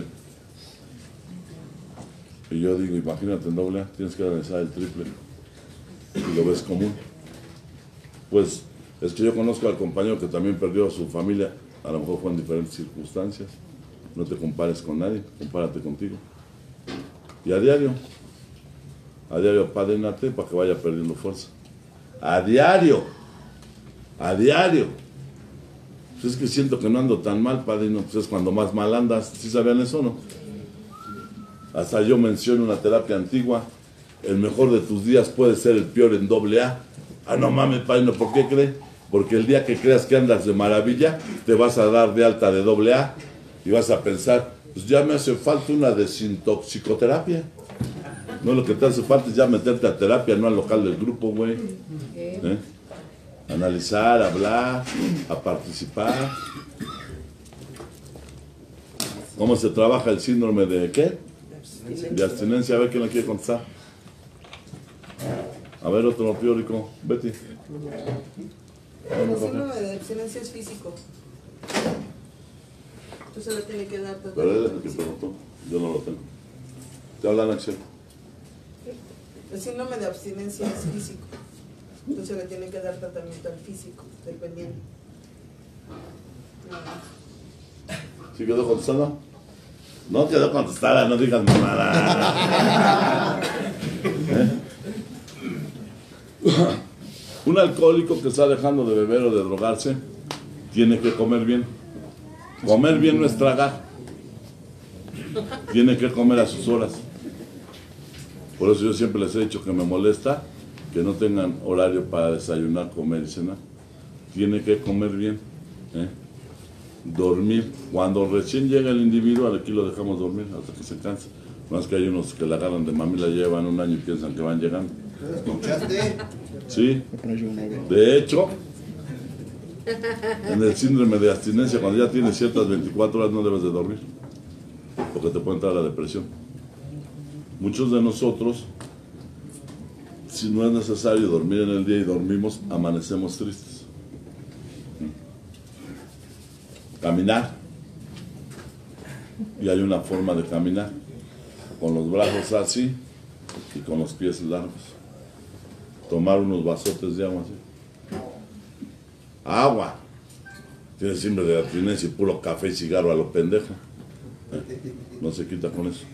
Y yo digo, imagínate en doble A, tienes que analizar el triple. Y lo ves común. Pues es que yo conozco al compañero que también perdió a su familia, a lo mejor fue en diferentes circunstancias. No te compares con nadie, compárate contigo. Y a diario apadrínate para que vaya perdiendo fuerza. A diario. Pues es que siento que no ando tan mal, padrino. Pues es cuando más mal andas. ¿Sí sabían eso o no? Hasta yo menciono una terapia antigua. El mejor de tus días puede ser el peor en AA. Ah, no mames, padrino, ¿por qué cree? Porque el día que creas que andas de maravilla, te vas a dar de alta de AA y vas a pensar, pues ya me hace falta una desintoxicoterapia. No, lo que te hace falta es ya meterte a terapia, no al local del grupo, güey. Analizar, hablar, a participar. ¿Cómo se trabaja el síndrome de qué? De abstinencia. A ver quién le quiere contestar. A ver, otro piórico. Betty. El síndrome de abstinencia es físico. Entonces le tiene que dar Pero él es el que preguntó. Yo no lo tengo. Te hablan, Axel. El síndrome de abstinencia es físico. Entonces le tiene que dar tratamiento al físico, dependiendo. ¿Sí quedó contestada? No quedó contestada, no digas nada. Un alcohólico que está dejando de beber o de drogarse tiene que comer bien. Comer bien no es tragar. Tiene que comer a sus horas. Por eso yo siempre les he dicho que me molesta que no tengan horario para desayunar, comer y cenar. Tiene que comer bien. Dormir. Cuando recién llega el individuo, aquí lo dejamos dormir hasta que se cansa. Más que hay unos que la agarran de mamila, llevan un año y piensan que van llegando. ¿Escuchaste? Sí. De hecho, en el síndrome de abstinencia, cuando ya tienes ciertas 24 horas no debes de dormir, porque te puede entrar la depresión. Muchos de nosotros, si no es necesario dormir en el día y dormimos, amanecemos tristes. Caminar. Y hay una forma de caminar, con los brazos así y con los pies largos. Tomar unos vasotes de agua así. Agua. Tienes síndrome de abstinencia y puro café y cigarro a lo pendejo. No se quita con eso.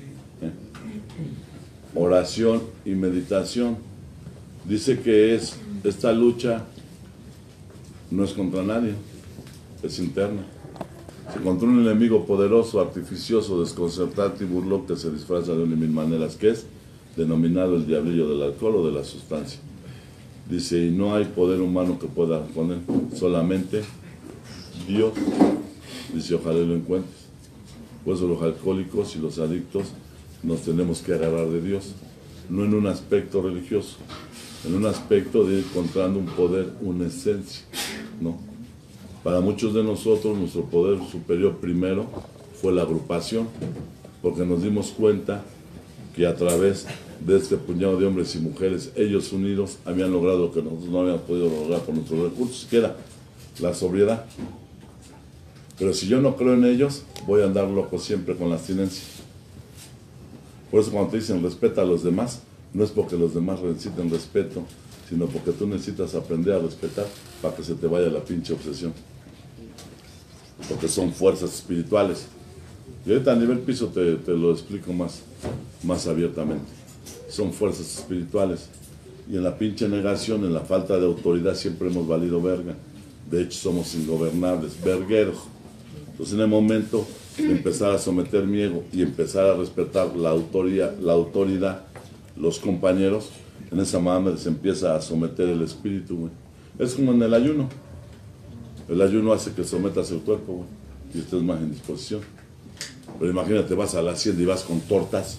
Oración y meditación. Dice que esta lucha no es contra nadie, es interna. Se contra un enemigo poderoso, artificioso, desconcertante y burlón que se disfraza de una y mil maneras, que es denominado el diablillo del alcohol o de la sustancia. Dice, y no hay poder humano que pueda con él, solamente Dios. Dice, ojalá lo encuentres. Por eso los alcohólicos y los adictos nos tenemos que agarrar de Dios, no en un aspecto religioso, en un aspecto de ir encontrando un poder, una esencia, ¿no? Para muchos de nosotros, nuestro poder superior primero fue la agrupación, porque nos dimos cuenta que a través de este puñado de hombres y mujeres, ellos unidos habían logrado lo que nosotros no habíamos podido lograr por nuestros recursos, que era la sobriedad. Pero si yo no creo en ellos, voy a andar loco siempre con la abstinencia. Por eso cuando te dicen respeta a los demás, no es porque los demás necesiten respeto, sino porque tú necesitas aprender a respetar para que se te vaya la pinche obsesión. Porque son fuerzas espirituales. Y ahorita a nivel piso te lo explico más abiertamente. Son fuerzas espirituales. Y en la pinche negación, en la falta de autoridad, siempre hemos valido verga. De hecho, somos ingobernables, vergueros. Entonces, en el momento de empezar a someter mi ego y empezar a respetar la autoridad, los compañeros, en esa manera se empieza a someter el espíritu, güey. Es como en el ayuno. El ayuno hace que sometas el cuerpo, güey, y estés más en disposición. Pero imagínate, vas a la hacienda y vas con tortas,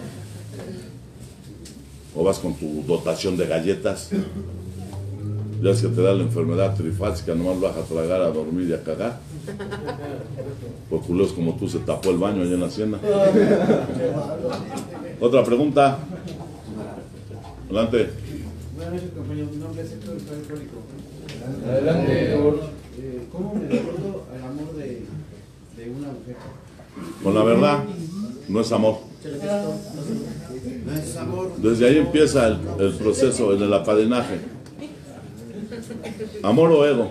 o vas con tu dotación de galletas. Ya es que te da la enfermedad trifásica, nomás vas a tragar, a dormir y a cagar. Por culos como tú se tapó el baño allá en la hacienda. Otra pregunta. Adelante. Buenas noches, compañero. Mi nombre es Héctor, soy alcohólico. Adelante, ¿Cómo me recuerdo al amor de una mujer? Con la verdad, no es amor. no es amor. Desde ahí empieza el proceso en el apadrinaje. ¿Amor o ego?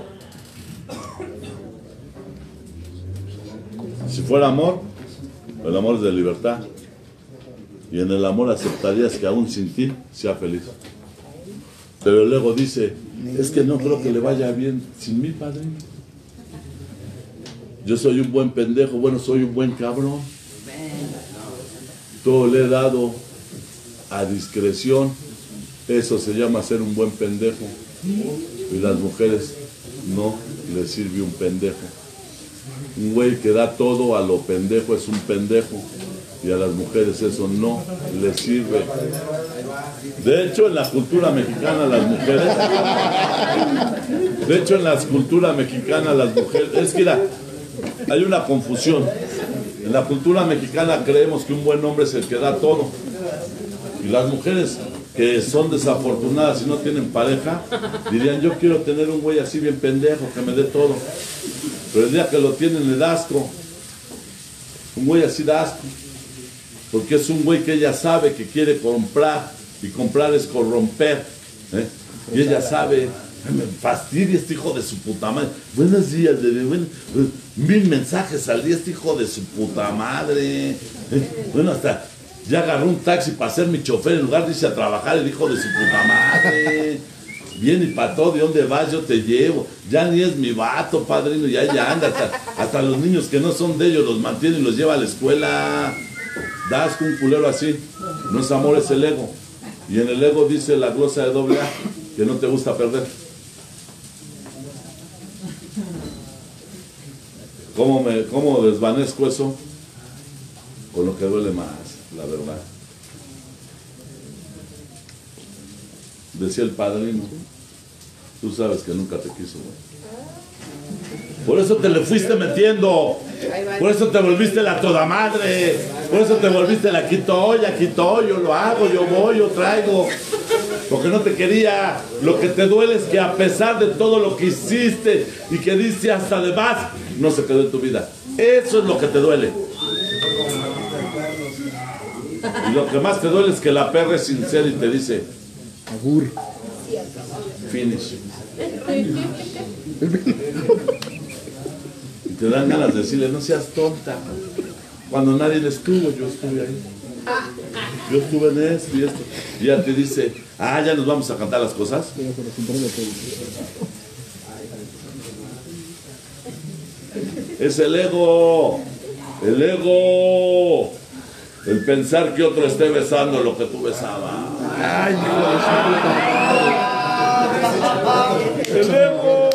Si fuera amor, el amor es de libertad. Y en el amor aceptarías que aún sin ti sea feliz. Pero el ego dice, es que no creo que le vaya bien sin mi padrino. Yo soy un buen pendejo, bueno, soy un buen cabrón. Todo le he dado a discreción. Eso se llama ser un buen pendejo. Y las mujeres no les sirve un pendejo. Un güey que da todo a lo pendejo es un pendejo. Y a las mujeres eso no les sirve. De hecho, en la cultura mexicana las mujeres... De hecho, en la cultura mexicana las mujeres... Es que hay una confusión. En la cultura mexicana creemos que un buen hombre es el que da todo. Y las mujeres que son desafortunadas y no tienen pareja, dirían, yo quiero tener un güey así bien pendejo, que me dé todo. Pero el día que lo tienen le da asco. Un güey así da asco. Porque es un güey que ella sabe que quiere comprar. Y comprar es corromper. Y ella sabe, me fastidia este hijo de su puta madre. Buenos días, bebé. 1000 mensajes al día este hijo de su puta madre. Bueno, hasta ya agarró un taxi para ser mi chofer en lugar de irse a trabajar el hijo de su puta madre. Bien y para todo, ¿de dónde vas? Yo te llevo. Ya ni es mi vato, padrino, ya anda. Hasta los niños que no son de ellos los mantiene y los lleva a la escuela. Das con un culero así. No es amor, es el ego. Y en el ego dice la glosa de AA que no te gusta perder. ¿Cómo desvanezco eso? Con lo que duele más, la verdad. Decía el padrino, tú sabes que nunca te quiso, güey. Por eso te le fuiste metiendo. Por eso te volviste la toda madre. Por eso te volviste la quito yo lo hago, yo voy, yo traigo. Porque no te quería. Lo que te duele es que a pesar de todo lo que hiciste y que diste hasta de más, no se quedó en tu vida. Eso es lo que te duele. Y lo que más te duele es que la perra es sincera y te dice Agur. finish. Y te dan ganas de decirle, no seas tonta. Cuando nadie le estuvo, yo estuve ahí. Yo estuve en esto y esto. Y ella te dice, ya nos vamos a cantar las cosas. Es el ego. El ego. El pensar que otro esté besando lo que tú besabas. Ay, El ego.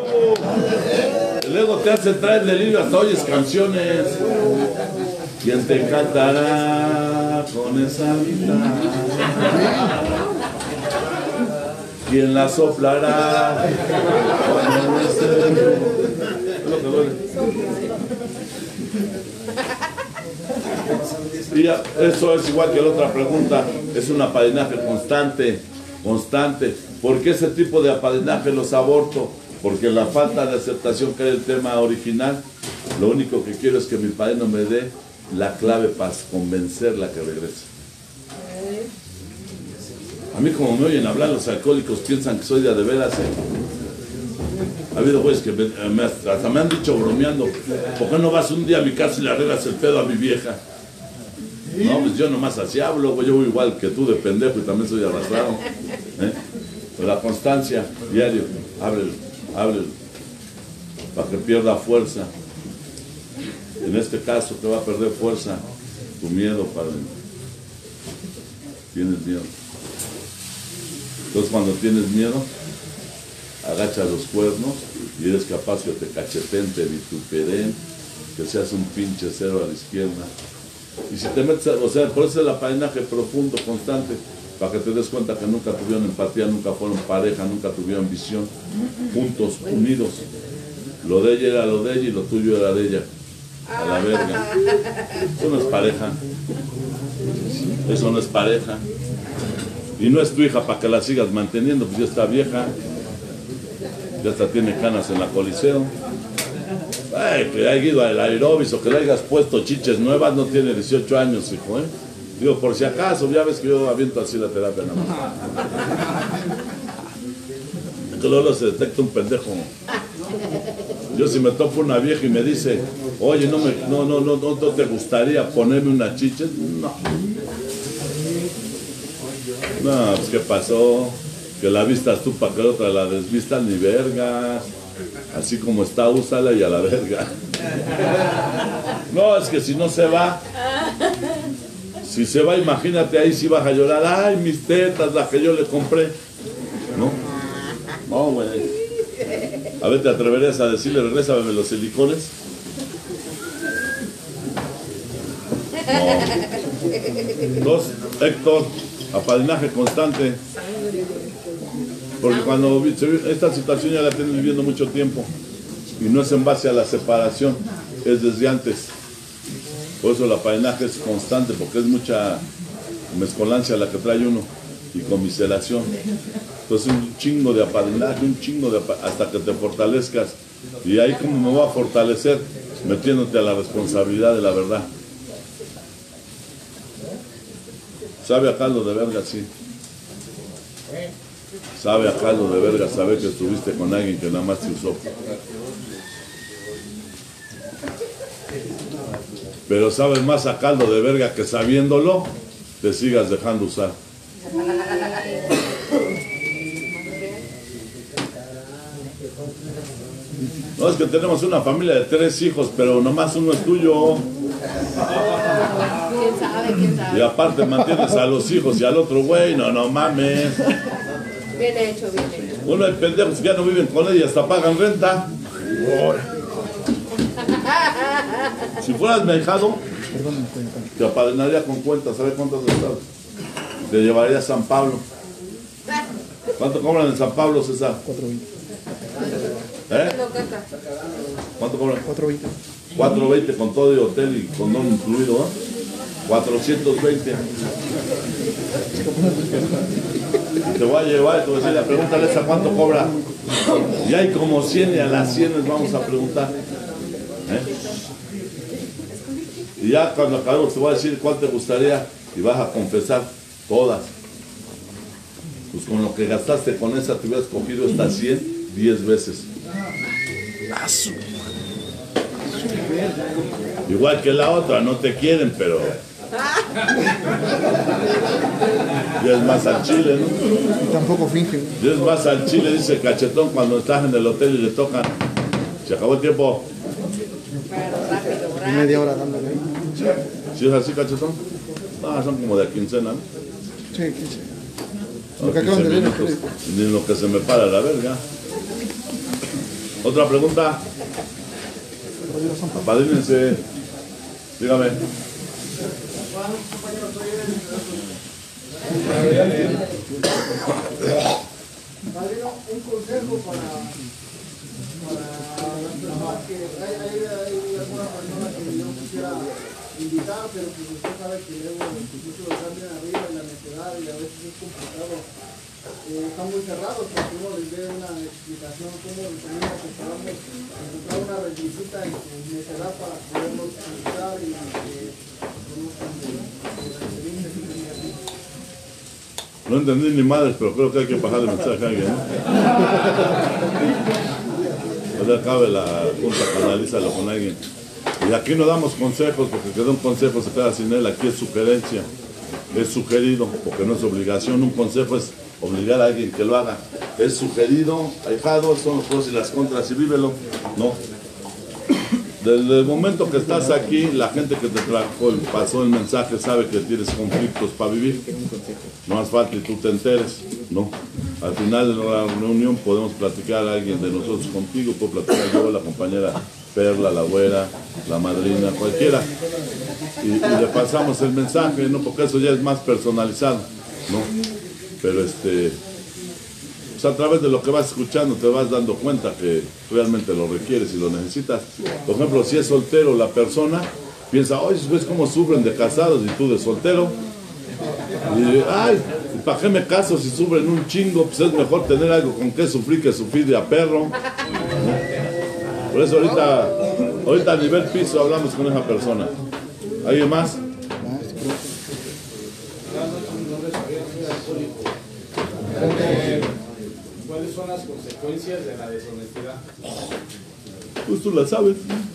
El ego te hace traer delirio, hasta oyes canciones. ¿Quién te cantará con esa vida? ¿Quién la soplará? Es lo que duele. Y eso es igual que la otra pregunta, es un apadrinaje constante. ¿Por qué ese tipo de apadrinaje los aborto? Porque la falta de aceptación, que era el tema original, lo único que quiero es que mi padrino me dé la clave para convencerla que regrese. A mí, como me oyen hablar, los alcohólicos piensan que soy de veras. Ha habido güeyes que hasta me han dicho bromeando, ¿por qué no vas un día a mi casa y le arreglas el pedo a mi vieja? No, pues yo nomás así hablo, güey. Yo voy igual que tú de pendejo y también soy arrastrado. Pero la constancia, diario, ábrelo, para que pierda fuerza. En este caso te va a perder fuerza tu miedo, padre. Tienes miedo. Entonces cuando tienes miedo, agachas los cuernos y eres capaz que te cacheten, te vituperen, que seas un pinche cero a la izquierda. Y si te metes, o sea, por eso es el apadrinaje profundo, constante, para que te des cuenta que nunca tuvieron empatía, nunca fueron pareja, nunca tuvieron visión, juntos, unidos. Lo de ella era lo de ella y lo tuyo era de ella. A la verga. Eso no es pareja. Eso no es pareja. Y no es tu hija para que la sigas manteniendo, pues ya está vieja. Ya hasta tiene canas en la Coliseo. Ay, que haya ido al aerobis o que le hayas puesto chiches nuevas, no tiene 18 años, hijo, Digo, por si acaso, ya ves que yo aviento así la terapia nada más. Que luego se detecta un pendejo. Yo si me topo una vieja y me dice, oye, no te gustaría ponerme una chiche, no. No, pues ¿qué pasó? Que la vistas tú para que otra la desvistas, ni vergas. Así como está, úsala y a la verga. No, es que si no se va, si se va, imagínate, ahí sí vas a llorar. Ay, mis tetas, las que yo le compré. No, no, güey. A ver, ¿te atreverías a decirle, regrésame los silicones? No. Dos, Héctor, apadrinaje constante. Porque cuando esta situación ya la tienen viviendo mucho tiempo y no es en base a la separación, es desde antes. Por eso el apadrinaje es constante, porque es mucha mezcolancia la que trae uno y conmiseración. Entonces un chingo de apadrinaje, hasta que te fortalezcas. Y ahí como me voy a fortalecer, metiéndote a la responsabilidad de la verdad. Sabe a caldo de verga, sí. Sabe a caldo de verga saber que estuviste con alguien que nada más te usó. Pero sabes más a caldo de verga que sabiéndolo, te sigas dejando usar. No, es que tenemos una familia de 3 hijos, pero nomás uno es tuyo. ¿Quién sabe? ¿Quién sabe? Y aparte mantienes a los hijos y al otro güey, no mames. Bien hecho, bien hecho. Uno hay pendejos que ya no viven con ella y hasta pagan renta. Si fueras mi ahijado, te apadrinaría con cuentas, ¿sabes cuántos estados? Te llevaría a San Pablo. ¿Cuánto cobran en San Pablo, César? 4.20. ¿Eh? ¿Cuánto cobran? 4.20. 4.20 con todo y hotel y condón incluido, ¿eh? 420. Te voy a llevar y te voy a decir, pregúntale a cuánto cobra. Y hay como 100 y a las 100 les vamos a preguntar. Y ya cuando acabemos te voy a decir cuál te gustaría y vas a confesar todas. Pues con lo que gastaste con esa te hubieras cogido estas 100 10 veces. Igual que la otra, no te quieren, pero y es más al chile, ¿no? Y tampoco finge. Y es más al chile, dice el Cachetón cuando estás en el hotel y le tocan. Se acabó el tiempo. Y media hora dándole ahí. ¿Sí es así, Cachetón? No, son como de quincena, ¿no? Sí, 15. Lo que acaban de ver. Ni lo que se me para la verga. Otra pregunta. Apadrínense. Dígame. Padrino, un consejo para las personas que hay alguna persona que yo quisiera invitar, pero que usted sabe que luego muchos lo cambian arriba en la necedad y a veces es complicado. Están muy cerrados porque uno les dé una explicación cómo determina que podamos encontrar una requisita en su necedad para poderlos invitar y que conozcan de la experiencia que tenía aquí. No entendí ni madres, pero creo que hay que bajar el mensaje a alguien, ¿no? Ya cabe la junta, canalízalo con alguien. Y aquí no damos consejos, porque que da un consejo se queda sin él. Aquí es sugerencia, es sugerido, porque no es obligación. Un consejo es obligar a alguien que lo haga. Es sugerido, ahijado, son los pros y las contras y vívelo. No. Desde el momento que estás aquí, la gente que te trajo, pasó el mensaje, sabe que tienes conflictos para vivir. No más falta y tú te enteres, ¿no? Al final de la reunión podemos platicar a alguien de nosotros contigo, puedo platicar yo, la compañera Perla, la güera, la madrina, cualquiera. Y le pasamos el mensaje, ¿no? Porque eso ya es más personalizado, ¿no? Pero pues a través de lo que vas escuchando te vas dando cuenta que realmente lo requieres y lo necesitas. Por ejemplo, si es soltero la persona, piensa, oye, ¿ves cómo sufren de casados y tú de soltero? Y, ay, ¿para qué me caso si sufren un chingo? Pues es mejor tener algo con que sufrir de a perro. Por eso ahorita a nivel piso hablamos con esa persona. ¿Alguien más? ¿Cuáles son las consecuencias de la deshonestidad? Pues tú la sabes.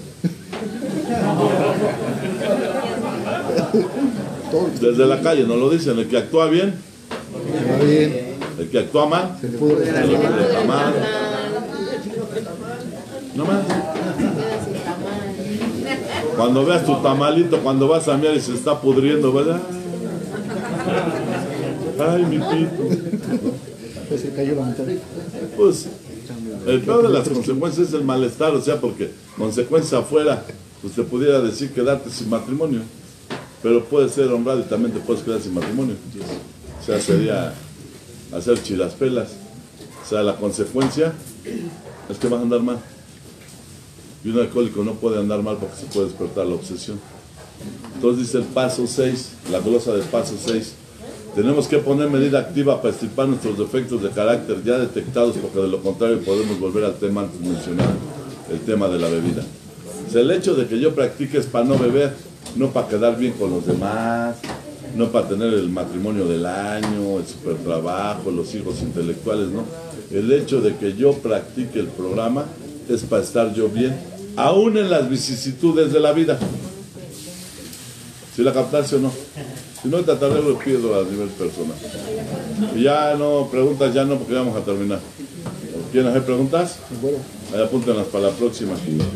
Desde la calle nos lo dicen, el que actúa bien, Va bien. el que actúa mal, Se le pudre. se le pudre el tamal. No más. Queda sin tamal. Cuando veas tu tamalito, cuando vas a mirar y se está pudriendo, ¿verdad? Ay, mi pito. Pues se cayó la mitad. Pues, el peor de las consecuencias es el malestar, o sea, porque consecuencia afuera, pues te pudiera decir quedarte sin matrimonio, pero puedes ser honrado y también te puedes quedar sin matrimonio. O sea, sería hacer chilaspelas. O sea, la consecuencia es que vas a andar mal. Y un alcohólico no puede andar mal porque se puede despertar la obsesión. Entonces dice el paso 6, la glosa del paso 6. Tenemos que poner medida activa para extirpar nuestros defectos de carácter ya detectados, porque de lo contrario podemos volver al tema antes mencionado, el tema de la bebida. O sea, el hecho de que yo practique es para no beber, no para quedar bien con los demás, no para tener el matrimonio del año, el super trabajo, los hijos intelectuales, no. El hecho de que yo practique el programa es para estar yo bien, aún en las vicisitudes de la vida. ¿Sí la captaste o no? Si no, te lo pido a nivel personal. Y ya no, preguntas ya no, porque ya vamos a terminar. ¿Quieren hacer preguntas? Ahí apúntenlas para la próxima.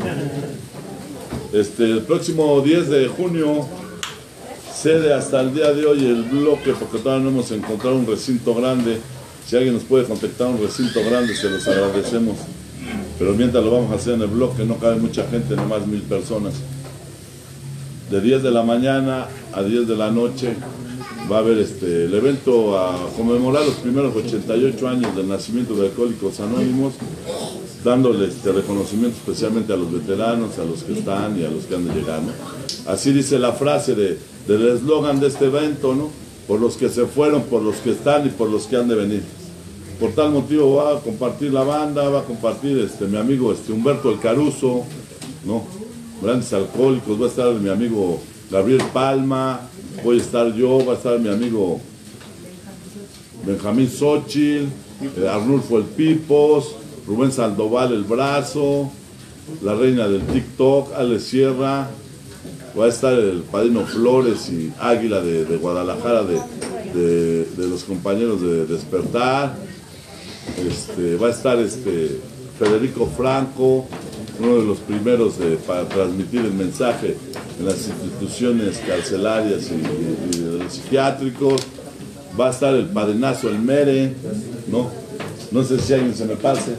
El próximo 10 de junio cede hasta el día de hoy el bloque, porque todavía no hemos encontrado un recinto grande. Si alguien nos puede contactar un recinto grande, se los agradecemos. Pero mientras lo vamos a hacer en el bloque, no cabe mucha gente, nomás 1000 personas. De 10 de la mañana a 10 de la noche va a haber el evento a conmemorar los primeros 88 años del nacimiento de Alcohólicos Anónimos, dándole reconocimiento especialmente a los veteranos, a los que están y a los que han de llegar, ¿no? Así dice la frase del eslogan de este evento, ¿no? Por los que se fueron, por los que están y por los que han de venir. Por tal motivo va a compartir la banda, va a compartir mi amigo Humberto El Caruso, ¿no? Grandes alcohólicos, va a estar mi amigo Gabriel Palma, voy a estar yo, va a estar mi amigo Benjamín Xochitl, Arnulfo El Pipos, Rubén Sandoval El Brazo, la reina del TikTok, Ale Sierra, va a estar el Padrino Flores y Águila de Guadalajara, de los compañeros de Despertar, va a estar Federico Franco, uno de los primeros para transmitir el mensaje en las instituciones carcelarias y de los psiquiátricos. Va a estar el padrinazo El Mere, no sé si alguien se me pase.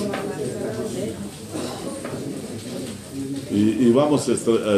Y vamos a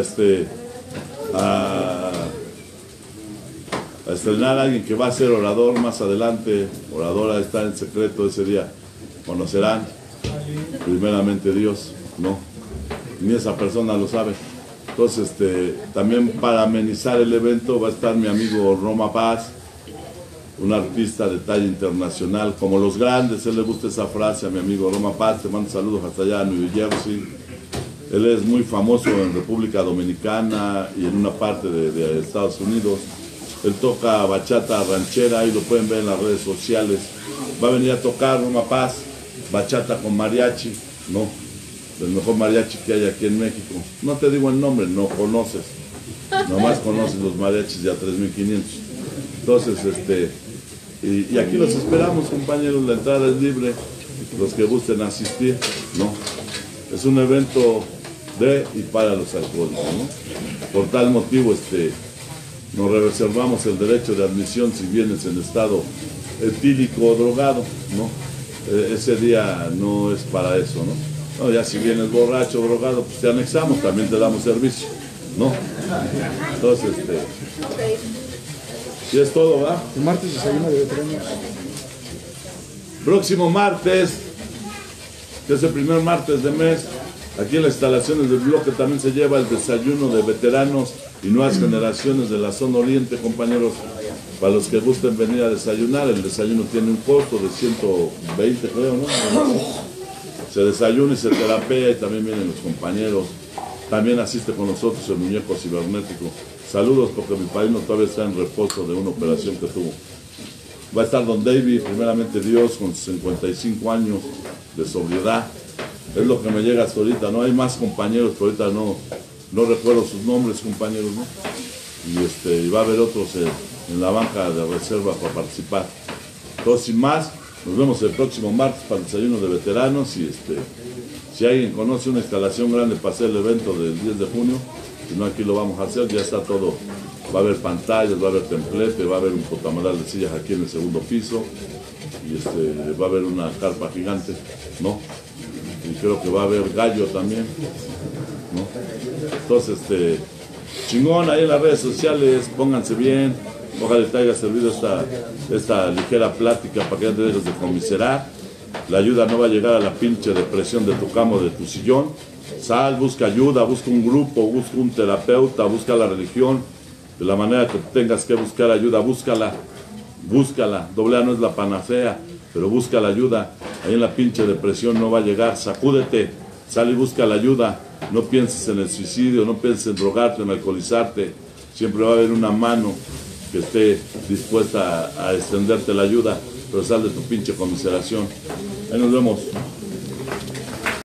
estrenar a alguien que va a ser orador más adelante. Oradora está en secreto ese día, conocerán primeramente Dios, ¿no? Ni esa persona lo sabe. Entonces, también para amenizar el evento va a estar mi amigo Roma Paz, un artista de talla internacional, como los grandes. Él le gusta esa frase a mi amigo Roma Paz. Te mando saludos hasta allá en New Jersey. Él es muy famoso en República Dominicana y en una parte de Estados Unidos. Él toca bachata ranchera y lo pueden ver en las redes sociales. Va a venir a tocar Roma Paz, bachata con mariachi, ¿no? El mejor mariachi que hay aquí en México. No te digo el nombre, no conoces. Nomás conoces los mariachis de a 3,500. Entonces, y aquí los esperamos, compañeros. La entrada es libre. Los que gusten asistir, ¿no? Es un evento de y para los alcohólicos, ¿no? Por tal motivo, nos reservamos el derecho de admisión si vienes en estado etílico o drogado, ¿no? Ese día no es para eso, ¿no? No, ya si vienes borracho o drogado, pues te anexamos, también te damos servicio, ¿no? Entonces, y es todo, ¿va? El martes desayuno de veteranos. Próximo martes, que es el primer martes de mes, aquí en las instalaciones del bloque también se lleva el desayuno de veteranos y nuevas generaciones de la zona oriente, compañeros. Para los que gusten venir a desayunar, el desayuno tiene un costo de 120, creo, ¿no? Se desayuna y se terapea y también vienen los compañeros. También asiste con nosotros el muñeco cibernético. Saludos, porque mi padrino todavía está en reposo de una operación que tuvo. Va a estar don David, primeramente Dios, con 55 años de sobriedad. Es lo que me llega hasta ahorita, ¿no? Hay más compañeros, pero ahorita no recuerdo sus nombres, compañeros, ¿no? Y va a haber otros en la banca de reserva para participar. Entonces, sin más, nos vemos el próximo martes para el desayuno de veteranos. Y si alguien conoce una instalación grande para hacer el evento del 10 de junio, no, aquí lo vamos a hacer, ya está todo. Va a haber pantallas, va a haber templete, va a haber un potamadal de sillas aquí en el segundo piso y va a haber una carpa gigante, ¿no? Y creo que va a haber gallo también, ¿no? Entonces, chingón, ahí en las redes sociales, pónganse bien, ojalá te haya servido esta ligera plática para que ya te dejes de comiserar. La ayuda no va a llegar a la pinche depresión de tu cama o de tu sillón. Sal, busca ayuda, busca un grupo, busca un terapeuta, busca la religión. De la manera que tengas que buscar ayuda, búscala. AA no es la panacea, pero busca la ayuda. Ahí en la pinche depresión no va a llegar. Sacúdete, sal y busca la ayuda. No pienses en el suicidio, no pienses en drogarte, en alcoholizarte. Siempre va a haber una mano que esté dispuesta a extenderte la ayuda, pero sal de tu pinche comiseración. Ahí nos vemos.